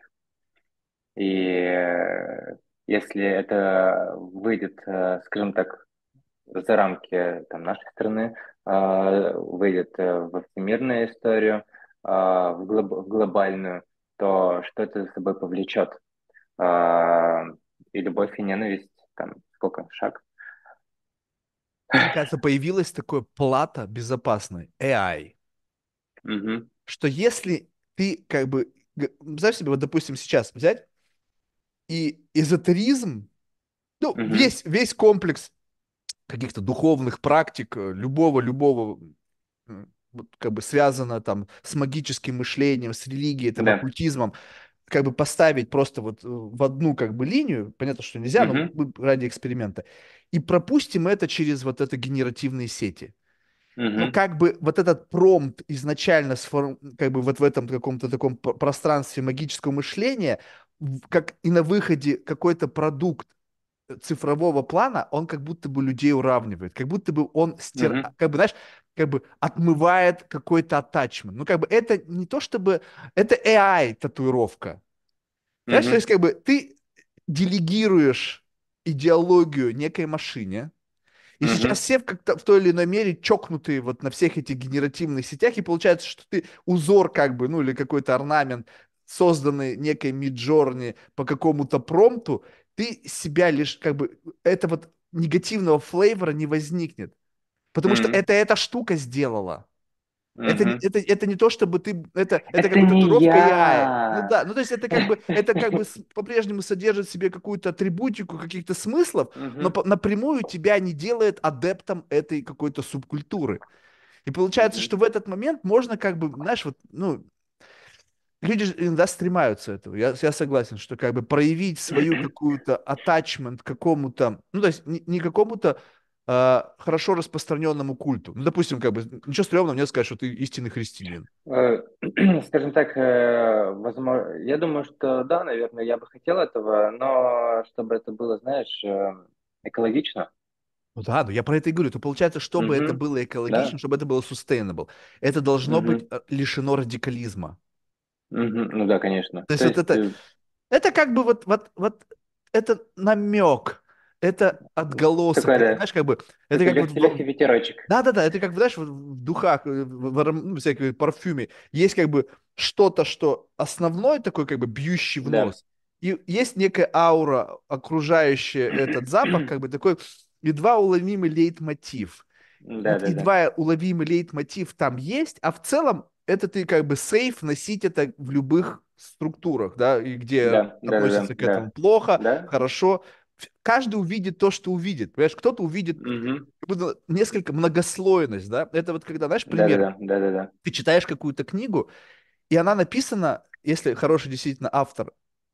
И если это выйдет, скажем так, за рамки там, нашей страны, выйдет во всемирную историю, в глобальную, то что это за собой повлечет? А, и любовь, и ненависть, там, сколько, шаг? Мне кажется, появилась такое плата безопасной, AI, Угу, что если ты как бы, знаешь себе, вот допустим сейчас взять и эзотеризм, ну, угу, весь комплекс каких-то духовных практик, любого, вот, как бы связано там с магическим мышлением, с религией, там, да, оккультизмом, как бы поставить просто вот в одну как бы линию, понятно, что нельзя, но угу, мы ради эксперимента, и пропустим это через вот это генеративные сети. То угу, как бы вот этот промпт изначально как бы вот в этом каком-то таком пространстве магического мышления, как и на выходе какой-то продукт цифрового плана, он как будто бы людей уравнивает, как будто бы он угу, как бы, знаешь, как бы отмывает какой-то attachment. Ну, как бы это не то чтобы... Это AI-татуировка. Понимаешь, то угу, есть как бы ты делегируешь идеологию некой машине, и сейчас угу, все как-то в той или иной мере чокнутые вот на всех этих генеративных сетях, и получается, что ты узор как бы, ну или какой-то орнамент, созданный некой Миджорни по какому-то промпту, ты себя лишь как бы, это вот негативного флейвора не возникнет. Потому что угу, это эта штука сделала. угу. Это не то, чтобы ты... Это как Это бы не татуировка AI. Ну я. да, ну то есть это как бы по-прежнему содержит в себе какую-то атрибутику каких-то смыслов, но Угу, напрямую тебя не делает адептом этой какой-то субкультуры. И получается, угу, что в этот момент можно как бы, знаешь, вот, ну, люди же иногда стремаются этого. Я согласен, что как бы проявить свою какую-то attachment к какому-то, ну, то есть не какому-то хорошо распространенному культу. Ну, допустим, как бы, ничего стрёмного мне сказать, что ты истинный христианин. Э, Скажем так, возможно, я думаю, что да, наверное, я бы хотел этого, но чтобы это было, знаешь, экологично. Ну да, но я про это и говорю. То получается, чтобы это Угу, было экологично, да, чтобы это было sustainable, это должно быть угу, лишено радикализма. угу, ну да, конечно. То есть То вот есть это как бы вот это намек, это отголосок, такой, это, да, знаешь, как бы, это такой как вот легкий, легкий ветерочек. да-да-да, это как, знаешь, вот в духах, ну, всякой парфюме, есть как бы что-то, что основной такой, как бы, бьющий в Да. нос, и есть некая аура, окружающая этот запах, как бы такой едва уловимый лейтмотив. Да, Вот да, да. едва уловимый лейтмотив там есть, а в целом это ты как бы сейф носить это в любых структурах, да, и где Да, да, да, да, относятся к этому да. плохо, Да? хорошо. Каждый увидит то, что увидит. Понимаешь, кто-то увидит Угу. как будто несколько многослойность, да. Это вот когда, знаешь, Да, да, пример, да, да, да, да. ты читаешь какую-то книгу, и она написана, если хороший действительно автор,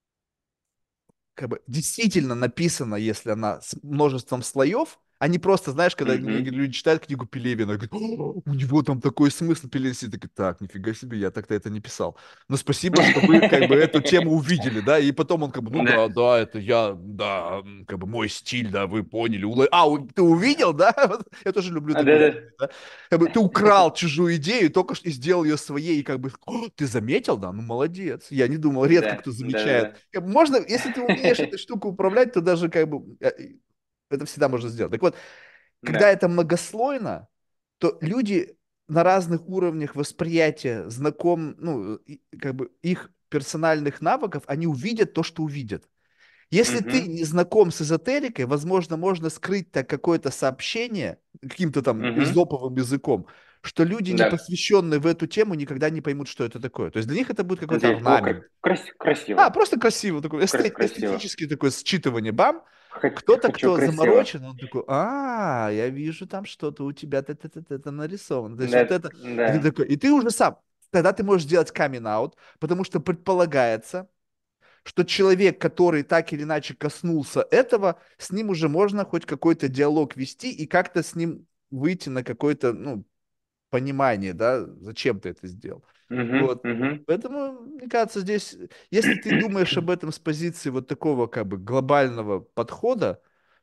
как бы действительно написана, если она с множеством слоев, а не просто, знаешь, когда Угу. люди читают книгу Пелевина, и говорят: «О, у него там такой смысл, Пелевин сидит, такой, так, нифига себе, я так-то это не писал. Но спасибо, что вы как бы эту тему увидели, да, и потом он как бы, ну Да, да, да, это я, да, как бы мой стиль, да, вы поняли. Ты увидел, да? Вот я тоже люблю да, такую да. фигню, да? Как бы ты украл чужую идею, только что и сделал ее своей, и как бы: «О, ты заметил, да? Ну, молодец. Я не думал, редко Да, кто да, да, замечает. да. Как бы можно, если ты умеешь этой штукой управлять, то даже как бы это всегда можно сделать. Так вот, когда Да. это многослойно, то люди на разных уровнях восприятия ну, как бы их персональных навыков, они увидят то, что увидят. Если ты Угу. не знаком с эзотерикой, возможно, можно скрыть так какое-то сообщение каким-то там Угу. эзоповым языком, что люди, не Да. посвященные в эту тему, никогда не поймут, что это такое. То есть для них это будет какой-то Здесь, о, орнамент. красиво. Просто красиво, такой Красиво. эстетический такой считывание, бам. Кто-то, Хочу кто красиво. заморочен, он такой: я вижу там что-то у тебя это нарисовано. То есть вот Да, это, и ты да. такой, и ты уже сам, тогда ты можешь сделать камин аут, потому что предполагается, что человек, который так или иначе коснулся этого, с ним уже можно хоть какой-то диалог вести и как-то с ним выйти на какое-то, ну, понимание, да, зачем ты это сделал. Угу, Вот. угу. Поэтому, мне кажется, здесь, если ты думаешь об этом с позиции вот такого как бы глобального подхода,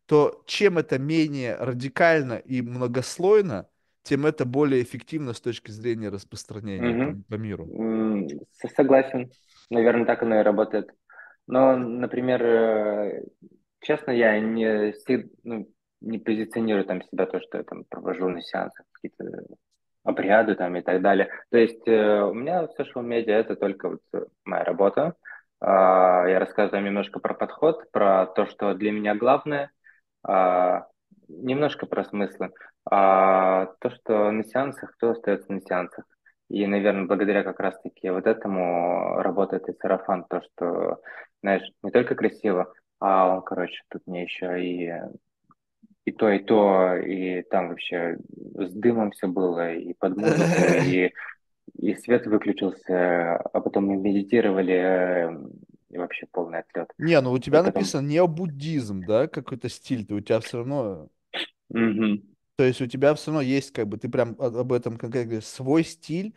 то чем это менее радикально и многослойно, тем это более эффективно с точки зрения распространения Мгм. по миру. Согласен. Наверное, так оно и работает. Но, например, честно, я ну, не позиционирую там себя то, что я там провожу на сеансах какие-то обряды там и так далее. То есть у меня в social media это только вот моя работа. Я рассказываю немножко про подход, про то, что для меня главное, а, немножко про смыслы. То, что на сеансах, кто остается на сеансах. И, наверное, благодаря как раз-таки вот этому работает и сарафан, то, что, знаешь, не только красиво, а он, короче, тут мне еще и то, и там вообще с дымом все было, и под музыку, и свет выключился, а потом мы медитировали, и вообще полный отлет. Не, ну у И тебя потом... написано необуддизм, да, какой-то стиль, ты у тебя все равно, Мгм. то есть у тебя все равно есть, как бы, ты прям об этом конкретно говоришь, свой стиль,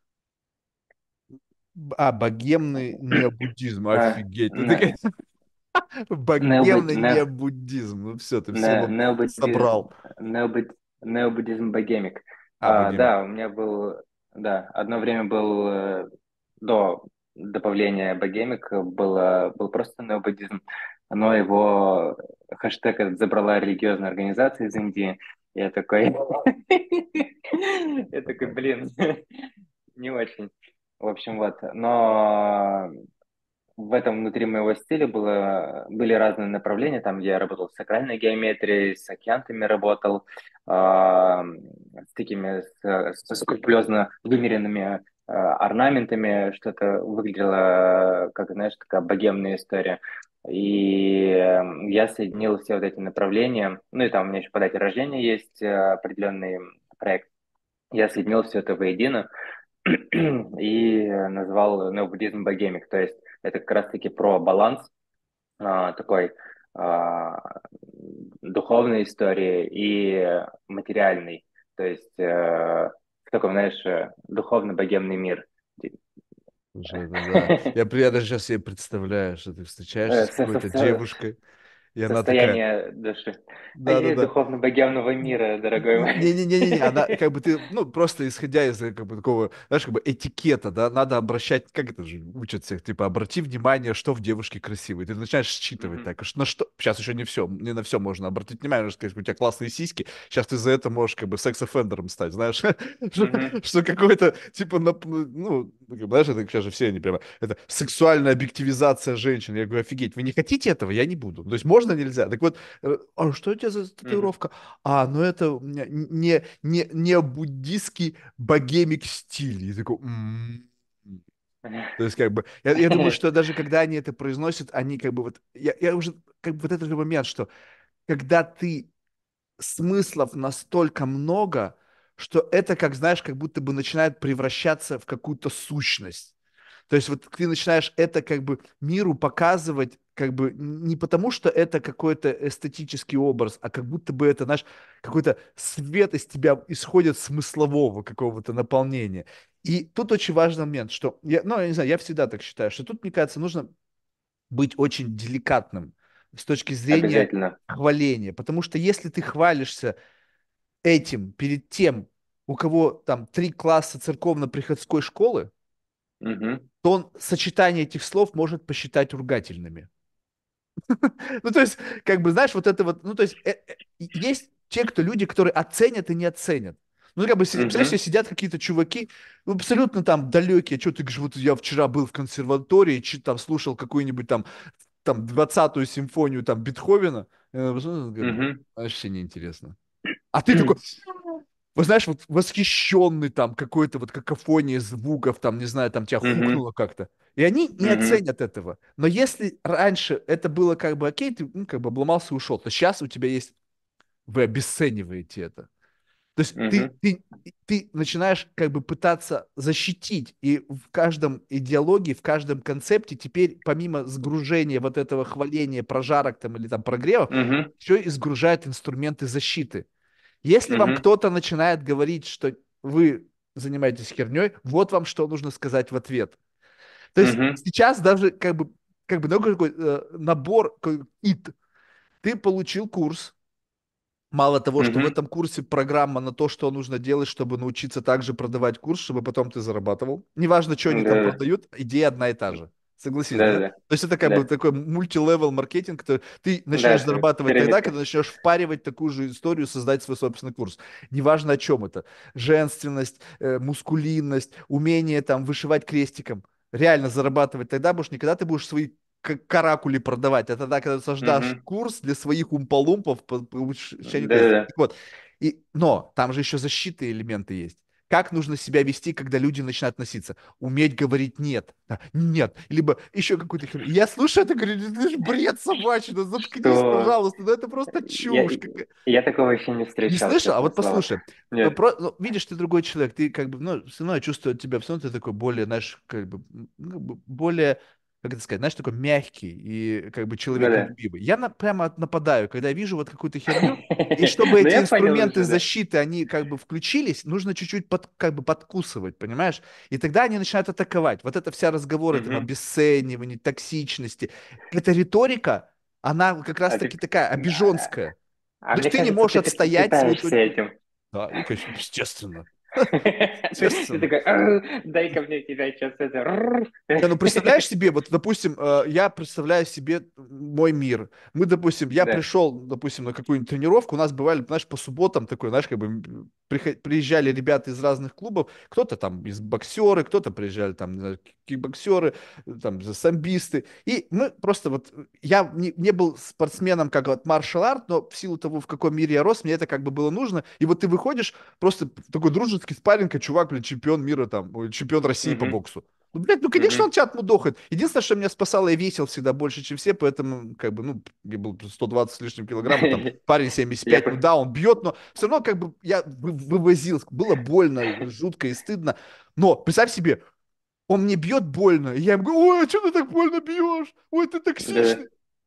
богемный необуддизм, А, офигеть, ты не- такая, богемный не- необуддизм, ну все, ты все Необуддизм, собрал. необуддизм богемик. Богемик. Да, у меня был, да, одно время был до добавления богемик был просто необуддизм, но его хэштег этот забрала религиозная организация из Индии. Я такой, я такой, блин, не очень. В общем, вот. Но в этом внутри моего стиля были разные направления, там, где я работал с сакральной геометрией, с океантами работал, с такими, со скрупулезно вымеренными орнаментами, что-то выглядело, как, знаешь, такая богемная история. И я соединил все вот эти направления, ну и там у меня еще по дате рождения есть определенный проект. Я соединил все это воедино, и назвал необуддизм богемик. То есть это как раз-таки про баланс такой а, духовной истории и материальной. То есть в таком, знаешь, духовно-богемный мир. Слушай, это да. Я даже сейчас себе представляю, что ты встречаешься Э, с со- со- какой-то со- девушкой, и она такая, Состояние души. да-да-да. Духовно-богемного мира, дорогой мой. Не-не-не-не, она как бы ты, ну, просто исходя из как бы такого, знаешь, как бы этикета, да, надо обращать, как это же учат всех, типа, обрати внимание, что в девушке красивое. Ты начинаешь считывать Мгм, так, на что, сейчас еще не все, не на все можно обратить внимание, можно сказать, у тебя классные сиськи, сейчас ты за это можешь как бы секс-оффендером стать, знаешь, что, мгм, что какой-то, типа, ну, как бы, знаешь, это сейчас же все они прямо, это сексуальная объективизация женщин. Я говорю, офигеть, вы не хотите этого? Я не буду. То есть можно, нельзя? Так вот, а что у тебя за мгм. татуировка? Ну это у меня не буддийский богемик стиль. Я такой, То есть, как бы, я думаю, что даже когда они это произносят, они как бы вот, я уже, как бы вот этот же момент, что когда ты смыслов настолько много, что это, как знаешь, как будто бы начинает превращаться в какую-то сущность. То есть вот ты начинаешь это как бы миру показывать как бы не потому, что это какой-то эстетический образ, а как будто бы это, знаешь, какой-то свет из тебя исходит смыслового какого-то наполнения. И тут очень важный момент, что, я не знаю, я всегда так считаю, что тут, мне кажется, нужно быть очень деликатным с точки зрения Обязательно. хваления. Потому что если ты хвалишься этим перед тем, у кого там 3 класса церковно-приходской школы, Мгм, то он сочетание этих слов может посчитать ругательными. Ну, то есть, как бы, знаешь, вот это вот, ну, то есть, есть те, кто люди, которые оценят и не оценят. Ну, как бы, представляешь, себе мгм, сидят какие-то чуваки, ну, абсолютно там далекие, что ты говоришь, вот я вчера был в консерватории, там слушал какую-нибудь там 20-ю симфонию там Бетховена, говорю, мгм, вообще неинтересно. А ты такой, вы знаешь, вот восхищенный там какой-то вот какофонией звуков, там, не знаю, там тебя мгм, хукнуло как-то. И они не мгм, оценят этого. Но если раньше это было как бы окей, ты ну, как бы обломался и ушел, то сейчас у тебя есть, вы обесцениваете это. То есть мгм, ты начинаешь как бы пытаться защитить, и в каждом идеологии, в каждом концепте теперь помимо сгружения вот этого хваления прожарок там или там прогревов, мгм, еще и сгружают инструменты защиты. Если вам мгм, кто-то начинает говорить, что вы занимаетесь херней, вот вам что нужно сказать в ответ. То есть мгм, сейчас даже как бы ну, какой, набор ит. Ты получил курс. Мало того, что в Мгм. этом курсе программа на то, что нужно делать, чтобы научиться также продавать курс, чтобы потом ты зарабатывал. Неважно, что они там Да-да-да. продают, идея одна и та же. Согласись, да? Да-да-да. То есть это как бы Да. такой мультилевел маркетинг. Ты Да, начнешь это зарабатывать тогда, пирамидка. когда начнешь впаривать такую же историю, создать свой собственный курс. Неважно, о чем это. Женственность, мускулинность, умение там вышивать крестиком. Реально зарабатывать тогда будешь, не когда ты будешь свои каракули продавать, а тогда, когда ты создашь Мгм. курс для своих умполумпов по повышению крестиков. Да-да-да. Так вот, но там же еще защитные элементы есть. Как нужно себя вести, когда люди начинают относиться? Уметь говорить нет. Да, нет. Либо еще какую-то херню. Я слушаю это, говорю, это же бред собачий, да заткнись, Что? пожалуйста, да это просто Я, чушь. я такого еще не Не встречал, слышал? А честное вот слово. послушай, Нет. видишь, ты другой человек, ты как бы, ну, все равно я чувствую от тебя, все равно ты такой более, знаешь, как бы, ну, как бы более, как это сказать, знаешь, такой мягкий и как бы Да-да. человеколюбивый. Я прямо нападаю, когда я вижу вот какую-то херню, и чтобы Ну, эти я понял инструменты уже, да. защиты, они как бы включились, нужно чуть-чуть как бы подкусывать, понимаешь? И тогда они начинают атаковать. Вот эта вся разговоры там Мгм. обесценивания, токсичности, эта риторика, она как А раз-таки ты... такая А обиженская. а То есть мне ты не кажется, можешь ты отстоять свою питаешься точку. этим. Да, и, конечно, естественно. Ты Естественно. такой, дай-ка мне тебя сейчас это. Не, ну представляешь себе, вот, допустим, я представляю себе мой мир. Мы, допустим, я Да. пришел, допустим, на какую-нибудь тренировку, у нас бывали, знаешь, по субботам такой, знаешь, как бы приезжали ребята из разных клубов, кто-то там из боксеры, кто-то приезжали там, не знаю, кикбоксеры, там, самбисты. И мы просто вот, я не был спортсменом как вот маршал арт, но в силу того, в каком мире я рос, мне это как бы было нужно. И вот ты выходишь, просто такой дружеский спарринг, а чувак, блин, чемпион мира там, ой, чемпион России по Мгм. боксу. Ну, блядь, ну, конечно, он Мгм. тебя отмудохает. Единственное, что меня спасало, я весил всегда больше, чем все, поэтому, как бы, ну, я был 120 с лишним килограмма, там, парень Я 75, ну, по- да, он бьет, но все равно, как бы, я вывозил, было больно, жутко и стыдно. Но, представь себе, он мне бьет больно, и я ему говорю, ой, а что ты так больно бьешь? Ой, ты Да-да. токсичный.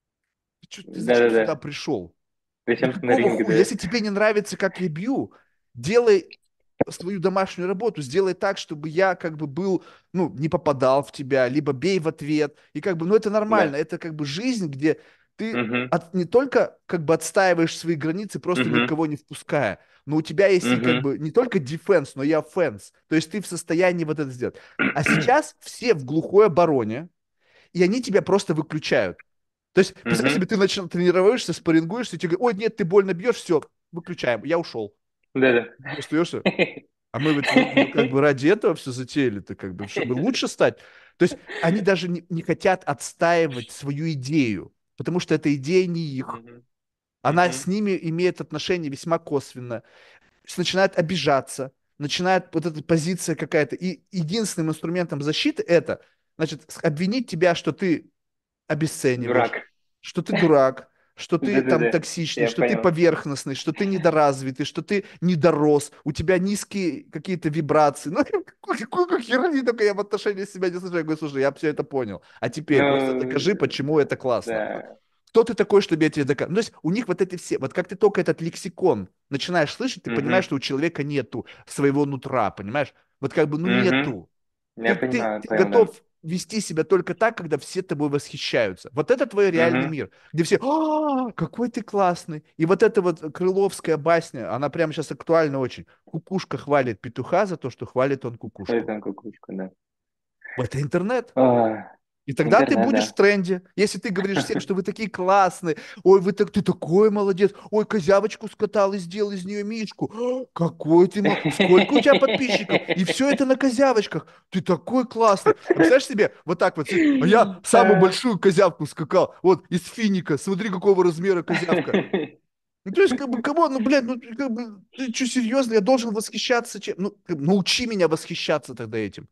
Ты зачем сюда Да-да-да. пришел? Ну, Зачем на какого ринг, хуя? да? Если тебе не нравится, как я бью, делай свою домашнюю работу, сделай так, чтобы я как бы был, ну, не попадал в тебя, либо бей в ответ. И как бы, ну, это нормально, Да. это как бы жизнь, где ты Мгм. не только как бы отстаиваешь свои границы, просто Мгм. никого не впуская, но у тебя есть и как Мгм. бы не только defense, но и offense. То есть ты в состоянии вот это сделать. А сейчас все в глухой обороне, и они тебя просто выключают. То есть, представь Мгм. себе, ты тренируешься, спаррингуешься, и тебе говорят, ой, нет, ты больно бьешь, все, выключаем, я ушел. Да-да. Ты остаешься, а мы ведь как бы ради этого все затеяли-то, как бы, чтобы лучше стать. То есть они даже не хотят отстаивать свою идею, потому что эта идея не их. Мгм. Она с Мгм. ними имеет отношение весьма косвенно. Начинает обижаться, начинает вот эта позиция какая-то. И единственным инструментом защиты это, значит, обвинить тебя, что ты обесцениваешь, Дурак. что ты дурак, что ты там Да-да-да. токсичный, Я что ты понял. поверхностный, что ты недоразвитый, что ты недорос, у тебя низкие какие-то вибрации. Ну, какую херню только я в отношении себя не слышу. Я говорю, слушай, я все это понял. А теперь просто докажи, Ну, почему это классно. да. Кто ты такой, чтобы я тебе доказал? Ну, то есть у них вот эти все, вот как ты только этот лексикон начинаешь слышать, ты понимаешь, Мгм. что у человека нету своего нутра, понимаешь? Вот как бы, ну, Мгм. нету. Я понимаю, Ты понял, да. готов вести себя только так, когда все тобой восхищаются. Вот это твой реальный Мгм. мир, где все, какой ты классный. И вот эта вот крыловская басня, она прямо сейчас актуальна очень. Кукушка хвалит петуха за то, что хвалит он кукушку. Это кукушку, да. Это интернет. А, И тогда ты интернет, будешь в да. тренде. Если ты говоришь всем, что вы такие классные, ой, ты такой молодец, ой, козявочку скатал и сделал из нее мишку, какой ты сколько у тебя подписчиков, и все это на козявочках, ты такой классный. А представляешь себе, вот так вот, а я самую А. большую козявку скакал, вот, из финика, смотри, какого размера козявка. Ну, то есть, как бы, кого, ну, блядь, ну, как бы, ты что, серьезно, я должен восхищаться чем? Ну, научи меня восхищаться тогда этим.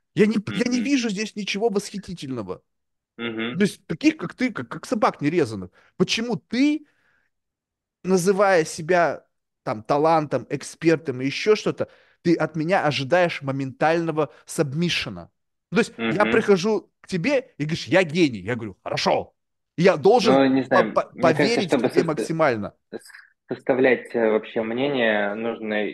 Я не Мгм. вижу здесь ничего восхитительного. То Мгм. есть таких, как ты, как собак нерезанных. Почему ты, называя себя там талантом, экспертом и еще что-то, ты от меня ожидаешь моментального сабмишена? То есть я Мгм. прихожу к тебе и говоришь, я гений. Я говорю, хорошо. Я должен Ну, не знаю, мне кажется, поверить в чтобы тебе максимально. составлять вообще мнение, нужно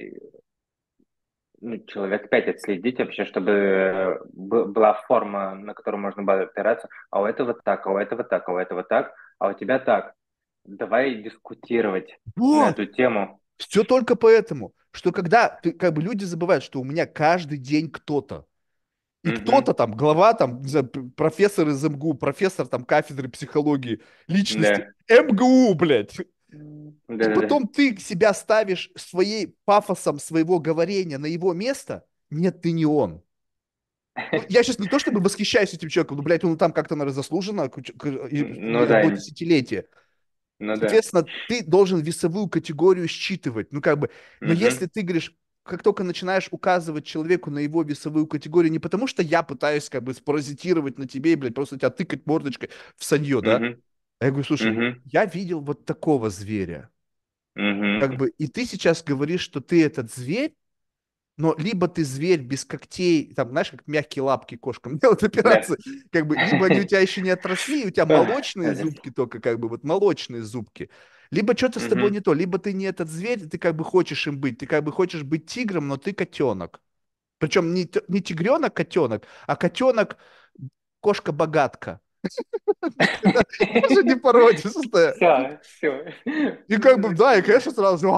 ну, человек пять отследить вообще, чтобы была форма, на которую можно было опираться. А у этого так, а у этого так, а у этого так, а у тебя так. давай дискутировать на Вот! эту тему. Все только поэтому, что когда ты, как бы люди забывают, что у меня каждый день кто-то. И Угу. кто-то там, глава там, не знаю, профессор из МГУ, профессор там кафедры психологии, личности. Да. МГУ, блядь. И Да-да-да. потом ты себя ставишь своей пафосом своего говорения на его место. Нет, ты не он. Ну, я сейчас не то чтобы восхищаюсь этим человеком, но, блядь, он там как-то, наверное, заслуженно Ну да, одно десятилетие. ну да. Соответственно, ты должен весовую категорию считывать. Ну, как бы, но если Угу. ты говоришь, как только начинаешь указывать человеку на его весовую категорию, не потому что я пытаюсь как бы спаразитировать на тебе и, блядь, просто тебя тыкать мордочкой в санье, да? Угу. А я говорю, слушай, Угу. я видел вот такого зверя. Как Угу. бы, и ты сейчас говоришь, что ты этот зверь, но либо ты зверь без когтей, там, знаешь, как мягкие лапки кошкам делают Да. операции, как бы, либо они у тебя еще не отросли, и у тебя молочные зубки только, как бы, вот молочные зубки, либо что-то с тобой Угу. не то, либо ты не этот зверь, ты как бы хочешь им быть, ты как бы хочешь быть тигром, но ты котенок. Причем не тигренок-котенок, а котенок кошка-богатка. Даже не породистая. Все, все. И как бы, да, и, конечно, сразу,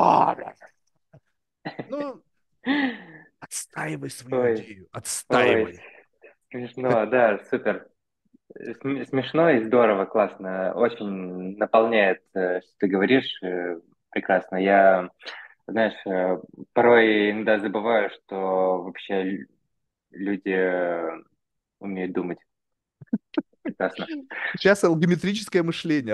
ну, отстаивай свою Ой, идею, ой, отстаивай. смешно, да, супер. Смешно и здорово, классно. Очень наполняет, что ты говоришь, прекрасно. Я, знаешь, порой иногда забываю, что вообще люди умеют думать. Прекрасно. Сейчас алгометрическое мышление,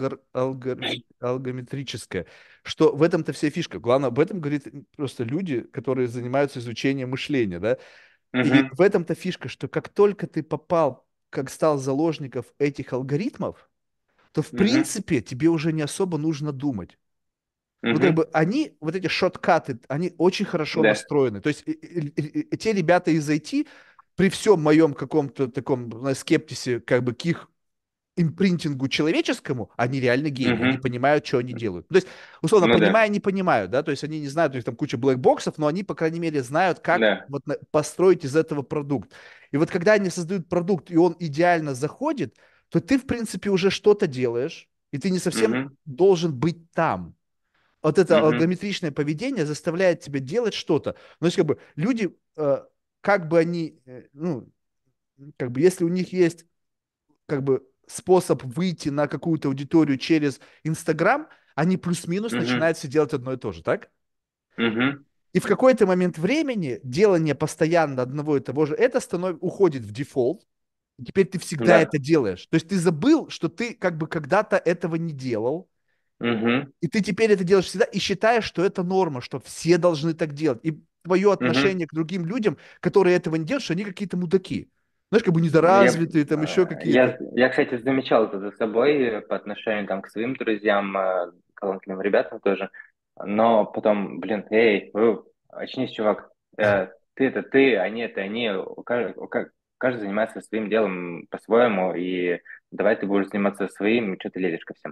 алгометрическое, что в этом-то вся фишка. Главное, об этом говорит просто люди, которые занимаются изучением мышления, да. И Угу. в этом-то фишка, что как только ты попал, как стал заложников этих алгоритмов, то в Угу. принципе тебе уже не особо нужно думать. Ну, как Угу. бы они, вот эти шоткаты, они очень хорошо Да. настроены. То есть те ребята из IT, при всем моем каком-то таком, знаешь, скептисе, как бы к их импринтингу человеческому, они реально гении, они Угу. понимают, что они делают. То есть, условно, Ну да. понимая, не понимают, да, то есть они не знают, у них там куча блэкбоксов, но они, по крайней мере, знают, как Да. вот построить из этого продукт. И вот когда они создают продукт, и он идеально заходит, то ты, в принципе, уже что-то делаешь, и ты не совсем Угу. должен быть там. Вот это Угу. алгометричное поведение заставляет тебя делать что-то. Ну, то есть, как бы, люди, как бы они, ну, как бы, если у них есть как бы способ выйти на какую-то аудиторию через Инстаграм, они плюс-минус Угу. начинают все делать одно и то же, так? Угу. И в какой-то момент времени делание постоянно одного и того же, это уходит в дефолт, и теперь ты всегда Да. это делаешь. То есть ты забыл, что ты как бы когда-то этого не делал, Угу. и ты теперь это делаешь всегда, и считаешь, что это норма, что все должны так делать. И твое Угу. отношение к другим людям, которые этого не делают, что они какие-то мудаки. Знаешь, как бы Я, недоразвитые, там еще какие-то. я, кстати, замечал это за собой по отношению там, к своим друзьям, талантливым ребятам тоже. Но потом, блин, эй, очнись, чувак. Ты это ты, они это они. Каждый занимается своим делом по-своему, и давай ты будешь заниматься своим, и что ты лезешь ко всем.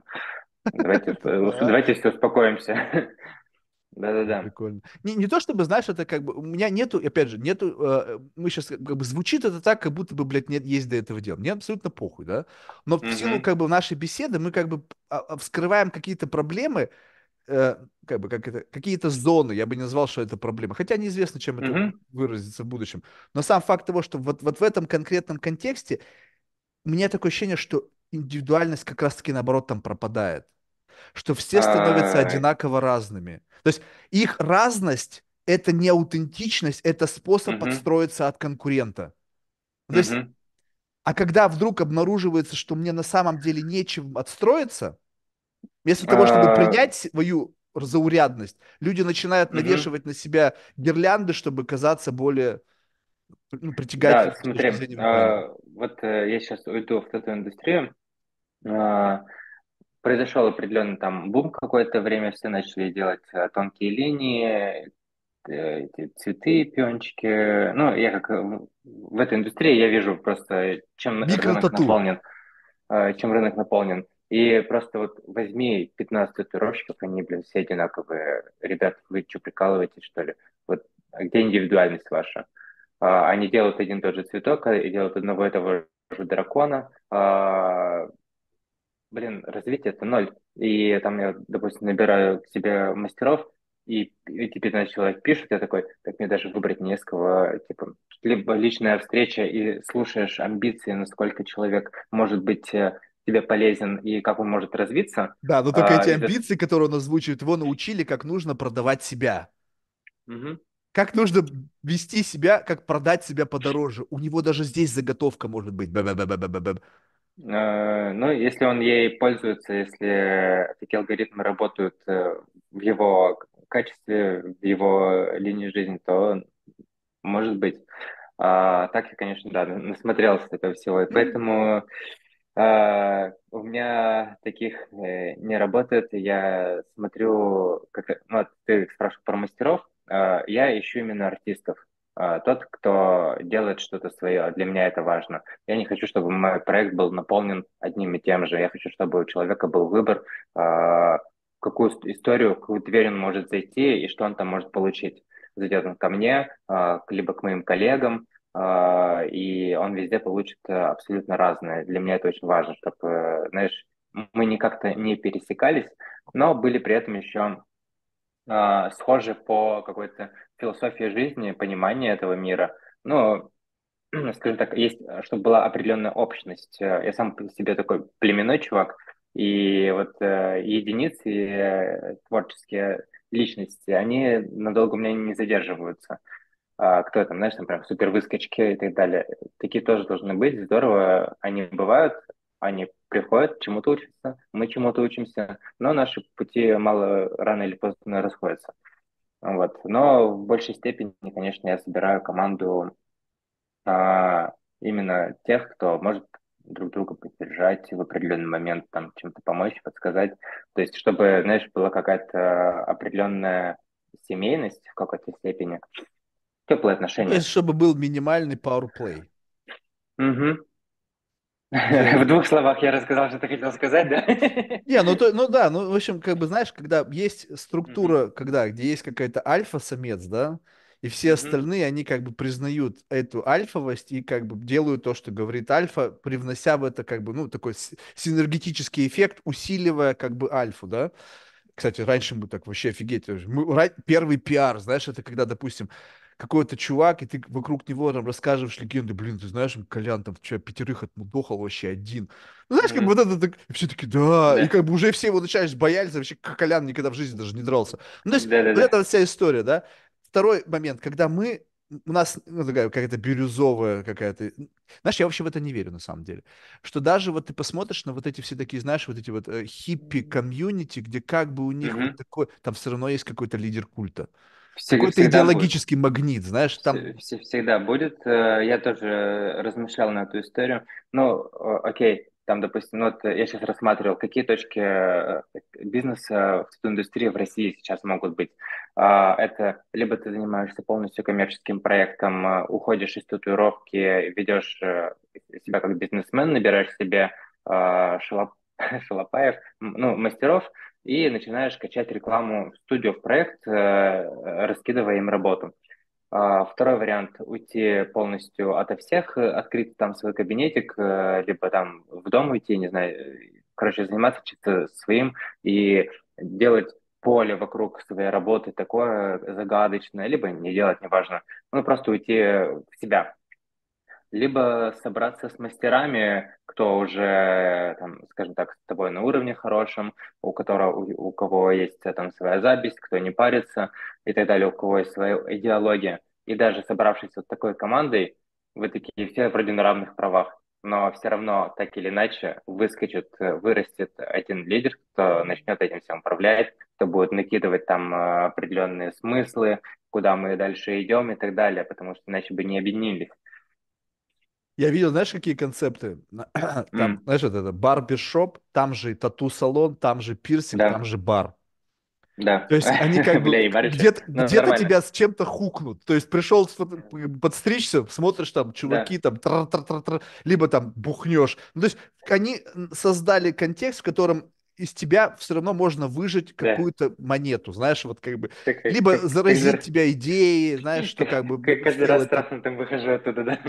Давайте все успокоимся. Да-да-да. Прикольно. Не то чтобы, знаешь, это как бы, у меня нету, опять же, нету, мы сейчас, как бы, звучит это так, как будто бы, блядь, нет, есть до этого дела. Мне абсолютно похуй, да? Но в силу, Угу. как бы, нашей беседы мы, как бы, вскрываем какие-то проблемы, как бы, как это, какие-то зоны, я бы не назвал, что это проблема. Хотя неизвестно, чем это Угу. выразится в будущем. Но сам факт того, что вот в этом конкретном контексте у меня такое ощущение, что индивидуальность как раз-таки, наоборот, там пропадает, что все становятся одинаково разными. То есть их разность — это не аутентичность, это способ Угу. подстроиться от конкурента. То есть, Угу. а когда вдруг обнаруживается, что мне на самом деле нечем отстроиться, вместо того, чтобы принять свою заурядность, люди начинают Угу. навешивать на себя гирлянды, чтобы казаться более, ну, Да, притягательным с точки смотри, зрения внимания. вот я сейчас уйду в эту индустрию. А, Произошел определенный там бум какое-то время, все начали делать тонкие линии, эти цветы, пиончики. Ну, я как в этой индустрии я вижу просто, Микротату. чем рынок наполнен. И просто вот возьми 15 татуировщиков, они, блин, все одинаковые. Ребят, вы что, прикалываетесь, что ли? Вот а где индивидуальность ваша? Они делают один и тот же цветок и делают одного и того же дракона. блин, развитие это ноль. И там я, допустим, набираю к себе мастеров, и тебе 15 человек пишут, я такой, так мне даже выбрать не с кого, типа, либо личная встреча, и слушаешь амбиции, насколько человек может быть тебе полезен и как он может развиться. Да, но только эти Из-за... амбиции, которые он озвучивает, его научили, как нужно продавать себя. Мгм. Как нужно вести себя, как продать себя подороже. У него даже здесь заготовка может быть. Бэ-бэ-бэ-бэ-бэ-бэ. Ну, если он ей пользуется, если такие алгоритмы работают в его качестве, в его линии жизни, то может быть. Так я, конечно, да, насмотрелся этого всего. И поэтому у меня таких не работает. Я смотрю, как, ну, вот ты спрашивал про мастеров, я ищу именно артистов. Тот, кто делает что-то свое. Для меня это важно. Я не хочу, чтобы мой проект был наполнен одним и тем же. Я хочу, чтобы у человека был выбор, в какую историю, в какую дверь он может зайти и что он там может получить. Зайдет он ко мне, либо к моим коллегам, и он везде получит абсолютно разное. Для меня это очень важно, чтобы, знаешь, мы не как-то не пересекались, но были при этом еще схожи по какой-то философии жизни, пониманию этого мира. Ну, скажем так, есть, чтобы была определенная общность. Я сам по себе такой племенной чувак, и вот единицы, творческие личности, они надолго у меня не задерживаются. Кто там, знаешь, там прям супер выскочки и так далее. Такие тоже должны быть, здорово. Они бывают, они приходят, чему-то учатся, мы чему-то учимся, но наши пути мало рано или поздно расходятся. Вот. Но в большей степени, конечно, я собираю команду именно тех, кто может друг друга поддержать в определенный момент, там, чем-то помочь, подсказать. То есть, чтобы, знаешь, была какая-то определенная семейность в какой-то степени, теплые Ну, то есть, отношения. чтобы был минимальный power play. Мгм. Где В двух словах я рассказал, что ты хотел сказать, да? Не, ну да, ну в общем, как бы знаешь, когда есть Мгм. структура, когда, где есть какая-то альфа-самец, да, и все Мгм. остальные, они как бы признают эту альфовость и как бы делают то, что говорит альфа, привнося в это как бы, ну, такой синергетический эффект, усиливая как бы альфу, да. Кстати, раньше мы так вообще офигеть. Первый пиар, знаешь, это когда, допустим, какой-то чувак, и ты вокруг него там рассказываешь легенды, блин, ты знаешь, Колян там вчера пятерых отмудохал вообще один. Ну, знаешь, как бы Мгм. вот это так, и все таки да, и Да. как бы уже все его начинаешь боялись, а вообще Колян никогда в жизни даже не дрался. Ну, то есть вот Да-да-да. эта вот вся история, да. Второй момент, когда у нас ну, такая какая-то бирюзовая какая-то... Знаешь, я вообще в это не верю, на самом деле. Что даже вот ты посмотришь на вот эти все такие, знаешь, вот эти вот хиппи-комьюнити, где как бы у них вот Мгм. такой... Там все равно есть какой-то лидер культа. Какой-то Всегда будет. идеологический магнит, знаешь, там... Всегда будет. Я тоже размышлял на эту историю. Ну, окей, там, допустим, ну, вот я сейчас рассматривал, какие точки бизнеса в индустрии в России сейчас могут быть. Это либо ты занимаешься полностью коммерческим проектом, уходишь из татуировки, ведешь себя как бизнесмен, набираешь себе шалопаев, ну, мастеров, и начинаешь качать рекламу в студию, в проект, раскидывая им работу. Второй вариант — уйти полностью ото всех, открыть там свой кабинетик, либо там в дом уйти, не знаю, короче, заниматься чем-то своим и делать поле вокруг своей работы такое загадочное, либо не делать, неважно. Ну, просто уйти в себя, либо собраться с мастерами, кто уже, там, скажем так, с тобой на уровне хорошем, у кого есть там своя запись, кто не парится и так далее, у кого есть своя идеология. И даже собравшись вот такой командой, вы такие все вроде на равных правах, но все равно так или иначе выскочит, вырастет один лидер, кто начнет этим всем управлять, кто будет накидывать там определенные смыслы, куда мы дальше идем и так далее, потому что иначе бы не объединились. Я видел, знаешь, какие концепты? Там, М, знаешь, вот это барбершоп, там же и тату-салон, там же пирсинг, там да. же бар. Да, То есть они как бы бля, и барыши. где-то Ну, где нормально. тебя с чем-то хукнут. То есть пришел подстричься, смотришь там, Да. чуваки там, либо там бухнешь. Ну, то есть они создали контекст, в котором из тебя все равно можно выжать Да. какую-то монету, знаешь, вот как бы, Как, как, либо как, как заразить за- тебя идеей, знаешь, что как бы Каждый раз сделать так. страшно там выхожу оттуда, да?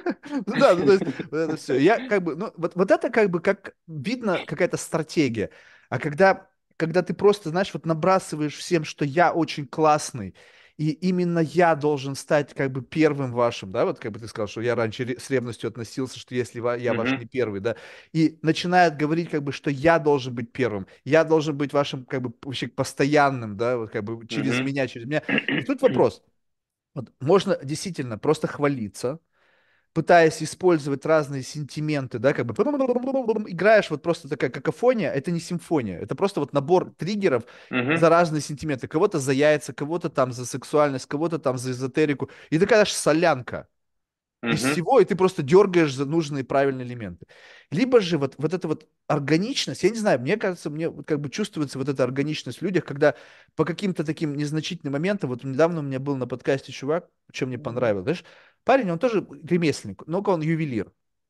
Ну да, ну то есть вот это все. Я как бы, ну вот это как бы как видно какая-то стратегия. А когда ты просто, знаешь, вот набрасываешь всем, что я очень классный, и именно я должен стать как бы первым вашим, да, вот как бы ты сказал, что я раньше с ревностью относился, что если я ваш не Мгм, первый, да, и начинает говорить как бы, что я должен быть первым, я должен быть вашим как бы вообще постоянным, да, вот как бы мгм, через меня. И тут вопрос. Вот можно действительно просто хвалиться, пытаясь использовать разные сентименты, да, как бы играешь вот просто такая какофония, это не симфония, это просто вот набор триггеров за мгм, разные сентименты. Кого-то за яйца, кого-то там за сексуальность, кого-то там за эзотерику. И такая аж солянка из мгм, всего, и ты просто дергаешь за нужные правильные элементы. Либо же вот эта вот органичность, я не знаю, мне кажется, мне вот как бы чувствуется вот эта органичность в людях, когда по каким-то таким незначительным моментам, вот недавно у меня был на подкасте чувак, чем мне понравилось, знаешь, парень, он тоже ремесленник, но он ювелир.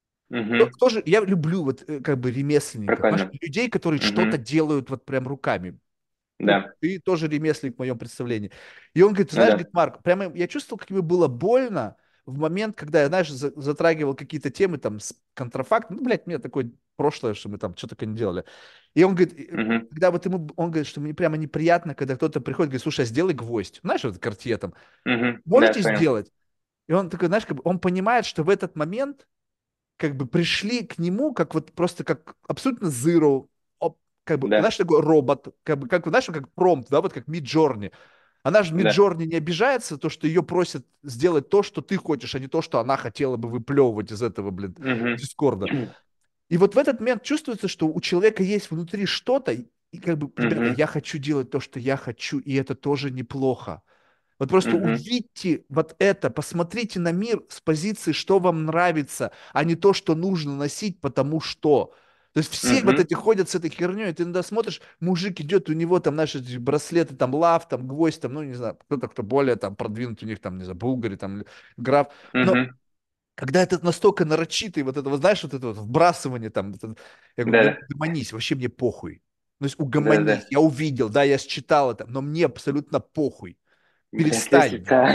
мгм. Тоже, я люблю вот как бы ремесленников, знаешь, Прикольно. людей, которые что-то Мгм. делают вот прям руками. Ну, Да. ты тоже ремесленник в моем представлении. И он говорит, ты Ну знаешь, да. говорит, Марк, прямо я чувствовал, как мне было больно в момент, когда я, знаешь, затрагивал какие-то темы там с контрафактом. Ну, блядь, у меня такое прошлое, что мы там что-то не делали. И он говорит, Мгм, когда вот ему, он говорит, что мне прямо неприятно, когда кто-то приходит, говорит, слушай, а сделай гвоздь. Знаешь, вот Cartier там, мгм. Да, можете понял. сделать? И он такой, знаешь, как бы он понимает, что в этот момент как бы пришли к нему как вот просто как абсолютно zero, как бы, Да, знаешь, такой робот, как знаешь, как промпт, да, вот как Midjourney. Она же да. Midjourney не обижается, то, что ее просят сделать то, что ты хочешь, а не то, что она хотела бы выплевывать из этого, блин, Мгм. Дискорда. И вот в этот момент чувствуется, что у человека есть внутри что-то, и как бы, ребята, Мгм, я хочу делать то, что я хочу, и это тоже неплохо. Вот просто мгм, увидьте вот это, посмотрите на мир с позиции, что вам нравится, а не то, что нужно носить, потому что. То есть все вот мгм, эти ходят с этой херней, ты иногда смотришь, мужик идет, у него там, наши эти браслеты, там, лав, там, гвоздь, там, ну, не знаю, кто-то, кто более там продвинут, у них там, не знаю, булгари, там, граф. Но мгм. когда это настолько нарочитый, вот это, вот, знаешь, вот это вот вбрасывание там, я говорю, Да, ну, да. угомонись, вообще мне похуй. То есть Да, угомонись, да. я увидел, да, я считал это, но мне абсолютно похуй. Блять, Перестань. лестница.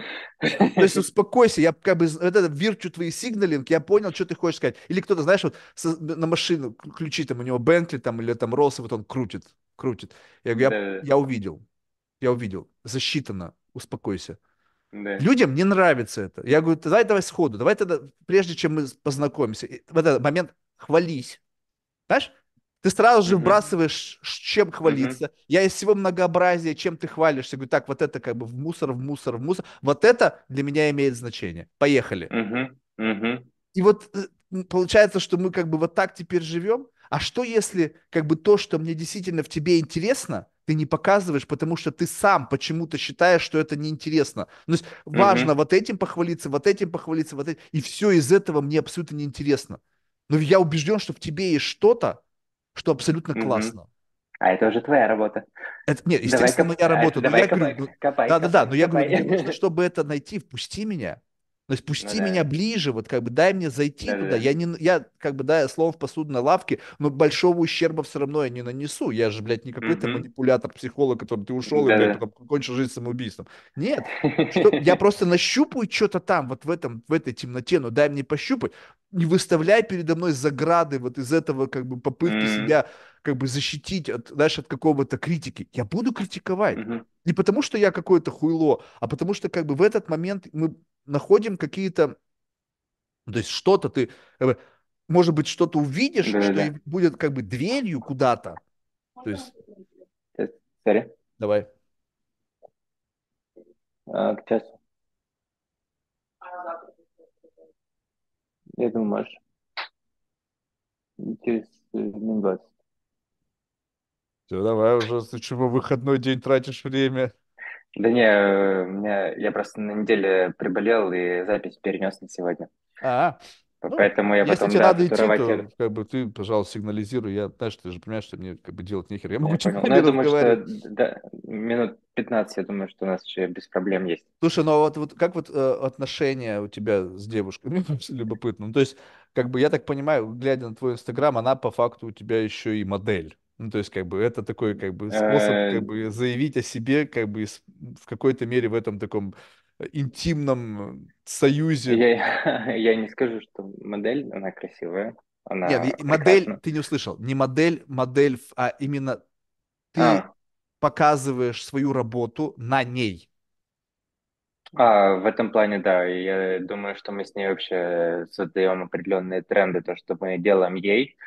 То есть успокойся, я как бы вот это вирчу твои сигналинг, я понял, что ты хочешь сказать. Или кто-то, знаешь, вот на машину ключи там у него Бентли там или там Роллс, вот он крутит, крутит. Я говорю, Да, да, я увидел, засчитано, успокойся. да. Людям не нравится это. Я говорю, давай сходу, давай тогда, прежде чем мы познакомимся, в этот момент хвались. Знаешь, ты сразу же Мгм, вбрасываешь, чем мгм, хвалиться. Я из всего многообразия, чем ты хвалишься, говорю, так, вот это как бы в мусор, в мусор, в мусор. Вот это для меня имеет значение. Поехали. мгм, мгм, И вот получается, что мы как бы вот так теперь живем. А что если как бы то, что мне действительно в тебе интересно, ты не показываешь, потому что ты сам почему-то считаешь, что это неинтересно. Ну, то есть важно мгм, вот этим похвалиться, вот этим похвалиться, вот этим. И все из этого мне абсолютно неинтересно. Но я убежден, что в тебе есть что-то, что абсолютно мгм. классно. А это уже твоя работа. Это, нет, Давай естественно, коп... моя а это работа. Но давай я говорю, копай, ну, копай, да-да-да, копай, но я говорю, мне нужно, копай. чтобы это найти, впусти меня. То есть Ну пусти меня да, ближе, вот как бы дай мне зайти да, да, туда. да. Я как бы, да, я словом в посудной лавке, но большого ущерба все равно я не нанесу. Я же, блядь, не какой-то Мгм. манипулятор, психолог, который ты ушел и, Да, блядь, да. потом кончил жизнь самоубийством. Нет, что я просто нащупаю что-то там, вот в этой темноте, но дай мне пощупать. Не выставляй передо мной заграды вот из этого как бы попытки М, себя как бы защитить от, знаешь, от какого-то критики. Я буду критиковать. мгм, Не потому, что я какое-то хуйло, а потому что как бы в этот момент мы находим какие-то, ну, то есть что-то ты, как бы, может быть, что-то увидишь, да, да, что да. и будет как бы дверью куда-то. То есть, Сори. давай. К часу. Я думаю, можешь. Через минут 20. Все, давай уже, ты чего, в выходной день тратишь время? Да не, я просто на неделе приболел и запись перенес на сегодня. А, ну, Поэтому я если потом, тебе да, надо идти, татуировать то еду. как бы ты, пожалуйста, сигнализируй. Я, знаешь, ты же понимаешь, что мне как бы делать нехер. Я могу Я понял. Но часами я думаю, что разговаривать. да, минут 15, я думаю, что у нас еще без проблем есть. Слушай, ну а вот как вот отношения у тебя с девушкой? Мне просто любопытно. Ну, то есть, как бы, я так понимаю, глядя на твой Инстаграм, она по факту у тебя еще и модель. Ну, то есть, как бы, это такой, как бы, способ, Э, как бы, заявить о себе, как бы, в какой-то мере в этом таком интимном союзе. я не скажу, что модель, она красивая, Нет, она и модель, прекрасна. ты не услышал, не модель, модель, а именно ты А, показываешь свою работу на ней. В этом плане, да. И я думаю, что мы с ней вообще создаем определенные тренды, то, что мы делаем ей,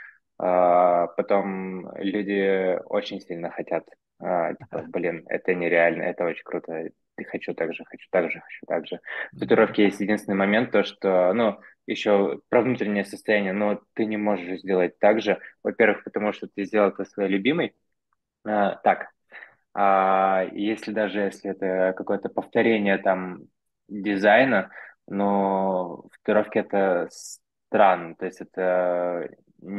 потом люди очень сильно хотят. Типа, блин, это нереально, это очень круто. И хочу так же, хочу так же, хочу так же. В Мгм. татуировке есть единственный момент, то, что, ну, еще про внутреннее состояние, но ты не можешь сделать так же. Во-первых, потому что ты сделал это своей любимой. Так, если даже если это какое-то повторение там дизайна, но в татуировке это странно, то есть это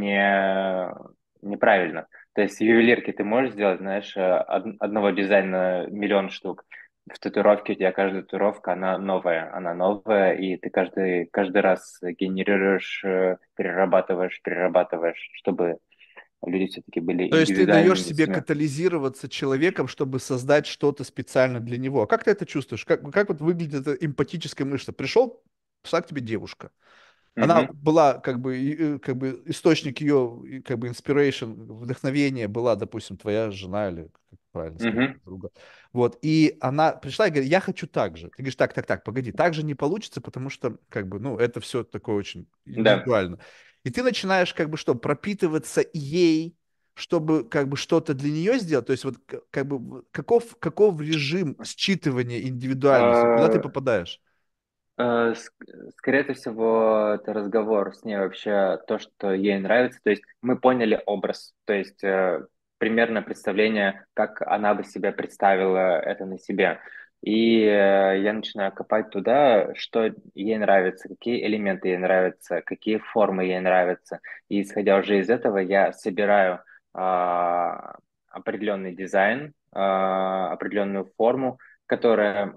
неправильно. То есть в ювелирке ты можешь сделать, знаешь, одного дизайна миллион штук. В татуировке у тебя каждая татуировка, она новая, и ты каждый раз генерируешь, перерабатываешь, чтобы люди все-таки были То есть ты даешь индивидуальными себе с ними. катализироваться человеком, чтобы создать что-то специально для него. А как ты это чувствуешь? Как вот выглядит эта эмпатическая мышца? Пришел, пришла к тебе девушка. Она Мгм. была как бы источник ее, как бы inspiration, вдохновение была, допустим, твоя жена или, как правильно сказать, Мгм. подруга. Вот, и она пришла и говорит, я хочу так же. Ты говоришь, так, погоди, так же не получится, потому что, как бы, ну, это все такое очень Да. индивидуально. И ты начинаешь, как бы, что, пропитываться ей, чтобы, как бы, что-то для нее сделать. То есть, вот, как бы, каков режим считывания индивидуальности? Куда ты Э, попадаешь? Скорее всего, это разговор с ней вообще то, что ей нравится. То есть мы поняли образ, то есть примерно представление, как она бы себя представила это на себе. И я начинаю копать туда, что ей нравится, какие элементы ей нравятся, какие формы ей нравятся. И исходя уже из этого, я собираю определенный дизайн, определенную форму, которая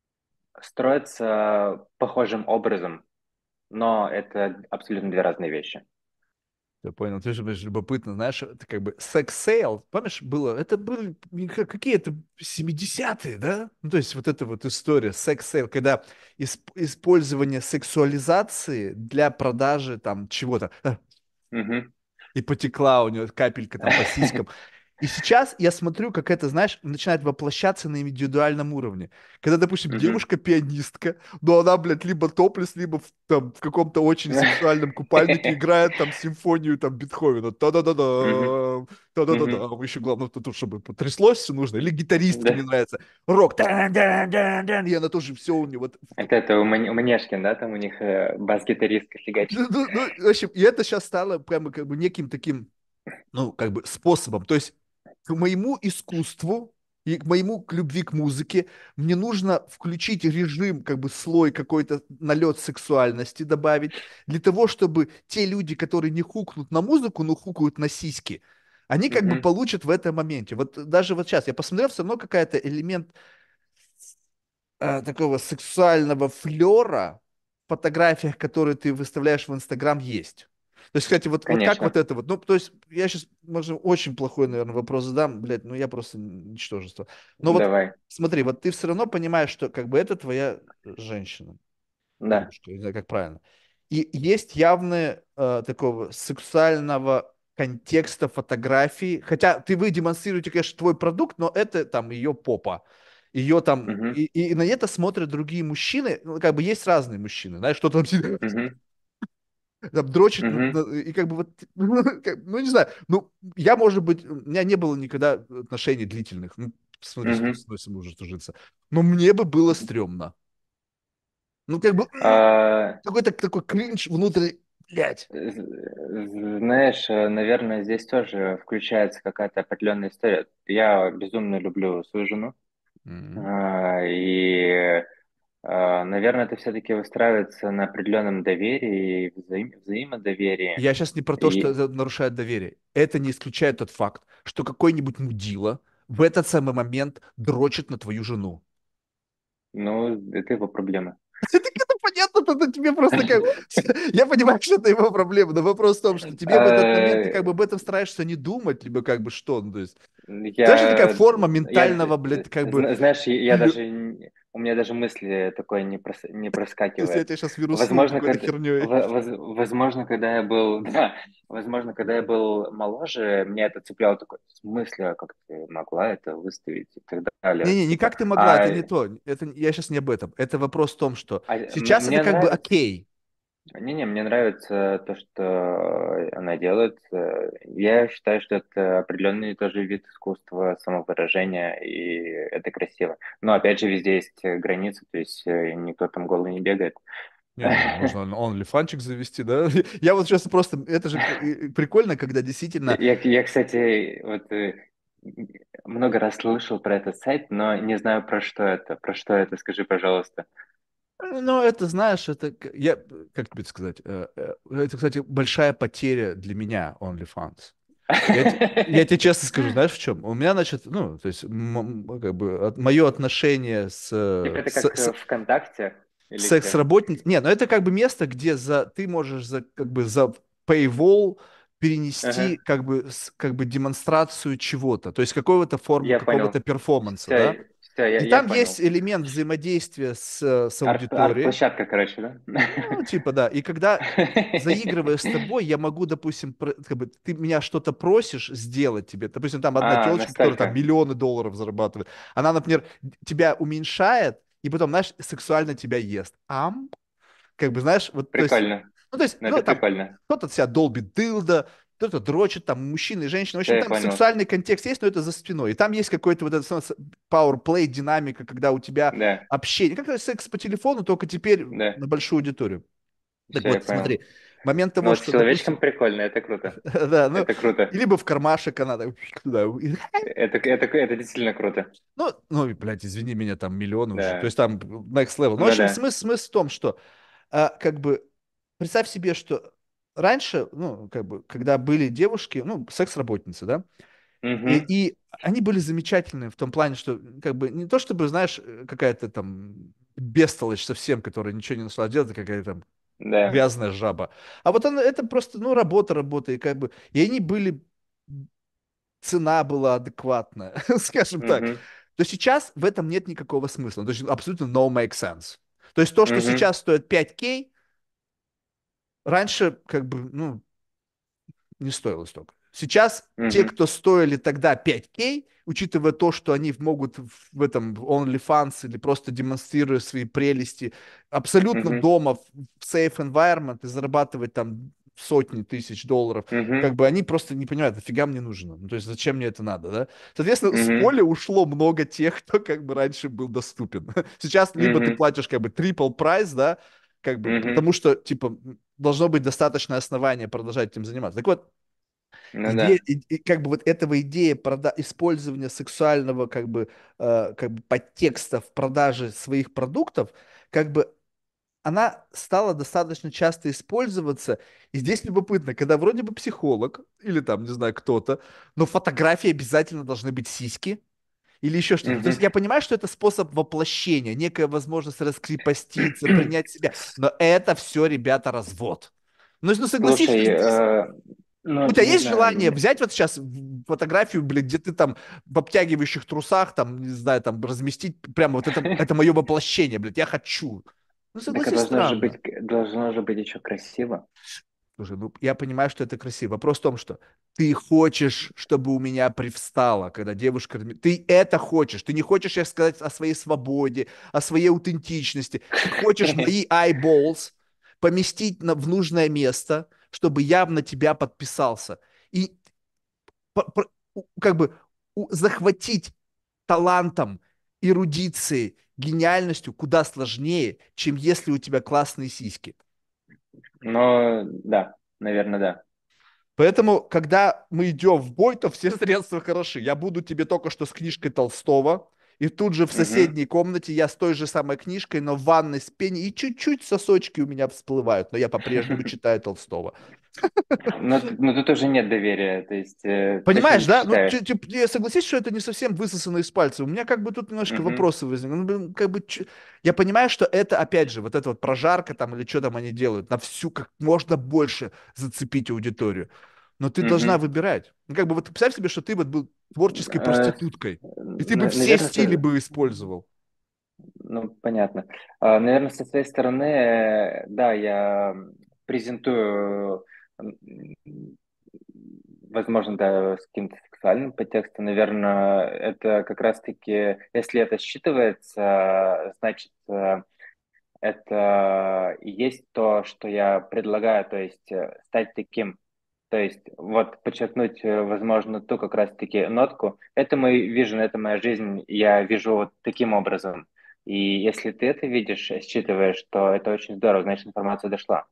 строится похожим образом, но это абсолютно две разные вещи. Я понял, ты же говоришь, любопытно, знаешь, это как бы секс-сейл, помнишь, было, это были какие-то 70-е, да? Ну, то есть вот эта вот история, секс-сейл, когда использование сексуализации для продажи там чего-то, Мгм. и потекла у нее капелька там по сиськам. И сейчас я смотрю, как это, знаешь, начинает воплощаться на индивидуальном уровне. Когда, допустим, Мгм. девушка-пианистка, но она, блядь, либо топлес, либо там, в каком-то очень сексуальном купальнике играет там симфонию там Бетховена. Мгм. Та-да-да-да, Мгм. та-да-да-да. Еще главное, тут, чтобы потряслось все нужно. Или гитаристке мне Да. нравится. Рок. Дан-дан-дан-дан. И она тоже все у нее вот Это у Манешкин, да, там у них бас-гитаристка фигачит. в общем, и это сейчас стало прямо как бы неким таким, ну, как бы способом. То есть к моему искусству и к моему к любви к музыке мне нужно включить режим, как бы слой какой-то, налет сексуальности добавить, для того, чтобы те люди, которые не хукнут на музыку, но хукают на сиськи, они как бы Мгм. получат в этом моменте. Вот даже вот сейчас я посмотрел, все равно какая-то элемент такого сексуального флера в фотографиях, которые ты выставляешь в Инстаграм, есть. То есть, кстати, вот как вот Конечно. это вот, ну, то есть, я сейчас, может, очень плохой, наверное, вопрос задам, блядь, ну, я просто ничтожество. Но вот Давай. смотри, вот ты все равно понимаешь, что как бы это твоя женщина, Да. девушка, не знаю, как правильно. И есть явные такого сексуального контекста фотографии, хотя вы демонстрируете, конечно, твой продукт, но это там ее попа, ее там, Мгм. и на это смотрят другие мужчины, ну, как бы есть разные мужчины, знаешь, что там, Мгм. там дрочит, Мгм. и как бы вот, ну, не знаю, ну, я, может быть, у меня не было никогда отношений длительных, ну, смотри, Мгм. если мы уже ужиться, но мне бы было стрёмно. Ну, как бы, А, какой-то такой кринж внутри, блядь. Знаешь, наверное, здесь тоже включается какая-то определенная история. Я безумно люблю свою жену, Мгм. и наверное, это все-таки выстраивается на определенном доверии и взаимодоверии. Я сейчас не про то, что И, это нарушает доверие. Это не исключает тот факт, что какой-нибудь мудила в этот самый момент дрочит на твою жену. ну, это его проблема. Так это понятно, Это тебе просто как... Я понимаю, что это его проблема, но вопрос в том, что тебе в этот момент ты как бы об этом стараешься не думать, либо как бы что, ну, то есть... Знаешь, это такая Я, форма ментального, блядь, как бы... знаешь, я даже, у меня даже мысли такое не Если я проскакивает. тебя сейчас вирусну Возможно, какой-то херней. возможно, когда я был, да, возможно, когда я был моложе, меня это цепляло такое, в смысле, а как ты могла это выставить и так далее, Не-не, не типа, как ты могла, это не то. Это, я сейчас не об этом. Это вопрос в том, что сейчас это мне как бы нравится. окей. Не-не, мне нравится то, что она делает. Я считаю, что это определенный тоже вид искусства, самовыражения, и это красиво. Но опять же, везде есть границы, то есть никто там голый не бегает. Не, ну можно OnlyFanчик завести, да? Я вот сейчас просто, это же прикольно, когда действительно, Кстати, вот много раз слышал про этот сайт, но не знаю, про что это. Про что это, скажи, пожалуйста. ну это знаешь, это, я, как тебе сказать, это, кстати, большая потеря для меня OnlyFans. Я тебе честно скажу, знаешь, в чем? У меня, значит, ну, то есть, как бы, мое отношение Типа это с, как ВКонтакте или где? секс-работниц. Не, ну это как бы место, где ты можешь за, как бы за paywall перенести Ага, как бы демонстрацию чего-то, то есть какого-то форму, я какого-то понял. перформанса, да? Все, И я там есть понял. элемент взаимодействия с аудиторией, Арт-площадка, короче, да? ну, типа, да. И когда заигрывая с тобой, я могу, допустим, как бы, ты меня что-то просишь сделать тебе. Допустим, там одна А, телочка, которая там настолько. миллионы долларов зарабатывает. Она, например, тебя уменьшает, и потом, знаешь, сексуально тебя ест. Как бы, знаешь, вот, Прикольно. то есть, Ну, это ну, там, прикольно. кто-то себя долбит дылдо, кто-то дрочит, там, мужчины и женщины. В Все, общем, я там понял. сексуальный контекст есть, но это за спиной. И там есть какой-то вот этот power play, динамика, когда у тебя Да, общение. Как секс по телефону, только теперь да. на большую аудиторию. Так Все, я вот, понял. смотри, момент Ну, того, вот с что, человечком допустим, прикольно, это круто. да, ну, Это круто. и либо в кармашек она так, туда, Это действительно круто. ну, блядь, извини меня, там миллионы уже, то Да. есть там next level. Ну, в Ну общем, да. смысл в том, что, как бы, представь себе, что раньше, ну, как бы, когда были девушки, ну, секс-работницы, да, Угу. и они были замечательны в том плане, что, как бы, не то чтобы, знаешь, какая-то там бестолочь совсем, которая ничего не нашла делать, а какая-то там Да. грязная жаба. А вот она, это просто, ну, работа, и как бы, и они были, цена была адекватная, скажем так. Угу. То сейчас в этом нет никакого смысла. То есть абсолютно no make sense. То есть то, что Угу. сейчас стоит 5К, раньше как бы, ну, не стоило столько. Сейчас те, Угу. кто стоили тогда 5К, учитывая то, что они могут в этом в OnlyFans или просто демонстрируя свои прелести, абсолютно Угу. дома в safe environment и зарабатывать там сотни тысяч долларов, как Угу. бы они просто не понимают, нафига мне нужно, ну, то есть зачем мне это надо, да? Соответственно, с Угу. поля ушло много тех, кто как бы раньше был доступен. Сейчас либо ты Угу. платишь как бы triple прайс, да, как бы, Угу. потому что, типа, должно быть достаточное основание продолжать этим заниматься. Так вот, Ну идея, да. как бы вот этого идея использования сексуального как бы подтекста в продаже своих продуктов, как бы она стала достаточно часто использоваться. И здесь любопытно, когда вроде бы психолог или там, не знаю, кто-то, но в фотографии обязательно должны быть сиськи или еще что-то. То есть Угу. я понимаю, что это способ воплощения, некая возможность раскрепоститься, принять себя, но это все, ребята, развод. Ну согласись, что Слушай, здесь у ну, тебя не есть знаю, желание взять вот сейчас фотографию, блядь, где ты там в обтягивающих трусах, там, не знаю, там, разместить прямо вот это мое воплощение, блядь, я хочу. Ну, так а согласись, странно. должно же быть еще красиво. Слушай, ну, я понимаю, что это красиво. Вопрос в том, что ты хочешь, чтобы у меня привстало, когда девушка... Ты это хочешь. Ты не хочешь, я сказать, о своей свободе, о своей аутентичности. Ты хочешь мои eyeballs поместить в нужное место, чтобы я на тебя подписался. И как бы захватить талантом, эрудицией, гениальностью куда сложнее, чем если у тебя классные сиськи. Но да, наверное, да. Поэтому, когда мы идем в бой, то все средства хороши. Я буду тебе только что с книжкой Толстого И тут же в Мгм. соседней комнате я с той же самой книжкой, но в ванной с пеней, и чуть-чуть сосочки у меня всплывают, но я по-прежнему читаю Толстого. Но тут уже нет доверия, то есть точно Понимаешь, не да? Ну, прочитаешь. я согласись, что это не совсем высосано из пальца. У меня как бы тут немножко Мгм. вопросы возникли. Ну, блин, как бы, я понимаю, что это, опять же, вот эта вот прожарка там или что там они делают, на всю как можно больше зацепить аудиторию. Но ты должна Мгм. выбирать. Ну, как бы вот представь себе, что ты вот был творческой Э, проституткой, и ты бы все Наверное, стили бы использовал. ну, понятно. Наверное, со своей стороны, да, я презентую, возможно, да, с каким-то сексуальным подтекстом. Наверное, это как раз-таки, если это считывается, значит, это и есть то, что я предлагаю, то есть стать таким. То есть вот подчеркнуть, возможно, ту как раз-таки нотку. Это мой вижен, это моя жизнь, я вижу вот таким образом. И если ты это видишь, считываешь, то это очень здорово, значит, информация дошла.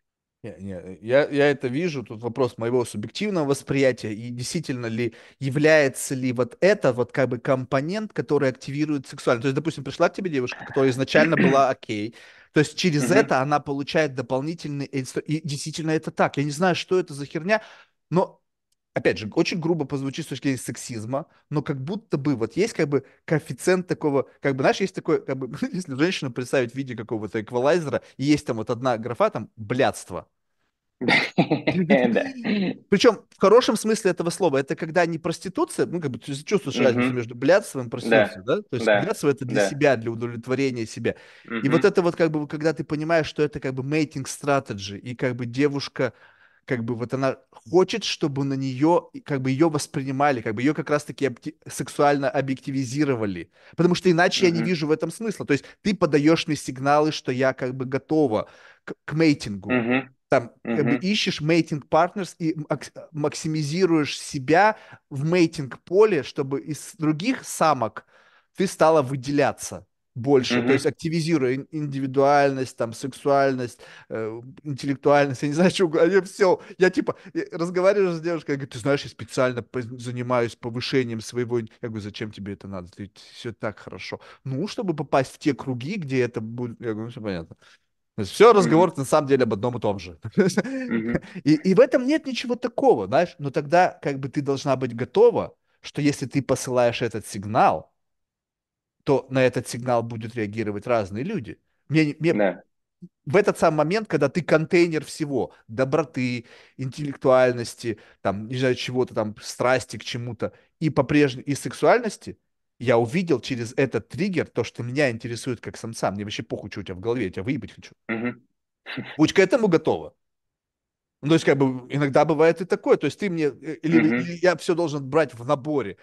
Я это вижу, тут вопрос моего субъективного восприятия, и действительно ли является ли вот это вот как бы компонент, который активирует сексуально. То есть, допустим, пришла к тебе девушка, которая изначально была окей, то есть через Мгм. это она получает дополнительный и действительно это так. Я не знаю, что это за херня, но опять же, очень грубо позвучит с точки зрения сексизма, но как будто бы вот есть как бы коэффициент такого, как бы, знаешь, есть такой, как бы, если женщину представить в виде какого-то эквалайзера, и есть там вот одна графа, там, блядство. Да. Причем в хорошем смысле этого слова, это когда не проституция, ну, как бы ты чувствуешь разницу Мгм. между блядством и Да. проституцией, да? То есть Да. блядство это для Да. себя, для удовлетворения себя. И вот Мгм. это вот как бы, когда ты понимаешь, что это как бы mating strategy, и как бы девушка, как бы вот она хочет, чтобы на нее, как бы ее воспринимали, как бы ее как раз-таки сексуально объективизировали. Потому что иначе я не Мгм. вижу в этом смысла. То есть ты подаешь мне сигналы, что я как бы готова к мейтингу, Мгм. там как бы Мгм. ищешь мейтинг партнерс и максимизируешь себя в мейтинг поле, чтобы из других самок ты стала выделяться больше, то есть Мгм. активизируя индивидуальность, там, сексуальность, интеллектуальность, я не знаю, что угодно, все, я типа разговариваю с девушкой, я говорю, ты знаешь, я специально занимаюсь повышением своего, я говорю, зачем тебе это надо, ты все так хорошо, ну, чтобы попасть в те круги, где это будет, я говорю, ну, все понятно. То есть все Мгм. разговор на самом деле об одном и том же. Мгм. И в этом нет ничего такого, знаешь, но тогда как бы ты должна быть готова, что если ты посылаешь этот сигнал, то на этот сигнал будут реагировать разные люди. Мне Да. в этот самый момент, когда ты контейнер всего, доброты, интеллектуальности, там, не знаю, чего-то там, страсти к чему-то, и по-прежнему, и сексуальности, я увидел через этот триггер то, что меня интересует как самца. Мне вообще похуй, что у тебя в голове, я тебя выебать хочу. Мгм. Будь к этому готова. Ну, то есть, как бы, иногда бывает и такое. То есть, ты мне, Мгм. или я все должен брать в наборе.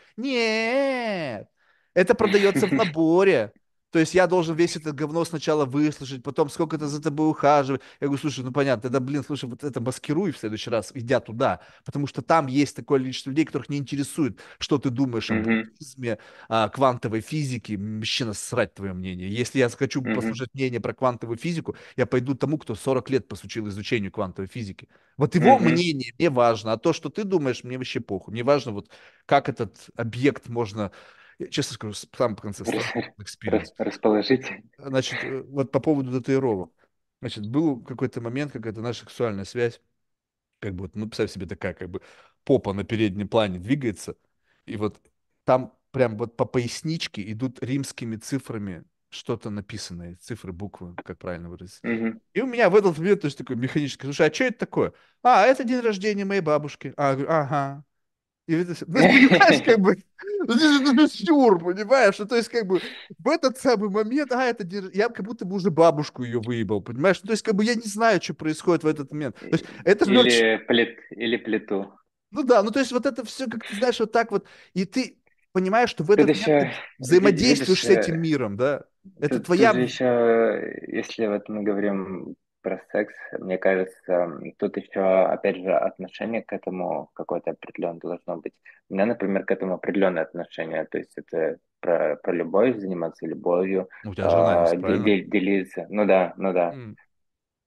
Нет, это продается в наборе. То есть, я должен весь это говно сначала выслушать, потом сколько-то за тобой ухаживать. Я говорю, слушай, ну, понятно, тогда, блин, слушай, вот это маскируй в следующий раз, идя туда. Потому что там есть такое количество людей, которых не интересует, что ты думаешь о Мгм. буддизме, о квантовой физике. Вообще насрать твое мнение. Если я хочу Мгм. послушать мнение про квантовую физику, я пойду тому, кто 40 лет посвятил изучению квантовой физики. Вот его Мгм. мнение мне важно, а то, что ты думаешь, мне вообще похуй. Мне важно, вот как этот объект можно, я честно скажу, сам в конце Рас- страшный экспириенс. Расположите. Значит, вот по поводу татуировок. Значит, был какой-то момент, какая-то наша сексуальная связь, как бы вот, ну, представь себе такая, как бы попа на переднем плане двигается, и вот там прям вот по поясничке идут римскими цифрами что-то написанное, цифры, буквы, как правильно выразиться. Мгм. И у меня в этот момент, то есть такой механический, слушай, а что это такое? А, это день рождения моей бабушки. А, я говорю, ага. И это всё. Ну, понимаешь, как бы, это же сюр, понимаешь? Ну, то есть, как бы, в этот самый момент, я как будто бы уже бабушку ее выебал, понимаешь? Ну, то есть, как бы, я не знаю, что происходит в этот момент. То есть, это же очень, Или плиту. ну да, ну, то есть, вот это все, как ты знаешь, вот так вот, и ты понимаешь, что в Тут этот момент ты еще, взаимодействуешь видишь, с этим миром, да? Это тут твоя... же еще, если вот мы говорим про секс, мне кажется, тут еще, опять же, отношение к этому какое-то определенное должно быть. У меня, например, к этому определенное отношение. То есть это про любовь, заниматься любовью, У тебя жена есть, правильно? делиться. Ну да, ну да.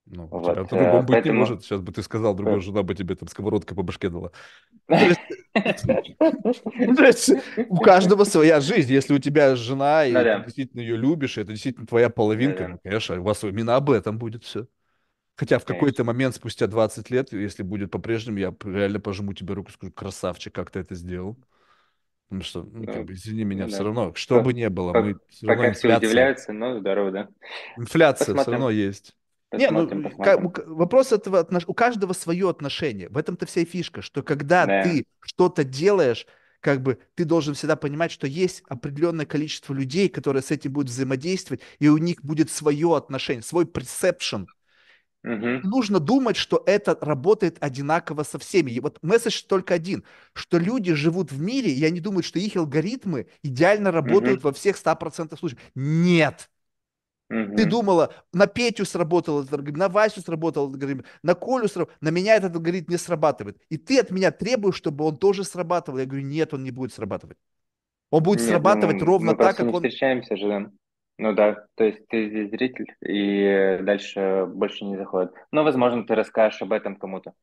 Ну, у тебя Вот, по-другому быть не поэтому... может. Сейчас бы ты сказал, другая э, жена бы тебе там сковородкой по башке дала. Ну, то есть, ну, то есть у каждого своя жизнь. Если у тебя жена, Ну и ты да, действительно ее любишь, и это действительно твоя половинка, да-да, ну, конечно, у вас именно об этом будет все. Хотя в какой-то конечно. момент, спустя 20 лет, если будет по-прежнему, я реально пожму тебе руку и скажу, красавчик, как ты это сделал. Потому что, ну, как Ну, бы, извини меня, ну все да. равно, что бы По- ни было, мы все равно Пока все инфляция. удивляются, но здорово, да. Инфляция все равно Посмотрим, есть. Не, посмотрим, ну, посмотрим. вопрос этого, у каждого свое отношение. В этом-то вся и фишка, что когда Да. ты что-то делаешь, как бы ты должен всегда понимать, что есть определенное количество людей, которые с этим будут взаимодействовать, и у них будет свое отношение, свой perception. Не Угу, нужно думать, что это работает одинаково со всеми. И вот месседж только один, что люди живут в мире, и они думают, что их алгоритмы идеально угу, работают во всех 100% случаев. Нет! Ты угу. думала, на Петю сработал этот алгоритм, на Васю сработал этот алгоритм, на Колю сработал, на меня этот алгоритм не срабатывает. И ты от меня требуешь, чтобы он тоже срабатывал. Я говорю, нет, он не будет срабатывать. Он будет Нет, ну срабатывать ровно мы так, просто как не он... встречаемся же, да. Ну да, то есть ты здесь зритель, и дальше больше не заходит. Но, возможно, ты расскажешь об этом кому-то.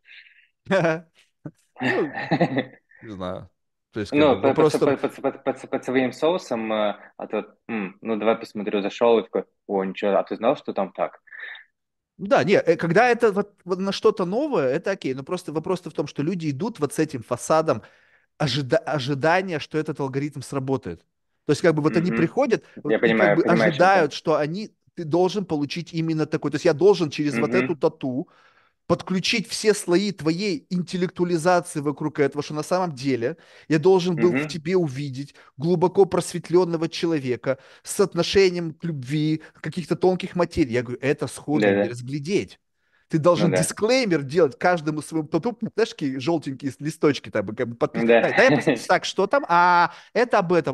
Ну, не знаю. То есть, как бы Ну, вопрос в том, под своим соусом, а то, ну, давай посмотрю, зашел и такой, о, ничего, а ты знал, что там так? да, не, когда это вот на что-то новое, это окей. Но просто вопрос в том, что люди идут вот с этим фасадом ожидания, что этот алгоритм сработает. То есть как бы вот они Угу. приходят Я и как бы понимаю, о чем ты. ожидают, что ты должен получить именно такой. То есть я должен через вот эту Угу, тату подключить все слои твоей интеллектуализации вокруг этого, что на самом деле я должен был в угу, тебе увидеть глубоко просветленного человека с отношением к любви, каких-то тонких материй. Я говорю, это сходу не да-да, разглядеть. Ты ну должен да, дисклеймер делать каждому своему тату, знаешь, такие желтенькие листочки, там, как бы подпис. да. Да, я посмотрю, так, что там? Это об этом.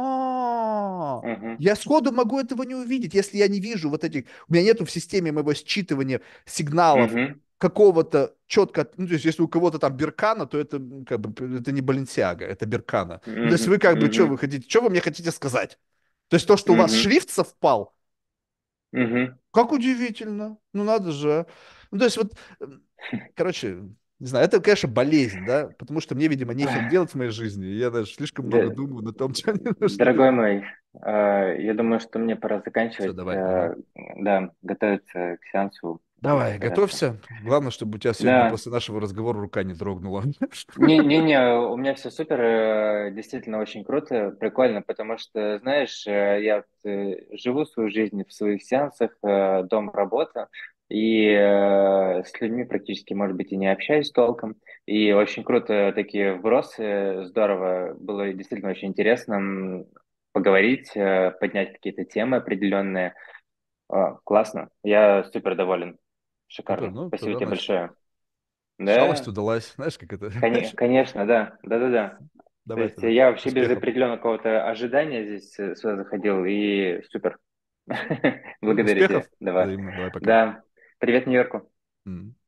Угу, Я сходу могу этого не увидеть, если я не вижу вот этих, у меня нету в системе моего считывания сигналов угу, какого-то четко, ну, то есть, если у кого-то там Беркана, то это как бы это не Баленсиага, это Беркана. Ну, то есть вы как бы, что вы угу, хотите, что вы мне хотите сказать? То есть то, что у вас угу, шрифт совпал, угу. как удивительно. Ну, надо же. Ну, то есть вот, короче, не знаю, это, конечно, болезнь, да, потому что мне, видимо, нехер делать в моей жизни, и я даже слишком много Да, думаю на том, что мне нужно дорогой делать. мой, я думаю, что мне пора Все, заканчивать, давай, ага. да, готовиться к сеансу, так Давай, сказать. готовься. Главное, чтобы у тебя сегодня Да, после нашего разговора рука не дрогнула. не, у меня все супер, действительно очень круто, прикольно, потому что, знаешь, я вот, живу свою жизнь в своих сеансах, дом, работа, и с людьми практически, может быть, и не общаюсь толком, и очень круто такие вбросы, здорово, было действительно очень интересно поговорить, поднять какие-то темы определенные. Классно, я супер доволен, Супер, шикарно, ну, спасибо тогда, тебе значит, большое. шалость Да, удалась. Знаешь, как это? Конечно, да, да. То Давай есть тогда. я вообще без Успехов. определенного какого-то ожидания здесь сюда заходил, и супер. Ну, Благодарю успехов. тебя. Давай. Взаимно. Давай, пока. Да. Привет Нью-Йорку. М.